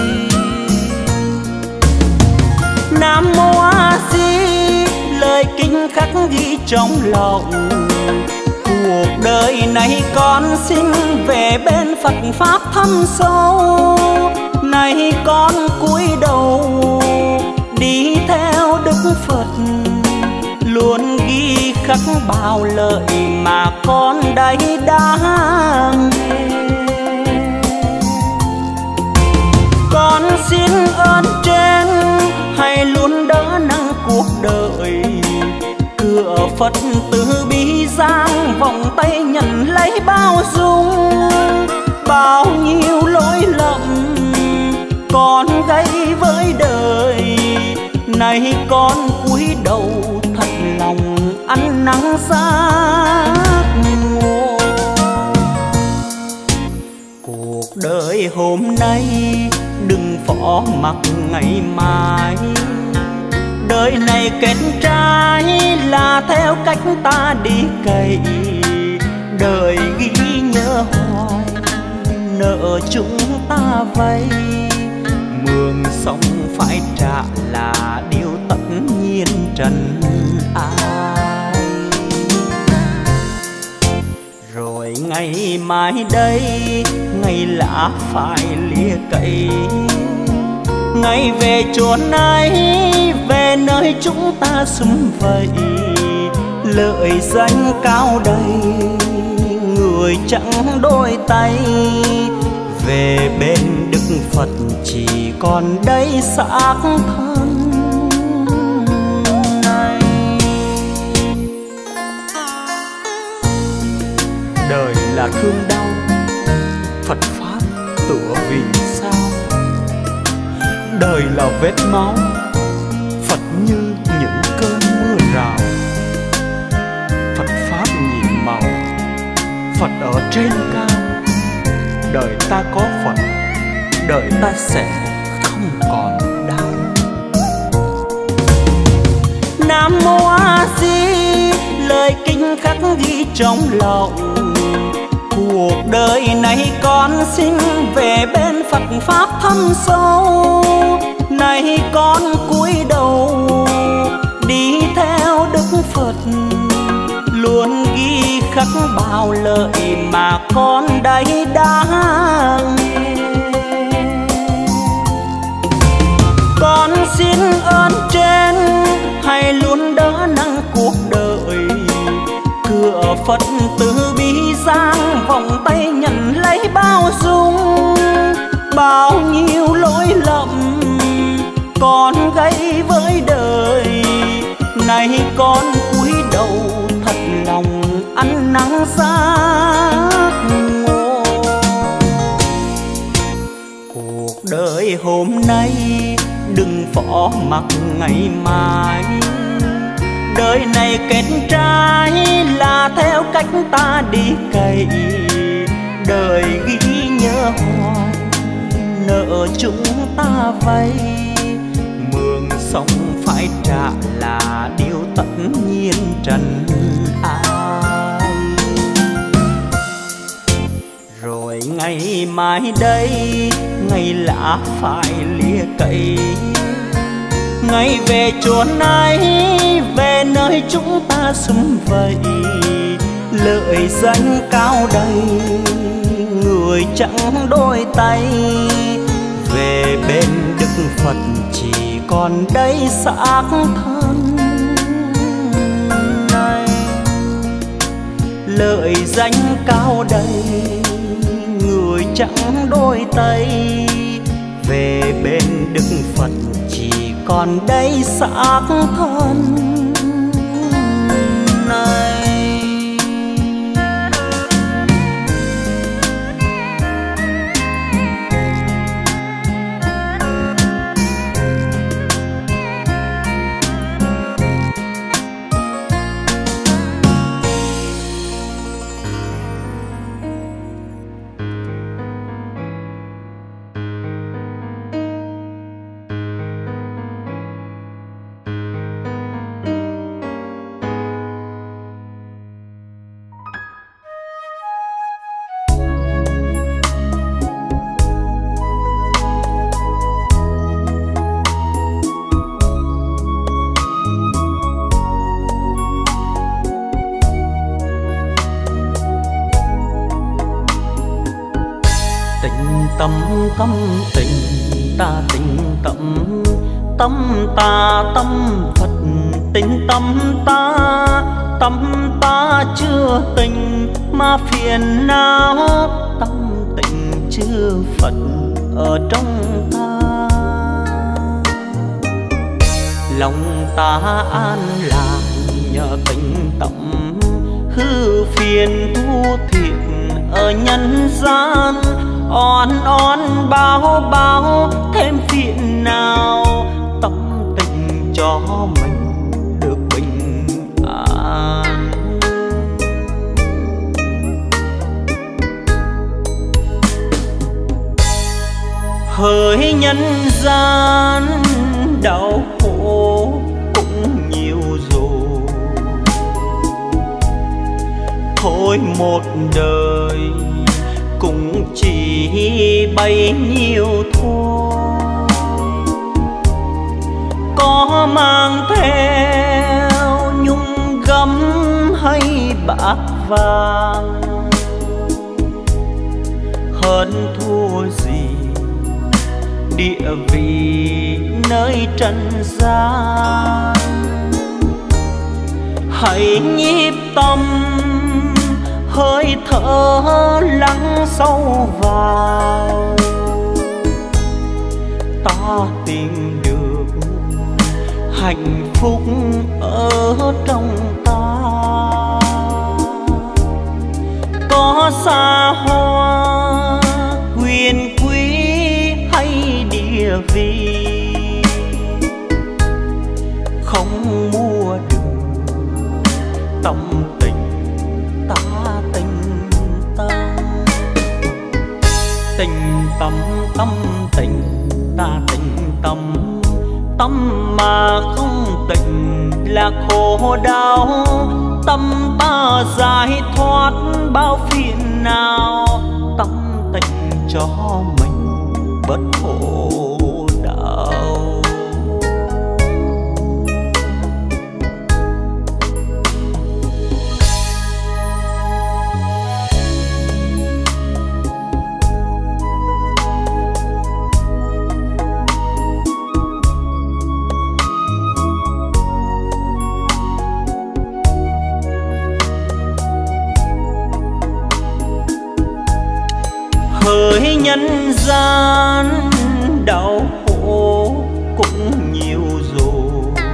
Nam Mô A Di lời kinh khắc ghi trong lòng. Cuộc đời này con xin về bên Phật pháp thâm sâu. Này con cúi đầu đi theo Đức Phật. Luôn ghi khắc bao lời mà con đây đã nghe. Con xin ơn trên hãy luôn đỡ nâng cuộc đời. Cửa Phật từ bi giang vòng tay nhận lấy bao dung. Bao nhiêu lỗi lầm con gây với đời. Này con cúi đầu thật lòng ăn năn giác ngộ. Cuộc đời hôm nay đừng phó mặc ngày mai. Đời này kết trái là theo cách ta đi cày. Đời ghi nhớ hoài nợ chúng ta vay. Mương sông phải trả là điều tất nhiên trần ai. Rồi ngày mai đây ngày lạ phải lìa cày. Ngày về chốn ấy về nơi chúng ta sum vầy. Lợi danh cao đầy người chẳng đôi tay. Về bên Đức Phật chỉ còn đây xác thân này. Đời là thương đau Phật pháp tựa vì sao. Đời là vết máu Phật như những cơn mưa rào. Phật pháp nhiệm màu Phật ở trên cao. Đời ta có Phật đời ta sẽ không còn đau. Nam Mô A Di lời kinh khắc ghi trong lòng. Cuộc đời này con xin về bên Phật pháp thâm sâu. Này con cúi đầu đi theo Đức Phật. Luôn ghi khắc bao lời mà con đây đã nghe. Con xin ơn trên hãy luôn đỡ nâng cuộc đời. Cửa Phật từ bi giang vòng tay nhận lấy bao dung. Bao nhiêu lỗi lầm con gây với đời. Này con cúi đầu thật lòng ăn năn giác ngộ. Cuộc đời hôm nay đừng phó mặc ngày mai. Đời này kết trái là theo cách ta đi cày. Đời ghi nhớ hoài nợ chúng ta vay. Mương sông phải trả là điều tất nhiên trần ai. Rồi ngày mai đây ngày lạ phải lìa cày. Ngày về chốn ấy về nơi chúng ta sum vầy. Lợi danh cao đầy người chẳng đôi tay. Về bên Đức Phật chỉ còn đây xác thân này. lợi danh cao đầy, người chẳng đôi tay về bên Đức Phật, chỉ còn đây xác thân này. Tâm tình ta tình tâm, tâm ta tâm Phật, tình tâm ta chưa tình mà phiền não, tâm tình chưa Phật ở trong ta. Lòng ta an lạc nhờ tình tâm, hư phiền thu thiện ở nhân gian, on báo thêm phiền nào, tâm tình cho mình được bình an. Hỡi nhân gian đau khổ cũng nhiều rồi, thôi một đời cũng chỉ bấy nhiêu thôi. Có mang theo nhung gấm hay bạc vàng, hơn thua gì địa vị nơi trần gian. Hãy nhịp tâm hơi thở lắng sâu vào, ta tìm được hạnh phúc ở trong ta. Có xa hoa quyền quý hay địa vị, không mua được tâm tình ta tình tâm. Tình tâm tâm tình ta tình tâm, tâm mà không tình là khổ đau. Tâm ta giải thoát bao phiền não, tâm tình cho mình bất khổ đau. Hỡi nhân gian đau khổ cũng nhiều rồi,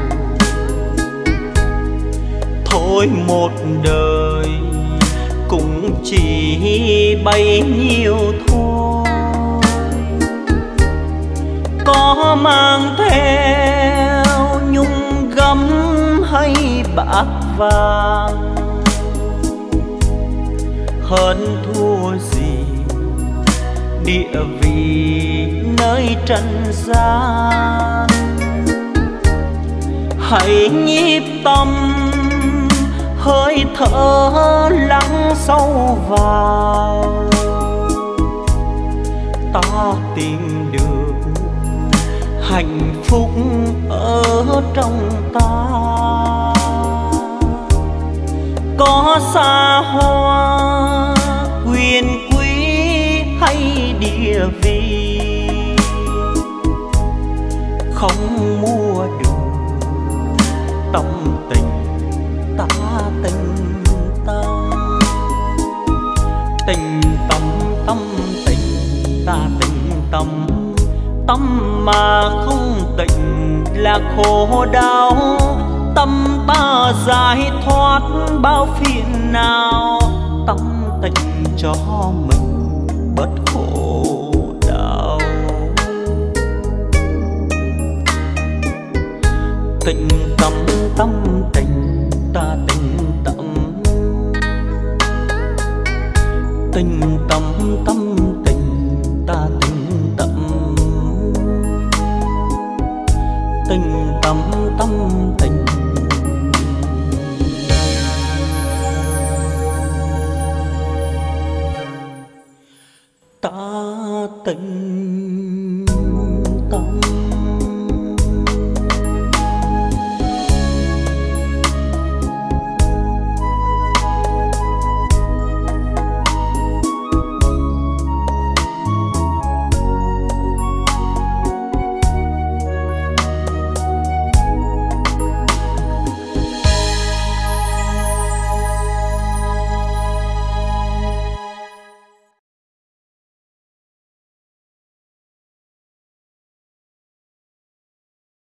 thôi một đời cũng chỉ bấy nhiêu thôi. Có mang theo nhung gấm hay bạc vàng, hơn thua gì địa vị nơi trần gian. Hãy nhịp tâm hơi thở lắng sâu vào, ta tìm được hạnh phúc ở trong ta. Có xa hoa quyền quý hay địa vị, không mua được tâm tình ta tình tâm. là khổ đau, tâm ta giải thoát bao phiền não, tâm tình cho mình bớt khổ đau. Tình tâm tâm tình ta tình tâm, tình tâm tâm tình ta tình tâm, tình tâm tâm tình. Ta tình